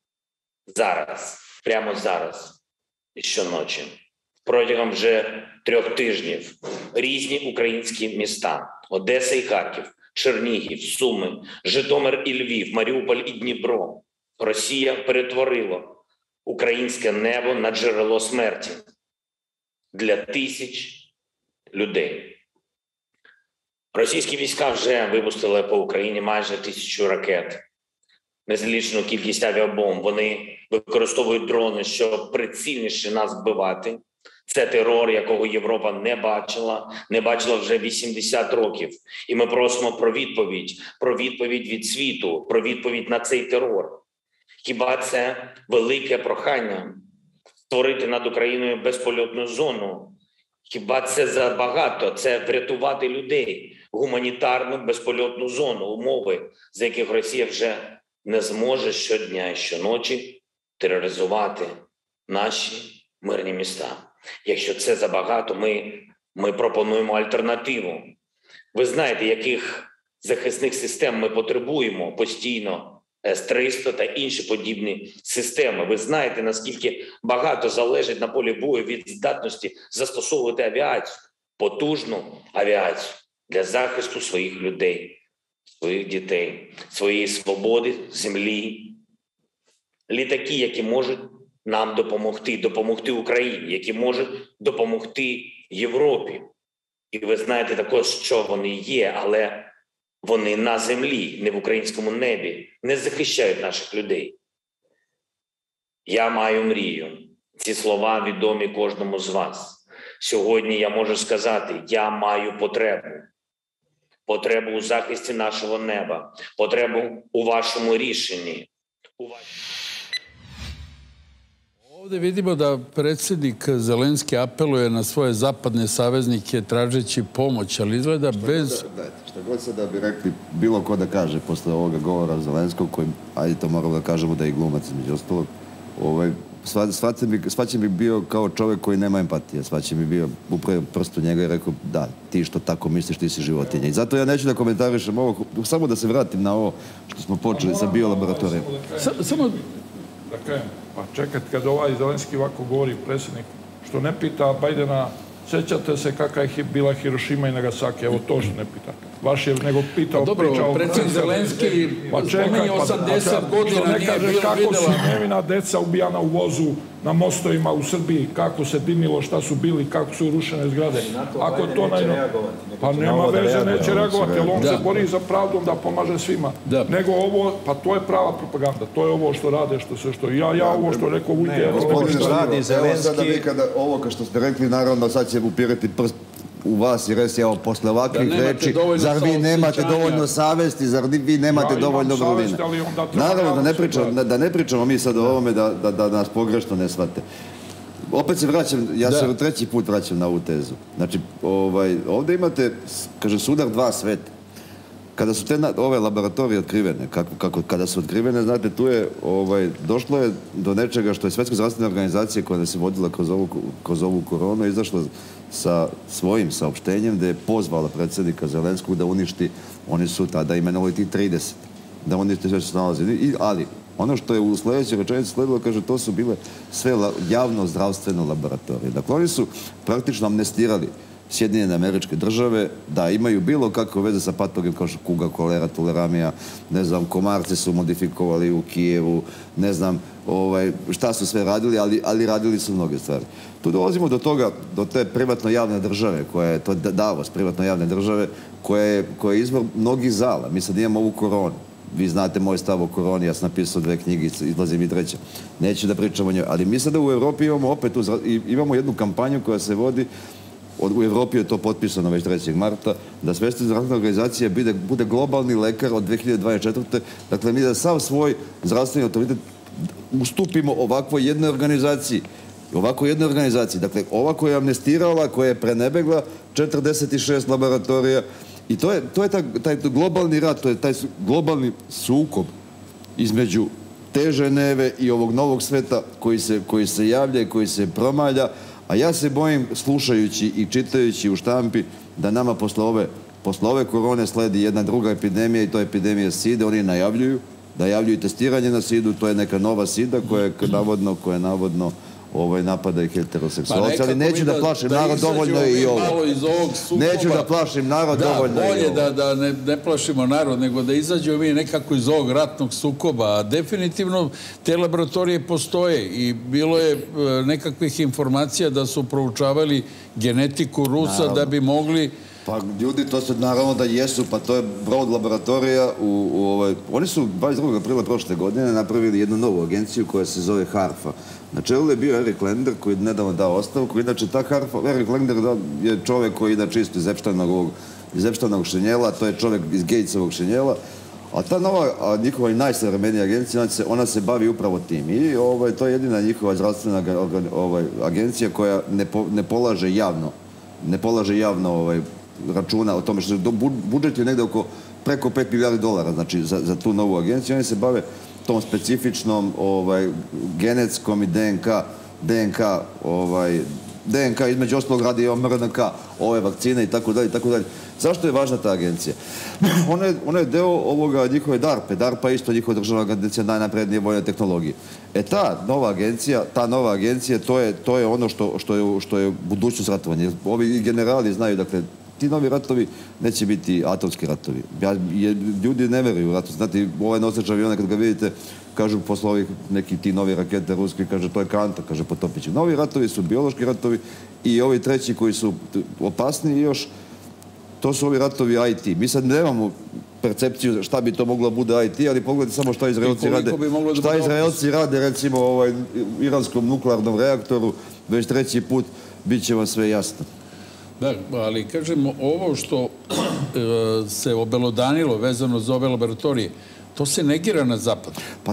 зараз, прямо зараз і щоночі. Протягом вже 3 тижнів різні українські міста – Одеса і Харків, Чернігів, Суми, Житомир і Львів, Маріуполь і Дніпро. Росія перетворила українське небо на джерело смерті для тисяч людей. Російські війська вже випустили по Україні майже 1000 ракет. Незлічну кількість авіабомб. Вони використовують дрони, щоб прицільніше нас вбивати. Це терор, якого Європа не бачила вже 80 років. І ми просимо про відповідь від світу, про відповідь на цей терор. Хіба це велике прохання створити над Україною безпольотну зону? Хіба це забагато? Це врятувати людей, гуманітарну безпольотну зону, умови, за яких Росія вже не зможе щодня і щоночі тероризувати наші мирні міста. Якщо це забагато, ми пропонуємо альтернативу. Ви знаєте, яких захисних систем ми потребуємо постійно, С-300 та інші подібні системи. Ви знаєте, наскільки багато залежить на полі бою від здатності застосовувати авіацію, потужну авіацію для захисту своїх людей, своїх дітей, своєї свободи, землі. Літаки, які можуть нам допомогти Україні, які можуть допомогти Європі. І ви знаєте також, що вони є, але вони на землі, не в українському небі, не захищають наших людей. Я маю мрію. Ці слова відомі кожному з вас. Сьогодні я можу сказати, я маю потребу. Потребу у захисті нашого неба, потребу у вашому рішенні. Ovdje vidimo da predsjednik Zelenski apeluje na svoje zapadne saveznike tražeći pomoć, ali izgleda bez... Šta god sada bi rekli bilo ko da kaže posle ovoga govora Zelenskog, koji, ajde to moramo da kažemo da je glumac između ostalog, svačim bi bio kao čovjek koji nema empatije, svačim bi bio upravo prst u njega i rekao da, ti što tako misliš, ti si životinja. I zato ja neću da komentarišem ovo, samo da se vratim na ovo što smo počeli sa biolaboratorijom. Samo... Da kažem, pa čekajte, kad ovaj Zelenski ovako govori predsjednik, što ne pita Bajdena, sjećate se kakva je bila Hirošima i Nagasaki, evo to što ne pita. Vaš je nego pitao, dobro, predsjednik Zelenski spominje 80 godina, nije bilo videla. Kako su nevina deca ubijana u vozu na mostovima u Srbiji, kako se dimilo, šta su bili, kako su rušene zgrade. Ako to pa nema veze, neće reagovati, jer on se bori za pravdom da pomaže svima. Nego ovo, pa to je prava propaganda, to je ovo što rade, što ja ovo što rekao Vujte. Radi Zelenski. Ovo kao što ste rekli, naravno sad će upirati prst u vas i resi, evo, posle ovakvih reči, zar vi nemate dovoljno savesti, zar vi nemate dovoljno vrline? Naravno, da ne pričamo mi sad o ovome, da nas pogrešno ne shvate. Opet se vraćam, ja se treći put vraćam na ovu tezu. Znači, ovdje imate, kaže, sudar dva sveta. Kada su ove laboratorije otkrivene, kada su otkrivene, znate, tu je, došlo je do nečega što je Svjetska zdravstvena organizacija koja nas je vodila kroz ovu koronu, izašla sa svojim saopštenjem gdje je pozvala predsjednika Zelenskog da uništi, oni su tada imenovali tih 30, da uništi sve što se nalazi. Ali, ono što je u sljedećoj rečenici sledilo, kaže, to su bile sve javno zdravstveno laboratorije. Dakle, oni su praktično amnestirali Sjedinjene Američke Države da imaju bilo kakve veze sa patogenom kao što kuga, kolera, tuleramija, ne znam, komarce su modifikovali u Kijevu, ne znam šta su sve radili, ali radili su mnoge stvari. Tu dolazimo do toga, do te privatno-javne države, koja je to Davos, privatno-javne države, koja je izvor mnogih zala. Mi sad imamo ovu koronu. Vi znate moj stav o koroni, ja sam napisao 2 knjige, izlazi mi 3. Neću da pričam o njoj, ali mi sada u Evropi imamo opet imamo jednu kampanju koja se vodi. U Evropi je to potpisano već 3. marta, da Svjetska zdravstvena organizacija bude globalni lekar od 2024. Dakle, mi da sav svoj zdravstveni autoritet ustupimo ovakvoj jednoj organizaciji. Dakle, ova koja je amnestirala, koja je prenebegla 46 laboratorija. I to je taj globalni rat, to je taj globalni sukob između te Ženeve i ovog novog sveta koji se javlja i koji se promalja. A ja se bojim, slušajući i čitajući u štampi, da nama posle ove korone sledi jedna druga epidemija i to je epidemija side. Oni najavljuju testiranje na sidu, to je neka nova sida koja navodno napada i heteroseksualce, ali neću da plašim narod dovoljno i ovo. Neću da plašim narod dovoljno i ovo. Bolje da ne plašimo narod, nego da izađemo mi nekako iz ovog ratnog sukoba. Definitivno te laboratorije postoje i bilo je nekakvih informacija da su proučavali genetiku Rusa da bi mogli... Pa ljudi, to se naravno da jesu, pa to je Broad laboratorija. Oni su 22. aprila prošle godine napravili jednu novu agenciju koja se zove HARFA. Na čelu je bio Eric Lender koji je nedavno dao ostavku. Inače, ta HARFA, Eric Lender je čovjek koji ide čisto iz Epsteinovog šinjela, to je čovjek iz Gatesovog šinjela. A ta nova, njihova najsavremenija agencija, ona se bavi upravo tim. I to je jedina njihova zdravstvena agencija koja ne polaže javno računa o tome što budžet je negdje preko $5 milijardi, znači za tu novu agenciju. Oni se bave tom specifičnom genetskom i DNK, između ostalog radi i o mRNK, ove vakcine i tako dalje. Zašto je važna ta agencija? Ona je deo ovoga njihove DARPA. DARPA je isto njihova državna agencija najnaprednije vojne tehnologije. Ta nova agencija, to je ono što je budućnost ratovanja. Ovi generali znaju, dakle, ti novi ratovi neće biti atomski ratovi. Ljudi ne veruju u ratu. Znate, ovaj nosač aviona, kad ga vidite, kažu posle ovih neki ti novi rakete ruski, kaže, to je kanta, kaže, potopit će. Novi ratovi su biološki ratovi i ovi treći koji su opasniji još, to su ovi ratovi IT. Mi sad nemamo percepciju šta bi to moglo bude IT, ali pogledajte samo šta Izraelci rade, recimo u iranskom nuklearnom reaktoru, već 3. put, bit će vam sve jasno. Da, ali kažemo, ovo što se obelodanilo vezano za ove laboratorije, to se negira na zapadu. Pa,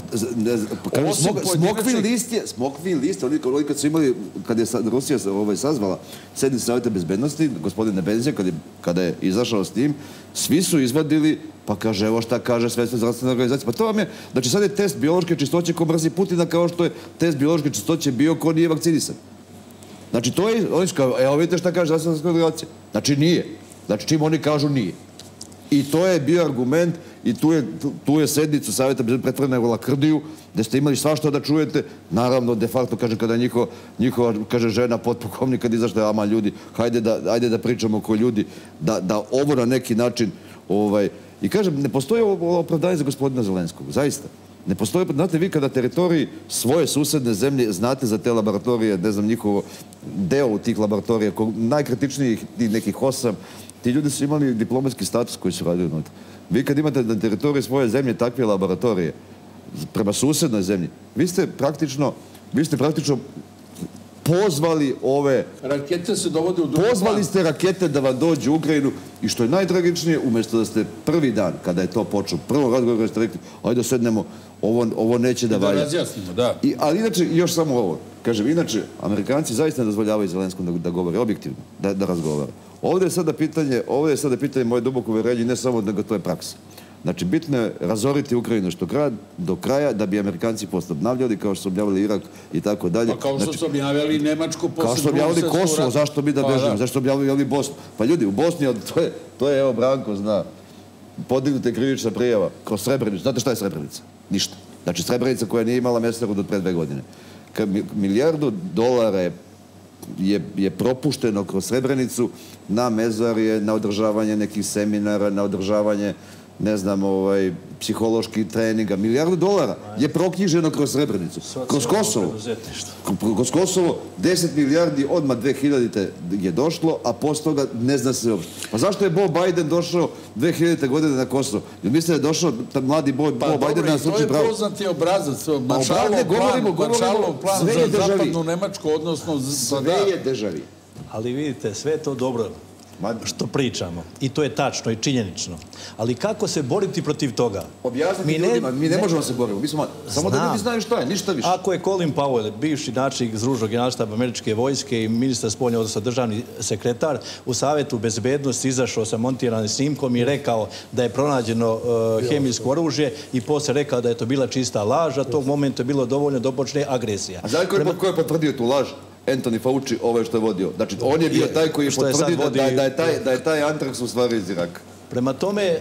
Smokvi list, oni kad su imali, kad je Rusija sazvala sednicu Savjeta bezbednosti, gospodin Nebenzija, kada je izašao s tim, svi su izvadili, pa kaže, evo šta kaže Svjetska zdravstvena organizacija. Pa to vam je, znači sad je test biološke čistoće ko mrzi Putina, kao što je test biološke čistoće bio ko nije vakcinisan. Znači, to je, oni su kao, evo vidite šta kaže zdravstvena organizacija. Znači, nije. Znači, čim oni kažu nije. I to je bio argument i tu je sednicu Savjeta pretvorena u lakrdiju, gde ste imali svašta da čujete. Naravno, de facto, kaže, kada njihova, kaže, žena potpukovnik, kad izašla, ama ljudi, hajde da pričamo oko ljudi, da ovo na neki način, i kažem, ne postoji opravdanje za gospodina Zelenskog, zaista. Ne postoji, znate vi kada teritoriji svoje susedne zemlje, znate za te laboratorije, ne znam, njihovo deo u tih laboratorija, najkritičnijih nekih 8, ti ljudi su imali diplomatski status koji su radili unutra. Vi kad imate na teritoriji svoje zemlje takve laboratorije, prema susednoj zemlji, vi ste praktično pozvali ove... Rakete se dovode u drugi plan. Pozvali ste rakete da vam dođu u Ukrajinu i što je najtragičnije, umjesto da ste prvi dan, kada je to počeo, prvo razgovor kada ste rekli, ajde sednemo, ovo neće da valja. Da razjasnimo, da. Ali inače, još samo ovo, kažem, inače, Amerikanci zaista ne dozvoljavaju Zelenskom da govori objektivno, da razgovara. Ovdje je sada pitanje moje duboko uvjerenje, ne samo nego to je praksa. Znači, bitno je razoriti Ukrajinu do kraja da bi Amerikanci obnavljali kao što su obnavljali Irak i tako dalje. Pa kao što su obnavljali Nemačku posle kao što su obnavljali Kosovo, zašto bi da bežimo? Zašto obnavljali Bosnu? Pa ljudi, u Bosni, to je, evo, Branko zna, podignuta je krivična prijava kroz Srebrenicu. Znate šta je Srebrenica? Ništa. Znači, Srebrenica koja nije imala mjeseca do pre 2 godine. Milijardu dolara je propušteno kroz Srebrenicu na mezarje, na održavanje nekih seminara, na održavanje, ne znam, psiholoških treninga. Milijardu dolara je proknjiženo kroz Srebrenicu. Kroz Kosovo. Kroz Kosovo 10 milijardi odmah 2000. je došlo, a posle toga ne zna se uopšte. Pa zašto je Joe Biden došao 2000. godine na Kosovo? Jer mislite da je došao mladi Joe Biden na slučaj pravo? To je poznati obrazac. Maršalov plan za zapadnu Nemačku, odnosno... Sve je državi. Ali vidite, sve je to dobro što pričamo. I to je tačno i činjenično. Ali kako se boriti protiv toga? Objasniti ljudima, mi ne možemo se boriti. Samo da ljudi znaju šta je, ništa više. Ako je Colin Powell, bivši načelnik Združenog generalštaba američke vojske i ministar spoljnih odnosa, državni sekretar, u Savetu bezbednosti izašao sa montiranim snimkom i rekao da je pronađeno hemijsko oružje i posle rekao da je to bila čista laž, a tog momenta je bilo dovoljno da počne agresija. A znate ko je potvrdio tu laž? Anthony Fauci, što je vodio. Znači, on je bio taj koji je potvrdio da je taj antraks u stvari iz Iraka. Prema tome,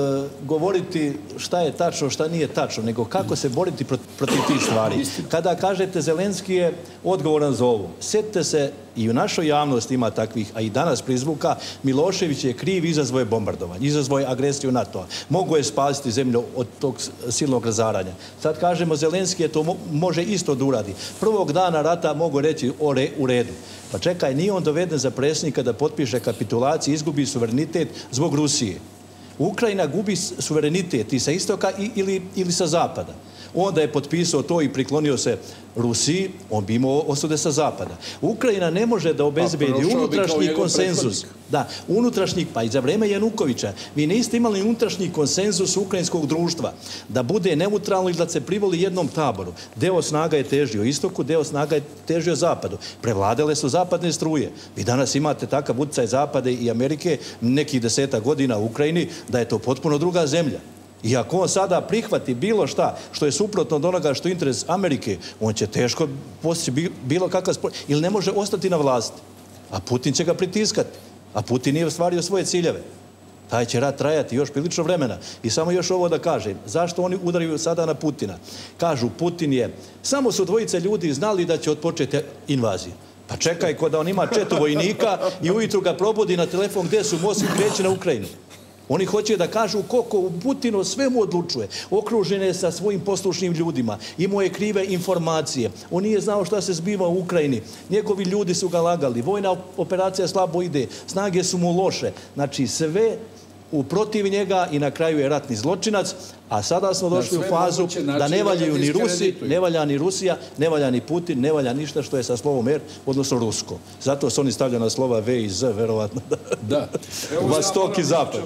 govoriti šta je tačno, šta nije tačno, nego kako se boriti protiv tih stvari. Kada kažete Zelenski je odgovoran za ovo, sjetite se, i u našoj javnosti ima takvih, a i danas prizvuka, Milošević je kriv, izazvao je bombardovanje, izazvao je agresiju NATO-a. Mogu je spasiti zemlju od tog silnog razaranja. Sad kažemo, Zelenski je to može isto da uradi. Prvog dana rata mogu reći u redu. Pa čekaj, nije on doveden za predsjednika da potpiše kapitulaciju i izgubi suverenitet zbog Rusije. Ukrajina gubi suverenitet i sa istoka ili sa zapada. Onda je potpisao to i priklonio se Rusiji, on bi imao osude sa zapada. Ukrajina ne može da obezbedi unutrašnji konsenzus. Da, unutrašnji, pa i za vreme Janukovića. Vi niste imali unutrašnji konsenzus ukrajinskog društva da bude neutralno ili da se privoli jednom taboru. Deo snaga je težio istoku, deo snaga je težio zapadu. Prevladale su zapadne struje. Vi danas imate takav utjecaj Zapade i Amerike nekih 10 godina u Ukrajini da je to potpuno druga zemlja. I ako on sada prihvati bilo šta što je suprotno od onoga što je interes Amerike, on će teško postići bilo kakav spor, ili ne može ostati na vlasti. A Putin će ga pritiskati. A Putin nije ostvario svoje ciljeve. Taj će rat trajati još prilično vremena. I samo još ovo da kažem. Zašto oni udaraju sada na Putina? Kažu, Putin je... Samo su dvojice ljudi znali da će otpočeti invaziju. Pa čekaj, ko da on ima 4 vojnika i ujutru ga probudi na telefon gdje su Moskvi kreće na Ukrajinu. Oni hoće da kažu koliko Putin o svemu odlučuje. Okružen je sa svojim poslušnim ljudima. Imao je krive informacije. On nije znao šta se zbiva u Ukrajini. Njegovi ljudi su ga lagali. Vojna operacija slabo ide. Snage su mu loše. Znači sve protiv njega i na kraju je ratni zločinac. A sada smo došli u fazu da ne valjaju ni Rusi, ne valja ni Rusija, ne valja ni Putin, ne valja ništa što je sa slovom R, odnosno rusko. Zato su oni stavljaju na slova V i Z, verovatno. Da. Vastok i Zapad.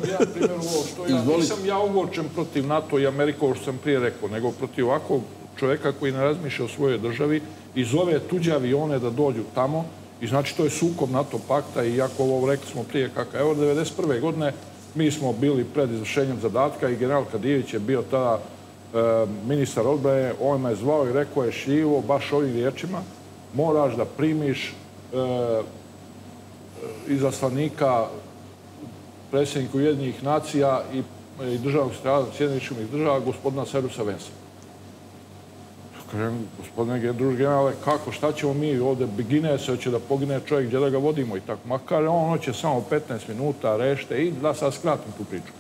Nisam ja ogorčen protiv NATO i Amerike, ovo što sam prije rekao, nego protiv ovakvog čovjeka koji ne razmišlja o svojoj državi i zove tuđe avione da dođu tamo. I znači to je sukob NATO pakta i jako ovo rekli smo prije kako. Evo, 1991. godine mi smo bili pred izvršenjem zadatka i general Kadijević je bio tada ministar odbrane, on me je zvao i rekao je Šljivo, baš ovim riječima, moraš da primiš izaslanika predsjednika Ujedinjenih nacija i državnog sekretara Sjedinjenih država, gospodina Cyrus'a Vance'a. Kažem, gospodine druži generale, kako, šta ćemo mi ovdje, gine se, hoće da pogine čovjek, gdje da ga vodimo i tako. Ma kaže, on hoće samo 15 minuta, rešte i da sad skratim tu priču.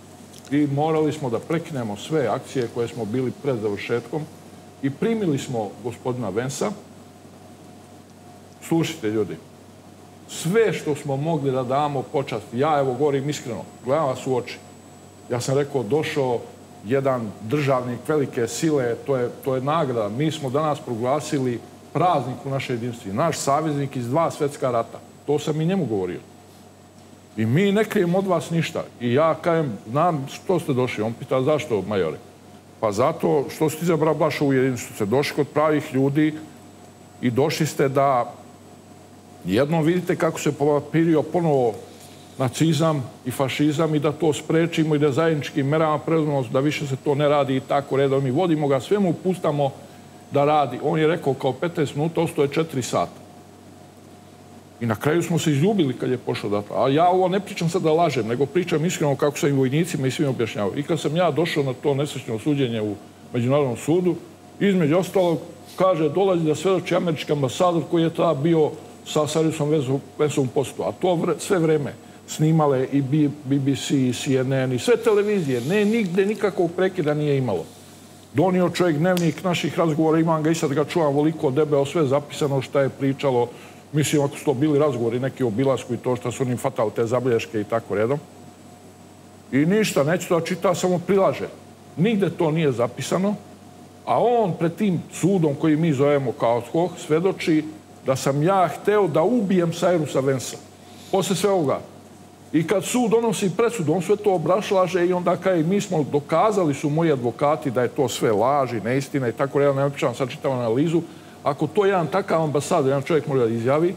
I morali smo da prekinemo sve akcije koje smo bili pred završetkom i primili smo gospodina Vensa. Slušajte, ljudi, sve što smo mogli da damo počast, ja evo govorim iskreno, gledam vas u oči. Ja sam rekao, došao jedan državnik velike sile, to je nagrada. Mi smo danas proglasili praznik u našoj jedinstvi. Naš saveznik iz 2 svjetska rata. To sam i njemu govorio. I mi ne krijemo od vas ništa. I ja kažem, znam što ste došli. On pita, zašto, majore? Pa zato što ste izabrali baš ovu jedinstvu. Ste došli kod pravih ljudi i došli ste da jednom vidite kako se povapirio ponovo nacizam i fašizam i da to sprečimo i da zajedničkim merama preuzmemo da više se to ne radi i tako redom. Mi vodimo ga, sve mu pustamo da radi. On je rekao kao 15 minuta, ostao je 4 sata. I na kraju smo se izljubili kad je pošao da to. A ja ovo ne pričam sad da lažem, nego pričam iskreno kako sam i vojnicima i svim objašnjavao. I kad sam ja došao na to nesrećno suđenje u Međunarodnom sudu, između ostalog, kaže, dolazi da svedoči američki ambasador koji je tada bio sa Cyrusom Vansom postu. A to sve vreme snimale i BBC, i CNN, i sve televizije. Ne, nigde nikakvog prekida nije imalo. Donio čovjek dnevnik naših razgovora, imam ga i sad ga čuvam voliko debeo, sve zapisano šta je pričalo. Mislim, ako su to bili razgovori, neki o bilasku i to što su njim fatali te zabilješke i tako redom. I ništa, neće to da čita, samo prilaže. Nigde to nije zapisano, a on pred tim sudom koji mi zovemo kao Hoh svedoči da sam ja hteo da ubijem Cyrusa Vansa. Posle sve ovoga. I kad sud donosi presudu, on sve to obrašlaže i onda kaže, mi smo dokazali su moji advokati da je to sve laž i neistina i tako redom, ne pričam sad čitavu analizu. Ako to jedan takav ambasador, jedan čovjek mora da izjavi,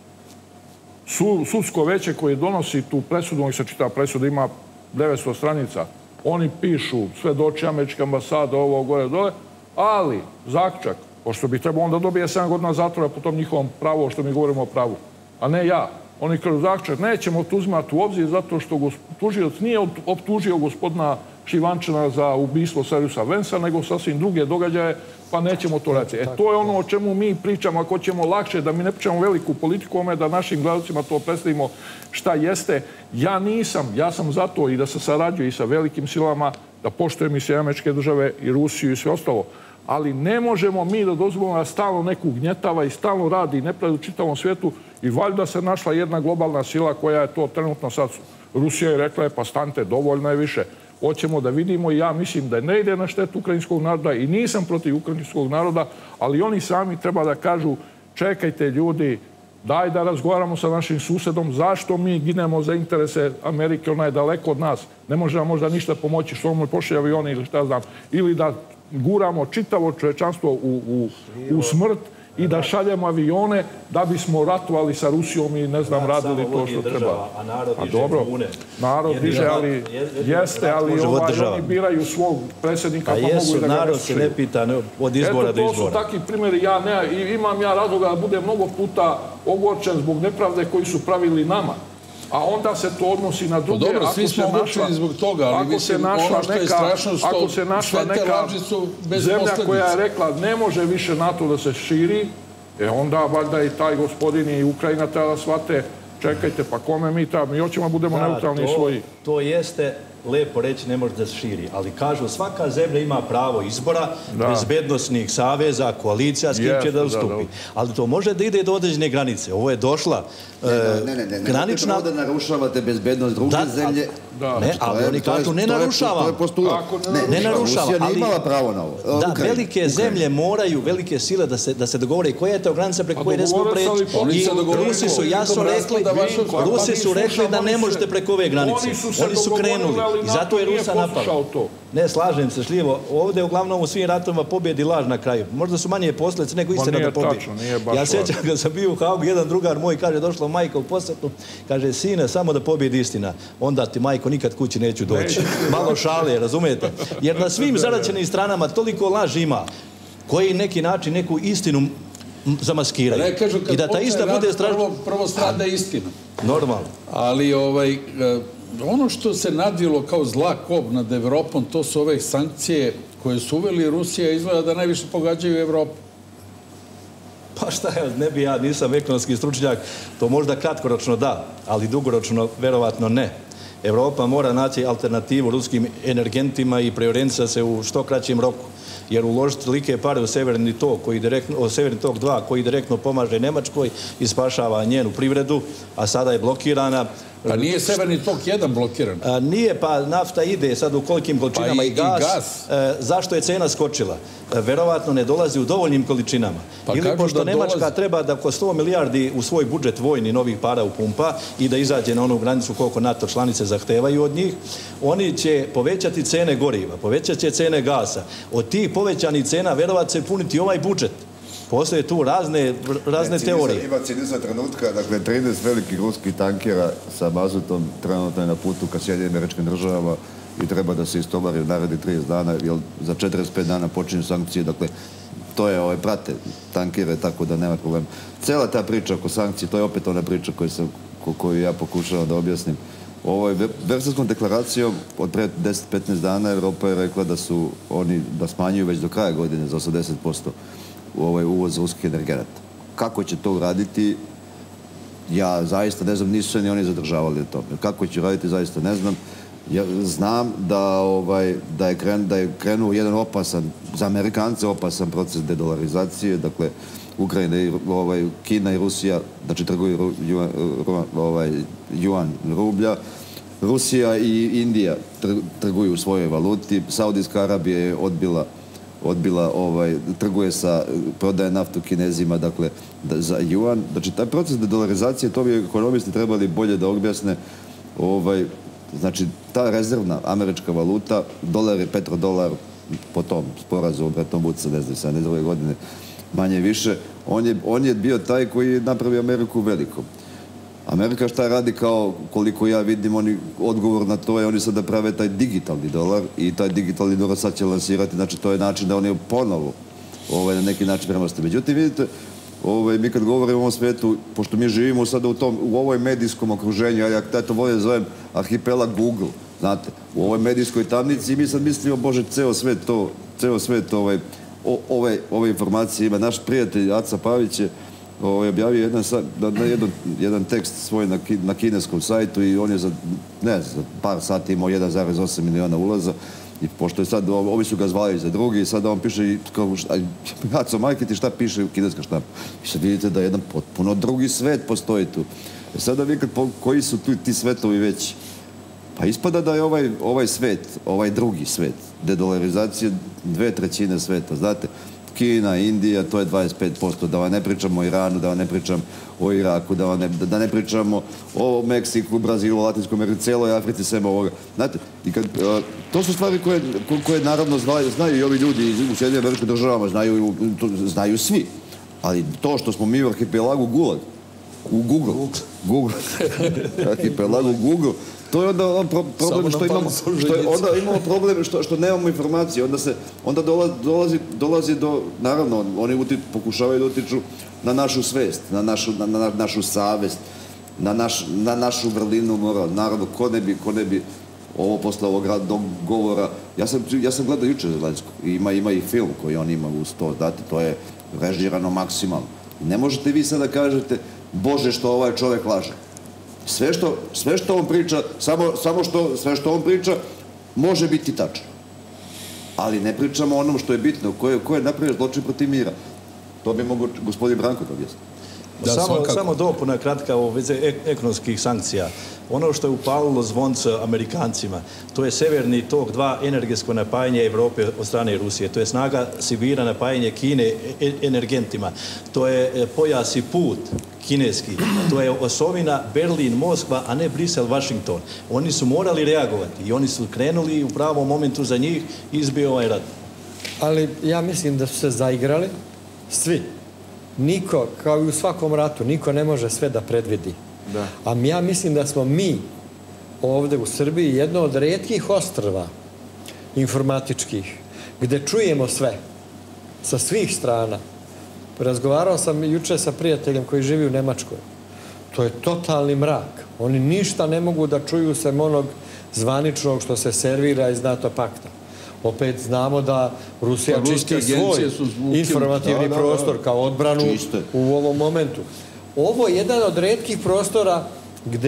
sudsko veće koje donosi tu presudu, on se čita presuda, ima 900 stranica, oni pišu svedoči američke ambasade, ovo, gore, dole, ali zaključak, pošto bi trebao onda dobije 7 godina zatvora po tom njihovom pravu, što mi govorimo o pravu, a ne ja. Oni kažu zaključak, nećemo to uzimati u obzir zato što tužilac nije optužio gospodina Šivančana za ubistvo Cyrusa Vansa, nego sasvim druge događaje, pa nećemo to reći. To je ono o čemu mi pričamo, ako ćemo lakše, da mi ne pričamo veliku politiku, ome da našim gledalcima to predstavimo šta jeste. Ja sam za to i da se sarađuje i sa velikim silama, da poštujem i sve američke države i Rusiju i sve ostalo. Ali ne možemo mi da dozvolimo da stalno neku gnjetava i stalno radi i nepravdu u čitavom svijetu i valjda se našla jedna globalna sila koja je to trenutno sad. Rusija je rekla, pa stante, dovoljno je više. Hoćemo da vidimo i ja mislim da ne ide na štetu ukrajinskog naroda i nisam protiv ukrajinskog naroda, ali oni sami treba da kažu, čekajte ljudi, daj da razgovaramo sa našim susedom, zašto mi ginemo za interese Amerike, ona je daleko od nas, ne može nam možda ništa pomoći, što mu pošli avioni ili šta znam, ili da guramo čitavo čovečanstvo u smrt i da šaljemo avione da bismo ratovali sa Rusijom i ne znam, radili to što treba. A narod diže pune. Narod diže, ali jeste, ali oni biraju svog predsjednika, pa mogu i da ga ne slušaju. Narod se ne pita od izbora do izbora. To su takvi primjeri, imam ja razloga da budem mnogo puta ogorčen zbog nepravde koji su pravili nama. A onda se to odnosi na druge. Dobro, svi smo ogorčeni zbog toga, ali mislim, ono što je strašno, što sve te laži su bez zemlja posljedica. koja je rekla ne može više NATO da se širi, onda valjda i taj gospodin i Ukrajina treba da shvate, čekajte, pa kome mi treba, mi hoćemo da budemo neutralni i svoji. To jeste lepo reći, ne može da se širi, ali kažu svaka zemlja ima pravo izbora, bezbednosnih saveza, koalicija, s kim će da ustupi. Ali to može da ide do određene granice. Ovo je došla granična... Ne, da narušavate bezbednost druge zemlje. Ne, ali oni kažu ne narušava. To je postulat. Ne narušava. Rusija nije imala pravo na ovo. Da, velike zemlje moraju, velike sile da se dogovore koja je to granica preko koje ne smo preći. I Rusi su jasno rekli da ne možete preko ove granice. Oni su krenuli. I zato je Rusa napala. Ne, slažem se, Šljivo. Ovdje uglavnom u svim ratovima pobjedi laž na kraju. Možda su manje posljedice nego istina da pobjedi. Ja sjećam kad sam bio u Haagu, jedan drugar moj kaže, došla majka u posjetu, kaže, sine, samo da pobjedi istina. Onda ti, majko, nikad kući neću doći. Malo šale, razumijete? Jer na svim zaraćenim stranama toliko laž ima koji neki način neku istinu zamaskiraju. Ne kažu, kad počne rat, prvo strada istina. Normalno. Ali ono što se nadvilo kao zla kob nad Evropom, to su ove sankcije koje su uveli Rusija, izgleda da najviše pogađaju Evropu. Pa šta je, ja nisam ekonomski stručnjak, to možda kratkoročno da, ali dugoročno verovatno ne. Evropa mora naći alternativu ruskim energentima i preorijentisati se u što kraćem roku. Jer uložiti like pare u Severni tok, Severni tok 2, koji direktno pomaže Nemačkoj i spašava njenu privredu, a sada je blokirana. Pa nije Severni tok 1 blokiran? Nije, pa nafta ide sad u kolikim količinama i gas. Zašto je cena skočila? Verovatno ne dolazi u dovoljnim količinama. Ili pošto Nemačka treba da oko 100 milijardi u svoj budžet vojni novih para upumpa i da izađe na onu granicu koliko NATO članice zahtevaju od njih, oni će povećati cene goriva, povećat će cene gasa. Od tih povećanih cena verovatno će puniti ovaj budžet. Postoje tu razne teorije. Ima cinisna trenutka, dakle 13 velikih ruskih tankera sa mazutom trenutno je na putu ka Sjedinjenim Američkim Državama i treba da se istovari u narednih 30 dana, jer za 45 dana počinju sankcije, dakle to je prate tankere, tako da nema problema. Cela ta priča oko sankcije, to je opet ona priča koju ja pokušavam da objasnim. Versailskom deklaracijom od pre 10-15 dana Evropa je rekla da smanjuju već do kraja godine za 80% uvoz ruskih energenata. Kako će to uraditi, ja zaista ne znam, nisu se ni oni zadržavali o tome. Kako će uraditi, zaista ne znam. Ja znam da je krenuo jedan opasan, za Amerikance opasan proces dedolarizacije, dakle Ukrajina, Kina i Rusija, znači trguju juan rublja, Rusija i Indija trguju u svojoj valuti, Saudijska Arabija je odbila, trguje prodaje naftu Kinezima, dakle, za juan. Znači, taj proces dedolarizacije, to bi ekonomisti trebali bolje da objasne. Znači, ta rezervna američka valuta, dolar je petrodolar, po tom sporazumu Bretton Woodsa, ne znam, 72. godine, manje više, on je bio taj koji je napravio Ameriku velikom. Amerika šta radi, kao koliko ja vidim, odgovor na to je oni sada prave taj digitalni dolar i taj digitalni dolar sad će lansirati, znači to je način da oni ponovo na neki način premoste. Međutim, vidite, mi kad govorimo o ovom svijetu, pošto mi živimo sada u ovoj medijskom okruženju, ja to volim zovem arhipelag Google, znate, u ovoj medijskoj tamnici i mi sad mislimo, Bože, ceo svet ove informacije ima. Naš prijatelj Aca Pavić je objavio jedan tekst svoj na kineskom sajtu i on je za par sati imao 1,8 miliona ulaza i pošto je sad, ovi su ga zvali za drugi i sada on piše, Aco, majke ti šta piše u kineska štampa? I sad vidite da jedan potpuno drugi svet postoji tu. Sada vi koji su ti svetovi veći? Pa ispada da je ovaj svet, ovaj drugi svet, dedolarizacije 2/3 sveta, znate, Kina, Indija, to je 25%, da vam ne pričamo o Iranu, da vam ne pričam o Iraku, da ne pričamo o Meksiku, Brazilu, Latinskoj Americi, celoj Africi, svema ovoga. Znate, to su stvari koje naravno znaju i ovi ljudi u Sjedinjenim Američkim Državama, znaju svi. Ali to što smo mi u arhipelagu Gulag, u Google, arhipelagu Google, to je onda problem onda imamo problem što nemamo informacije, onda dolazi do, naravno, oni pokušavaju da utiču na našu svest, na našu savest, na našu vrlinu morala. Naravno, ko ne bi ovo posle ovog govora, ja sam gledao juče Zelenskog, ima i film koji on ima uz to, znate, to je režirano maksimalno. Ne možete vi sad da kažete, Bože, što ovaj čovek laže. Sve što on priča, sve što on priča može biti tačno. Ali ne pričamo o onom što je bitno, ko je napravio zločin protiv mira. To bi mogo gospodin Branko da objasni. Samo dopuna kratka u vezi ekonomskih sankcija. Ono što je upalilo zvonce Amerikancima, to je Severni tok 2 energetsko napajanje Evrope od strane Rusije. To je snaga Sibira napajanje Kine energentima. To je pojas i put kineski. To je osovina Berlin-Moskva, a ne Brisel-Washington. Oni su morali reagovati i oni su krenuli u pravom momentu za njih i izbio ovaj rat. Ali ja mislim da su se zaigrali svi. Niko, kao i u svakom ratu, niko ne može sve da predvidi. A ja mislim da smo mi ovde u Srbiji jedno od retkih ostrva informatičkih, gde čujemo sve, sa svih strana. Razgovarao sam juče sa prijateljem koji živi u Nemačkoj. To je totalni mrak. Oni ništa ne mogu da čuju sem onog zvaničnog što se servira iz NATO pakta. Opet znamo da Rusija čisti svoj informativni prostor kao odbranu u ovom momentu. Ovo je jedan od retkih prostora gde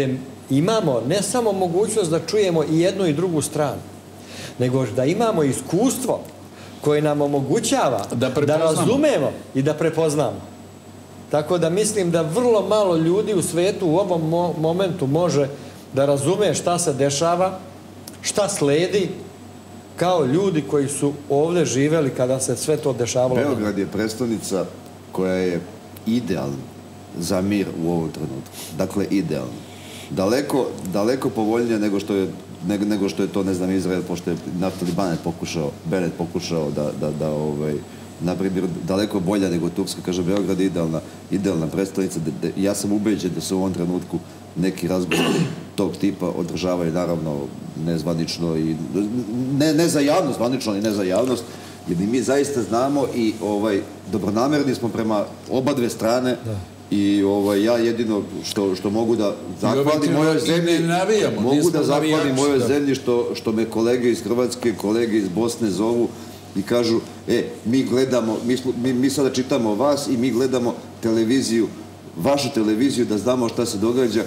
imamo ne samo mogućnost da čujemo i jednu i drugu stranu, nego da imamo iskustvo koje nam omogućava da razumemo i da prepoznamo. Tako da mislim da vrlo malo ljudi u svetu u ovom momentu može da razume šta se dešava, šta sledi, kao ljudi koji su ovdje živeli kada se sve to dešavalo. Beograd je prestonica koja je idealna za mir u ovom trenutku. Dakle, idealna. Daleko povoljnije nego što je to, ne znam, Izrael, pošto je Naftali Bennett pokušao da naprimjer, daleko bolja nego Turska. Kaže, Beograd je idealna predstavnica. Ja sam ubeđen da se u ovom trenutku neki razgovori tog tipa održavaju, naravno, nezvanično i ne za javnost, zvanično i ne za javnost, jer mi zaista znamo i dobronamerni smo prema oba dve strane. I ja jedino što mogu da zahvalim mojoj zemlji, što me kolege iz Hrvatske, kolege iz Bosne zovu i kažu, mi gledamo, mi sada čitamo vas i mi gledamo televiziju, vašu televiziju, da znamo šta se događa.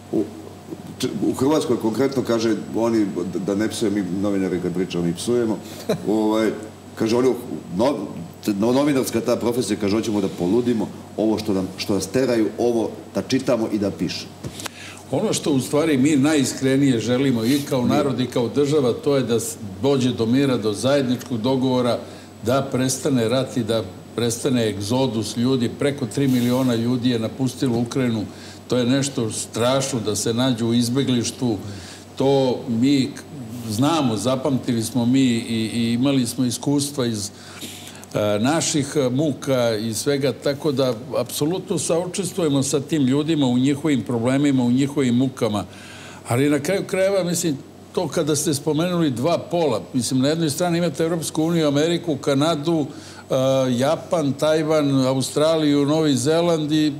U Hrvatskoj konkretno, kaže, oni, da ne psujemo, mi novinari kad pričamo, mi psujemo, kaže, oni, novinarska ta profesija, kaže, hoćemo da poludimo ovo što nas teraju, ovo da čitamo i da pišemo. Ono što u stvari mi najiskrenije želimo i kao narod i kao država, to je da dođe do mira, do zajedničkog dogovora, da prestane rat i da prestane egzodus ljudi. Preko 3 miliona ljudi je napustilo Ukrajinu. To je nešto strašno da se nađu u izbeglištu. To mi znamo, zapamtili smo mi i imali smo iskustva iz naših muka i svega, tako da apsolutno saučestvujemo sa tim ljudima u njihovim problemima, u njihovim mukama. Ali na kraju krajeva, mislim, to kada ste spomenuli dva pola, mislim, na jednoj strani imate Europsku uniju, Ameriku, Kanadu, Japan, Tajvan, Australiju, Novi Zeland i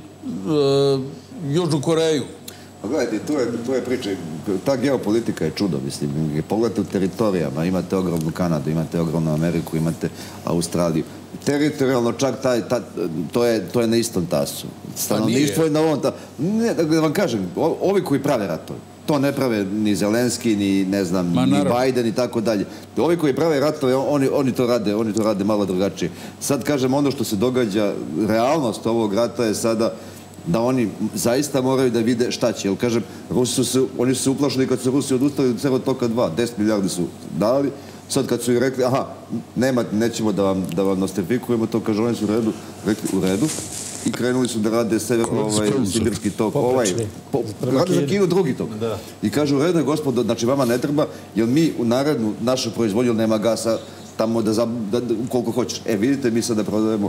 Južnu Koreju. Pa gledajte, tu je priča, ta geopolitika je čudo, mislim, pogledajte u teritorijama, imate ogromnu Kanadu, imate ogromnu Ameriku, imate Australiju. Teritorijalno čak to je na istom tasu. Stanovništvo je na ovom tasu. Ne, da vam kažem, ovi koji prave ratove, to ne prave ni Zelenski, ni, ne znam, ni Biden i tako dalje. Ovi koji prave ratove, oni to rade malo drugačije. Sad kažem, ono što se događa, realnost ovog rata je sada da oni zaista moraju da vide šta će. Jer, kažem, oni su se uplašili kad su Rusi odustali od Severnog toka 2. 10 milijardi su dali. Sad kad su i rekli, nećemo da vam nostrifikujemo to, kaže, oni su rekli u redu i krenuli su da rade Sibirski tok. Rade za Kinu drugi tok. I kažu, u redu, gospodo, znači vama ne treba, jer mi u narednu našu proizvodnju nema gasa tamo koliko hoćeš. Vidite, mi sada prodajemo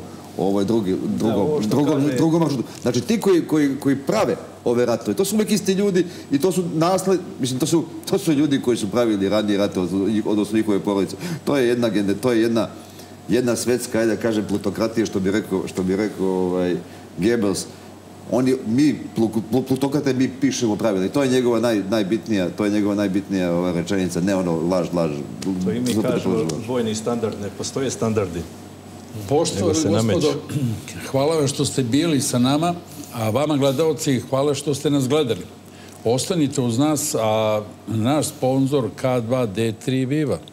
drugom maršrutu. Znači, ti koji prave ove ratove, to su uvijek isti ljudi i to su nasled, mislim, to su ljudi koji su pravili ranije ratove, odnosno njihove porodice. To je jedna svetska, ajde da kažem, plutokratija, što bi rekao Goebbels. Plutokrate mi pišemo pravila i to je njegova najbitnija rečenica, ne ono laž. To i mi kažemo vojni standard, ne postoje standardi. Poštovani gospodo, hvala vam što ste bili sa nama, a vama gledalci hvala što ste nas gledali. Ostanite uz nas, a naš sponsor K2D3 Viva.